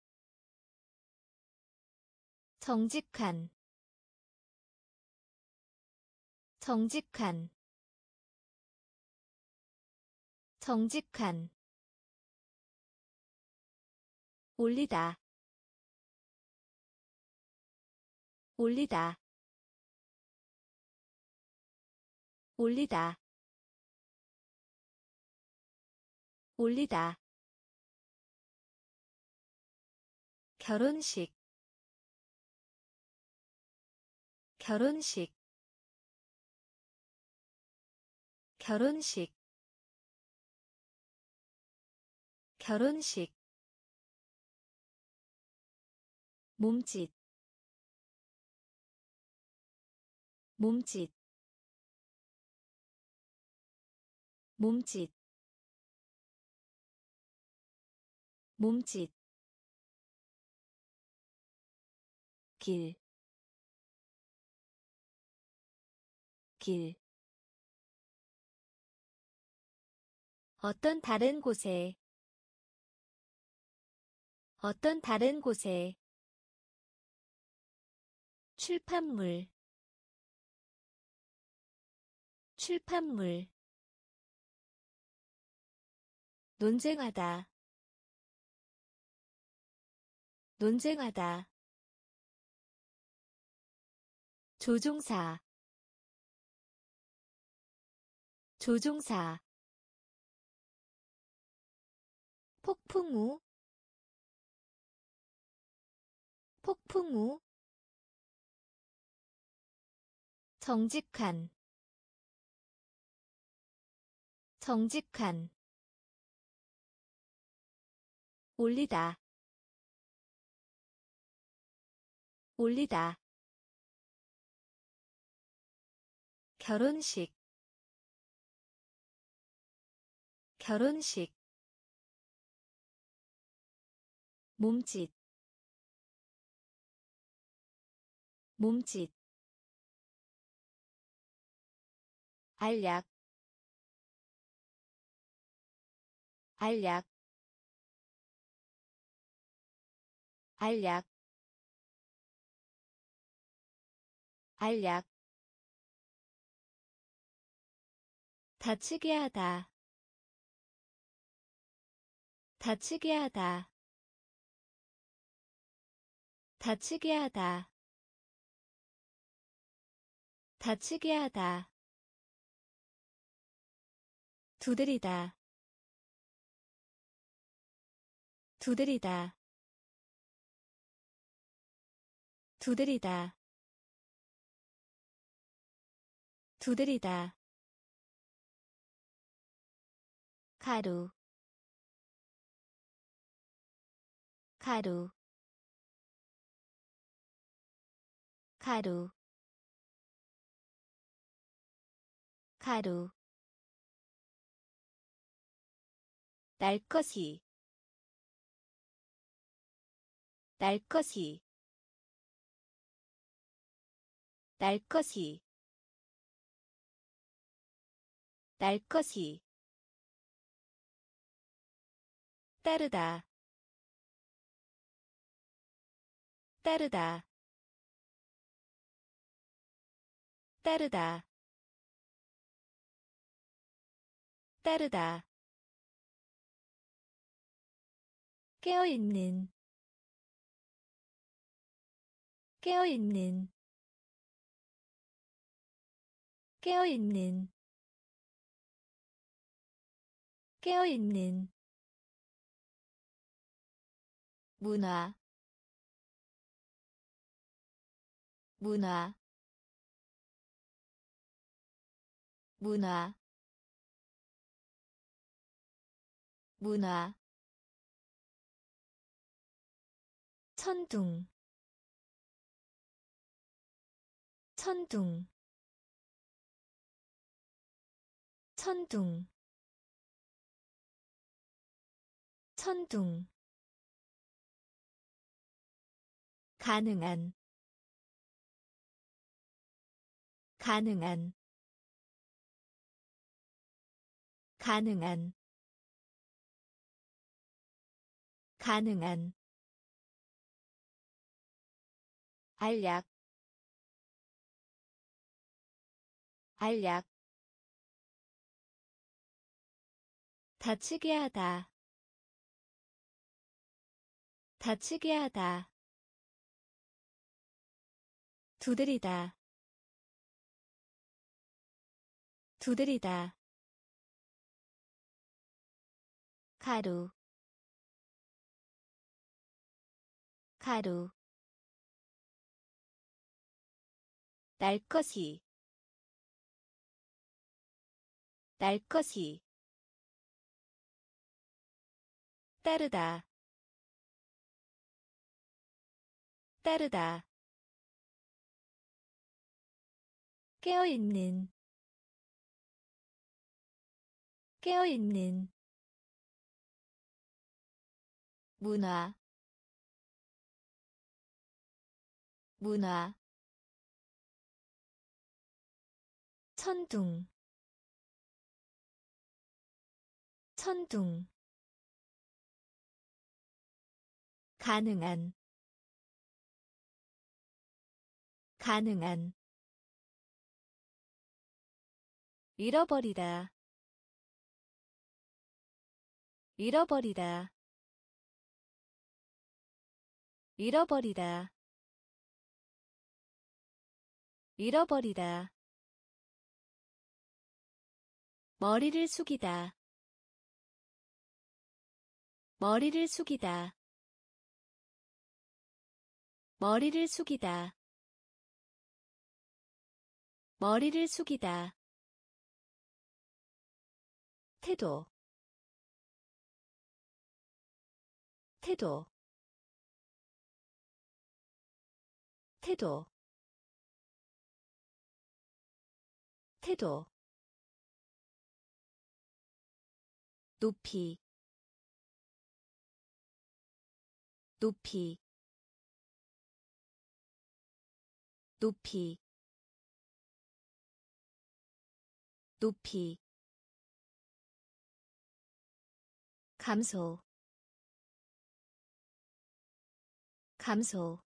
정직한, 정직한, 정직한. 올리다, 올리다, 올리다, 올리다. 결혼식, 결혼식, 결혼식, 결혼식. 몸짓, 몸짓, 몸짓, 몸짓. 길, 길. 어떤 다른 곳에, 어떤 다른 곳에. 출판물, 출판물. 논쟁하다, 논쟁하다. 조종사, 조종사. 폭풍우, 폭풍우. 정직한, 정직한. 올리다, 올리다. 결혼식, 결혼식. 몸짓, 몸짓. 알약, 알약, 알약, 알약. 다치게 하다, 다치게 하다, 다치게 하다, 다치게 하다. 두드리다, 두드리다, 두드리다, 두드리다. 가루, 가루, 가루, 가루 날 것이 날 것이 날 것이 날 것이 따르다 따르다 따르다 따르다 깨어있는 깨어있는 깨어있는 깨어있는 문화 문화 문화 문화 천둥 천둥 천둥 천둥 가능한 가능한 가능한 가능한 알약 알약 다치게 하다 다치게 하다 두드리다 두드리다 가루 가루 날 것이 날 것이 따르다 따르다 깨어있는 깨어있는 문화 문화 천둥 천둥 가능한 가능한 잃어버리다 잃어버리다 잃어버리다 잃어버리다 머리를 숙이다 머리를 숙이다 머리를 숙이다 머리를 숙이다 태도 태도 태도 태도 높이 높이 높이 높이 감소 감소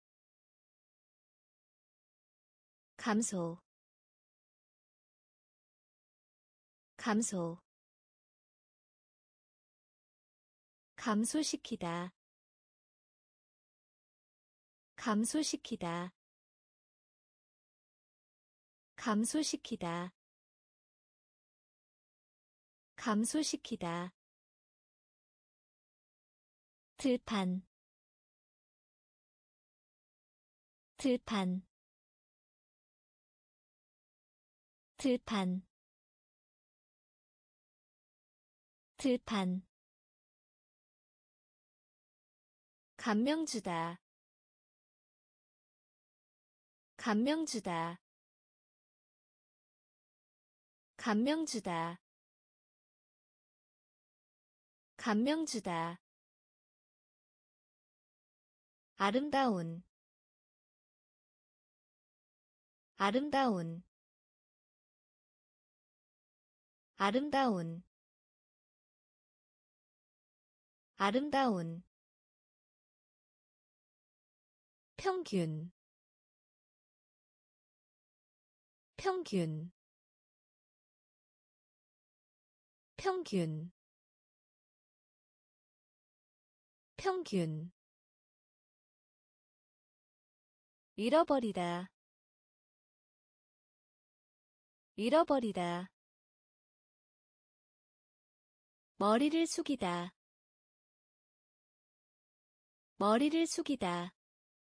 감소 감소 감소시키다 감소시키다 감소시키다 감소시키다 들판 들판 들판 들판 감명 주다 감명 주다 감명 주다. 감명 주다. 아름다운 아름다운 아름다운 아름다운 평균 평균 평균 평균 잃어버리다 잃어버리다 머리를 숙이다 머리를 숙이다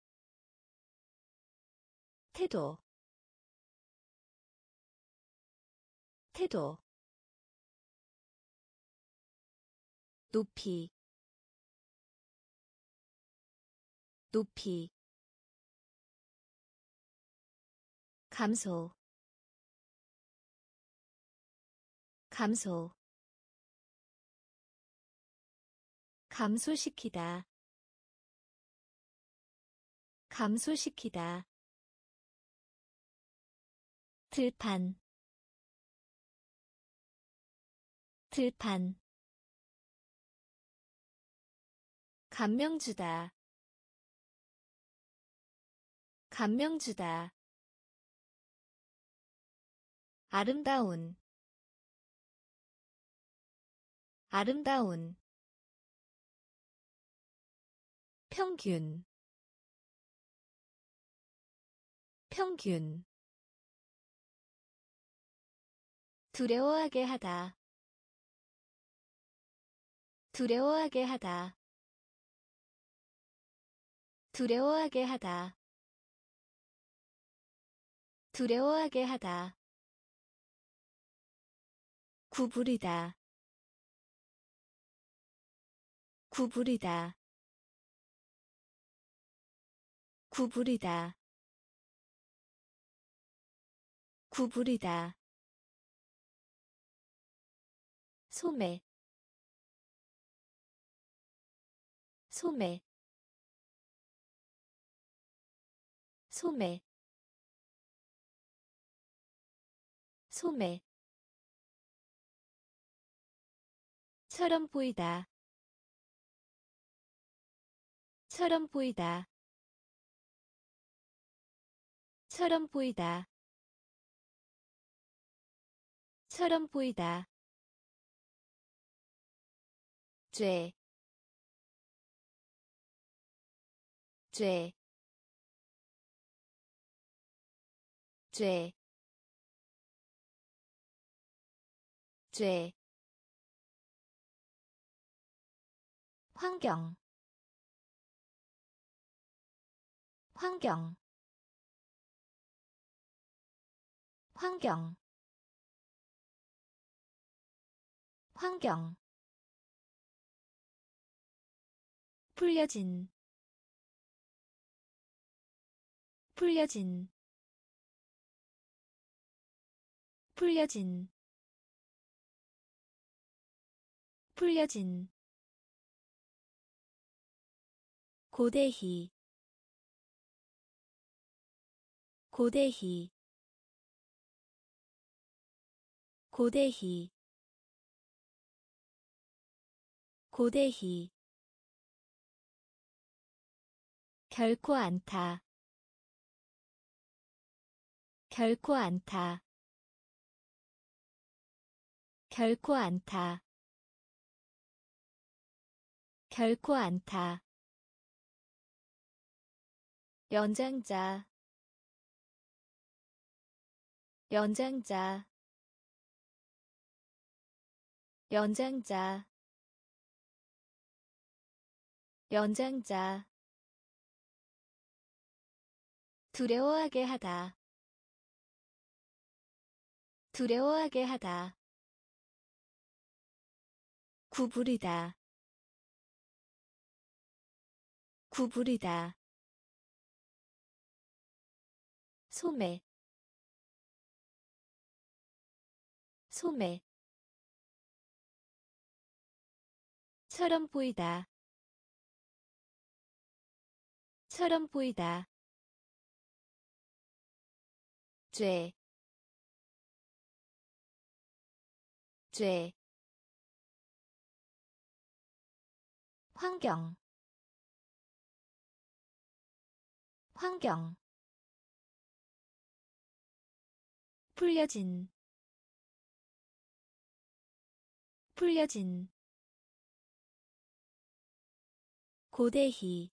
태도 태도 높이 높이 감소 감소 감소시키다 감소시키다 들판 들판 감명 주다 감명 주다 아름다운 아름다운 평균 평균 두려워하게 하다 두려워하게 하다 두려워하게 하다 두려워하게 하다 구부리다 구부리다 구부리다 구부리다 소매 소매 소매 소매 처럼 보이다 처럼 보이다 처럼 보이다 처럼 보이다 죄, 죄, 죄, 죄. 환경, 환경, 환경, 환경. 풀려진, 풀려진, 풀려진, 풀려진. 고대희, 고대희, 고대희, 고대희. 결코 않다, 결코 않다, 결코 않다, 결코 않다. 연장자, 연장자, 연장자, 연장자. 두려워하게 하다, 두려워하게 하다. 구부리다, 구부리다. 소매, 소매 처럼 보이다 처럼 보이다 죄, 죄 환경 환경 풀려진 풀려진 고대희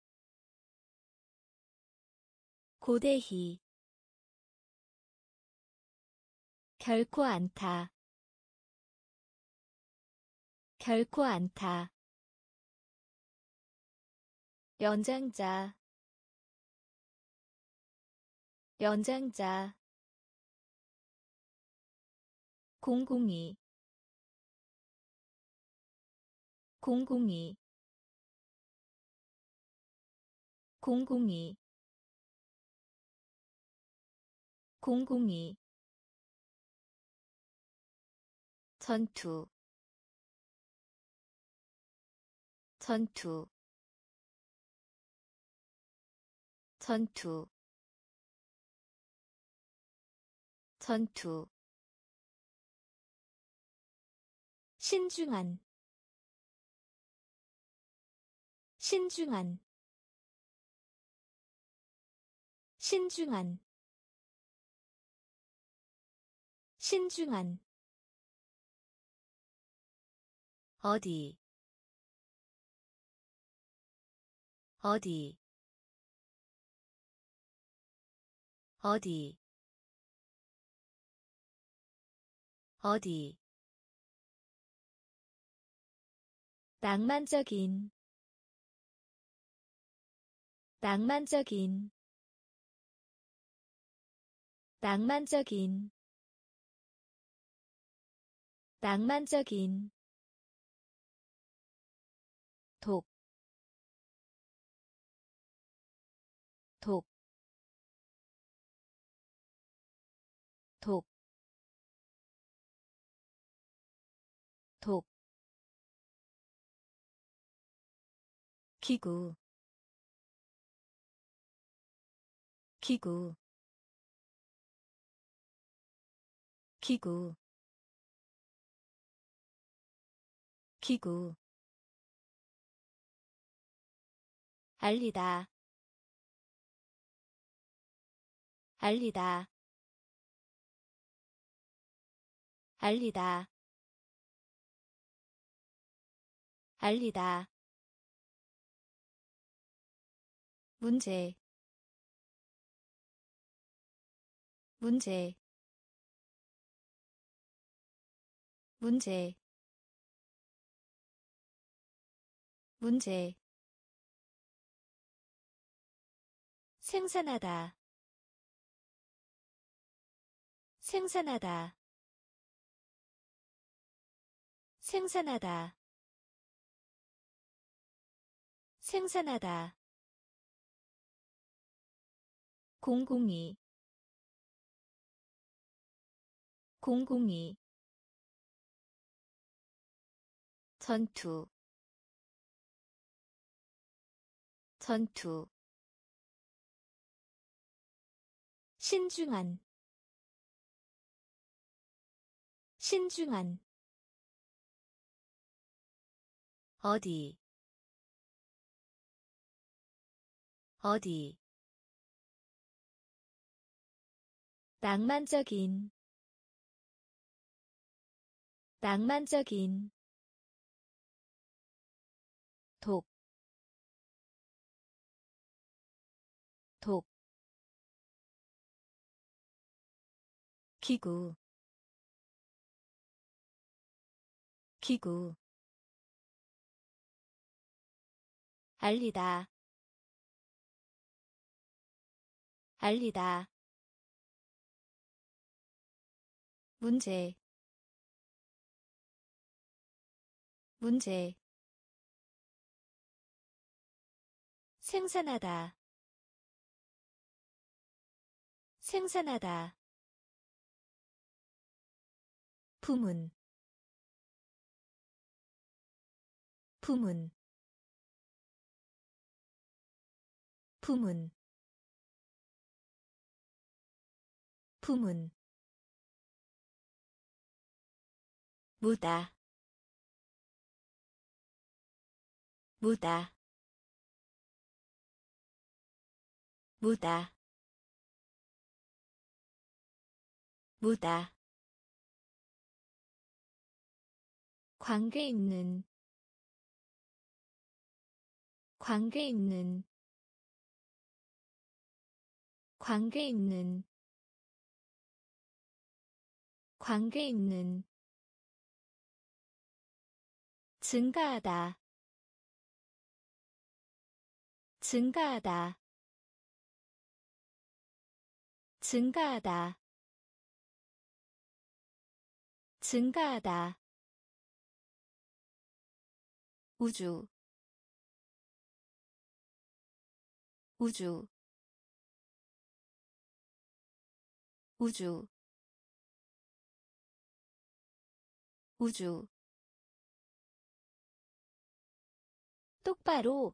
고대희 결코 않다 결코 않다 연장자 연장자 공공이 공공이 공공이 공공이 전투 전투 전투 전투 신중한 신중한 신중한 신중한 어디 어디 어디 어디 낭만적인 낭만적인 낭만적인 낭만적인 독, 독, 독, 독 기구 기구 기구 기구 알리다 알리다 알리다 알리다 문제 문제 문제 문제 생산하다 생산하다 생산하다 생산하다 공공이 공공이 전투 전투 신중한 신중한 어디 어디 낭만적인 낭만적인 독, 독 기구 기구 알리다 알리다 문제 문제 생산하다 생산하다 부문 부문 부문 부문 무다 무다 무다 무다 관계 있는 관계 있는 관계 있는 관계 있는 증가하다 증가하다 증가하다 증가하다 우주 우주 우주 우주 똑바로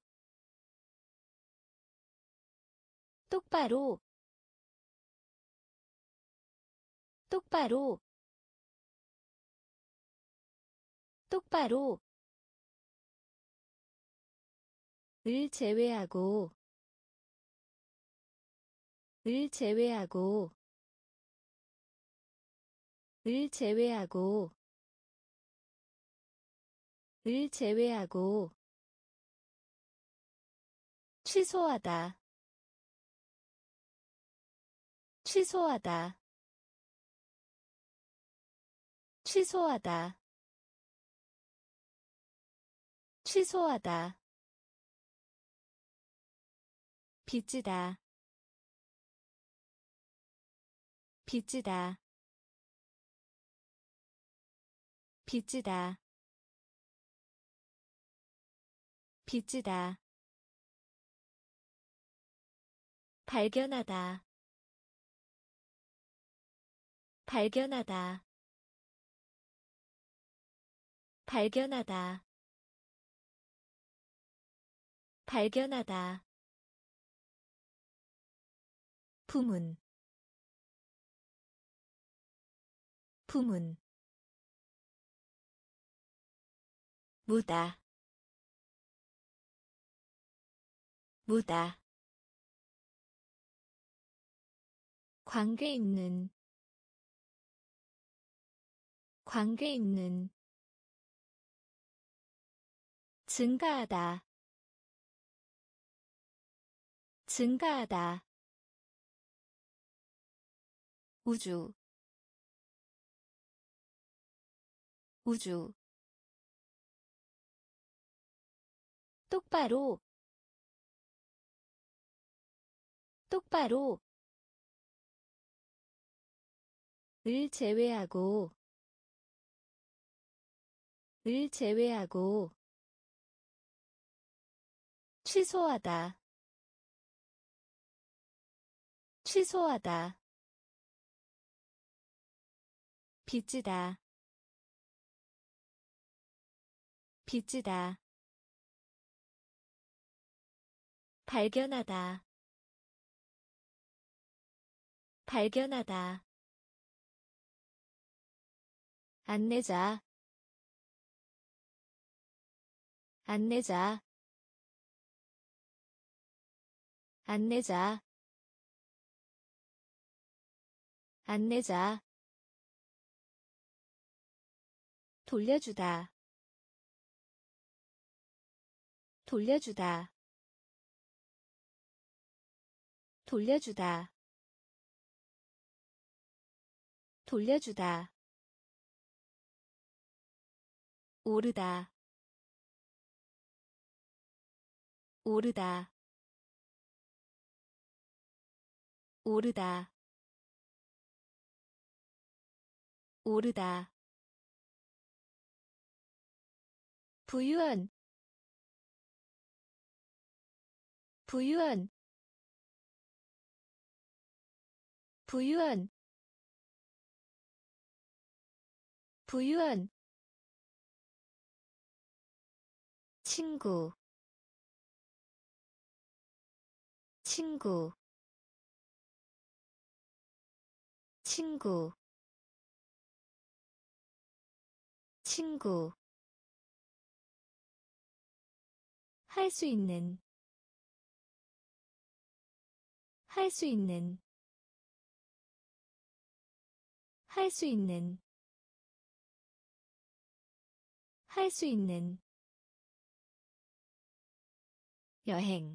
똑바로 똑바로 똑바로 을 제외하고 을 제외하고 을 제외하고 을 제외하고 취소하다 취소하다 취소하다 취소하다 빚지다 빚지다 빚지다 빚지다 발견하다 발견하다 발견하다 발견하다 부문 부문 무다 무다 관계 있는 관계 있는 증가하다 증가하다 우주 우주 똑바로 똑바로 을 제외하고 을 제외하고 취소하다 취소하다 빚지다 빚지다 발견하다 발견하다 안내자 안내자 안내자 안내자 돌려주다 돌려주다 돌려주다 돌려주다 오르다 오르다 오르다 오르다 부유한 부유한 부유한 부유한 친구 친구 친구 친구 할 수 있는 할 수 있는 할 수 있는 할 수 있는 여행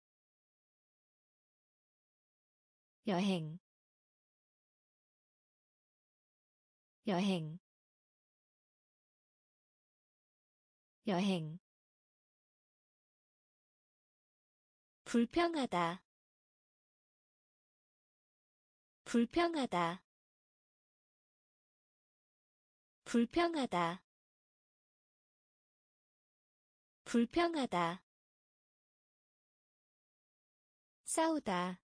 여행 여행 여행 불평하다 불평하다 불평하다 불평하다 싸우다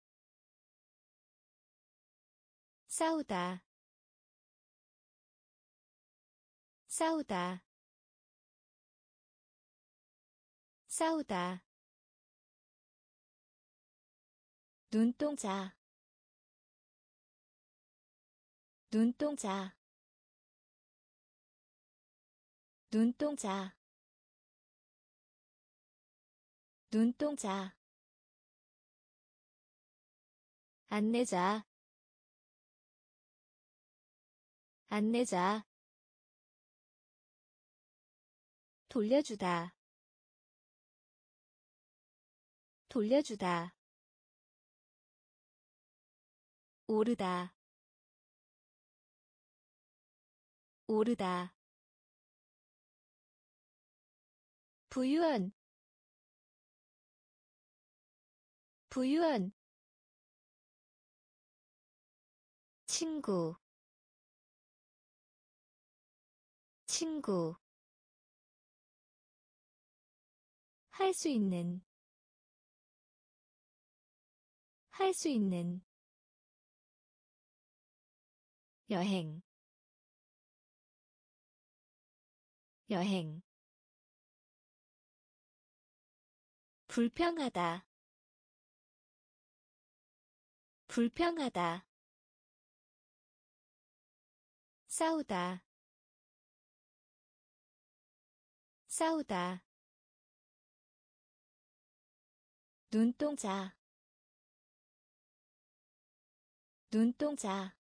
싸우다 싸우다 싸우다 눈동자 눈동자 눈동자 눈동자 안내자 안내자 돌려주다 돌려주다 오르다 오르다 부유한 부유한 친구 친구 할 수 있는 할 수 있는 여행 여행 불평하다 불평하다 싸우다 싸우다 눈동자 눈동자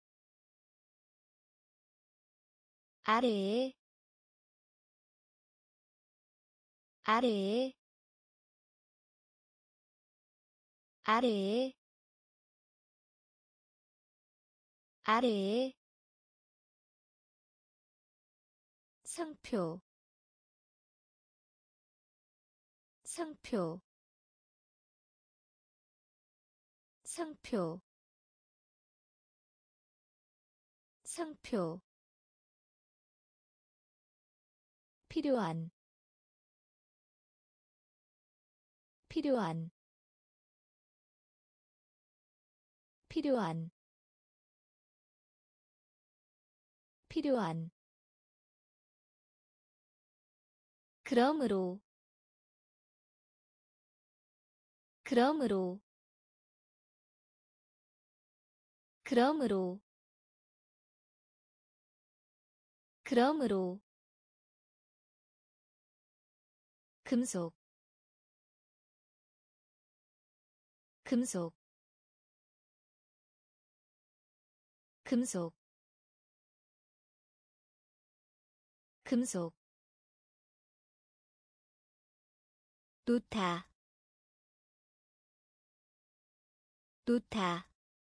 아래에 아래에 아래에 아래에 상표 상표 상표 상표 필요한 필요한 필요한 필요한 그러므로 그러므로 그러므로 그러므로 금속 금속 금속 금속 놓다 놓다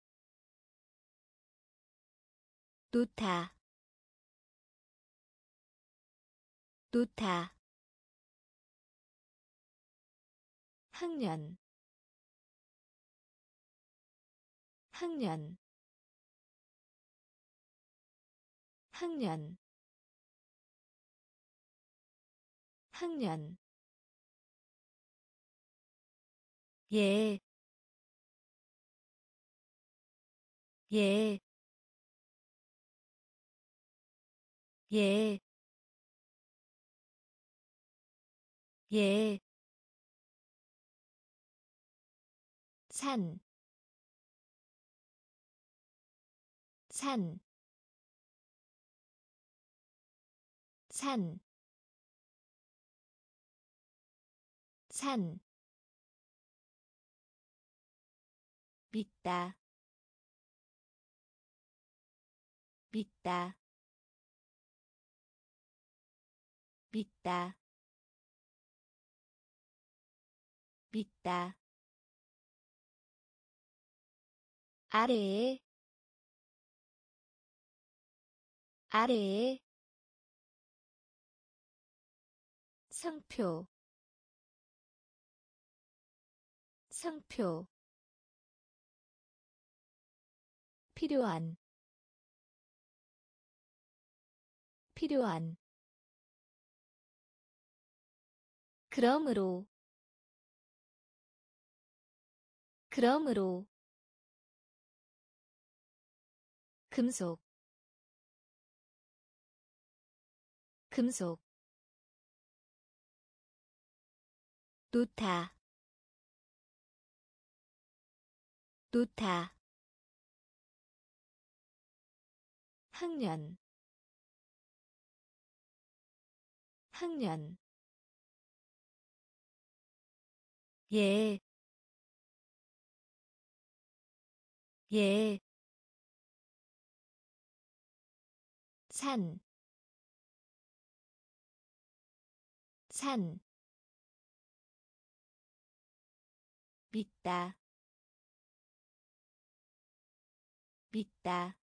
놓다 놓다 학년 학년 학년 학년 예, 예, 예, 예, 산, 산, 산, 산, 믿다, 믿다, 믿다, 믿다. 아래에, 아래에, 상표, 상표. 필요한, 필요한. 그러므로, 그러므로. 금속, 금속. 놓다, 놓다. 학년, 학년. 예, 예, 산, 산. 믿다, 믿다.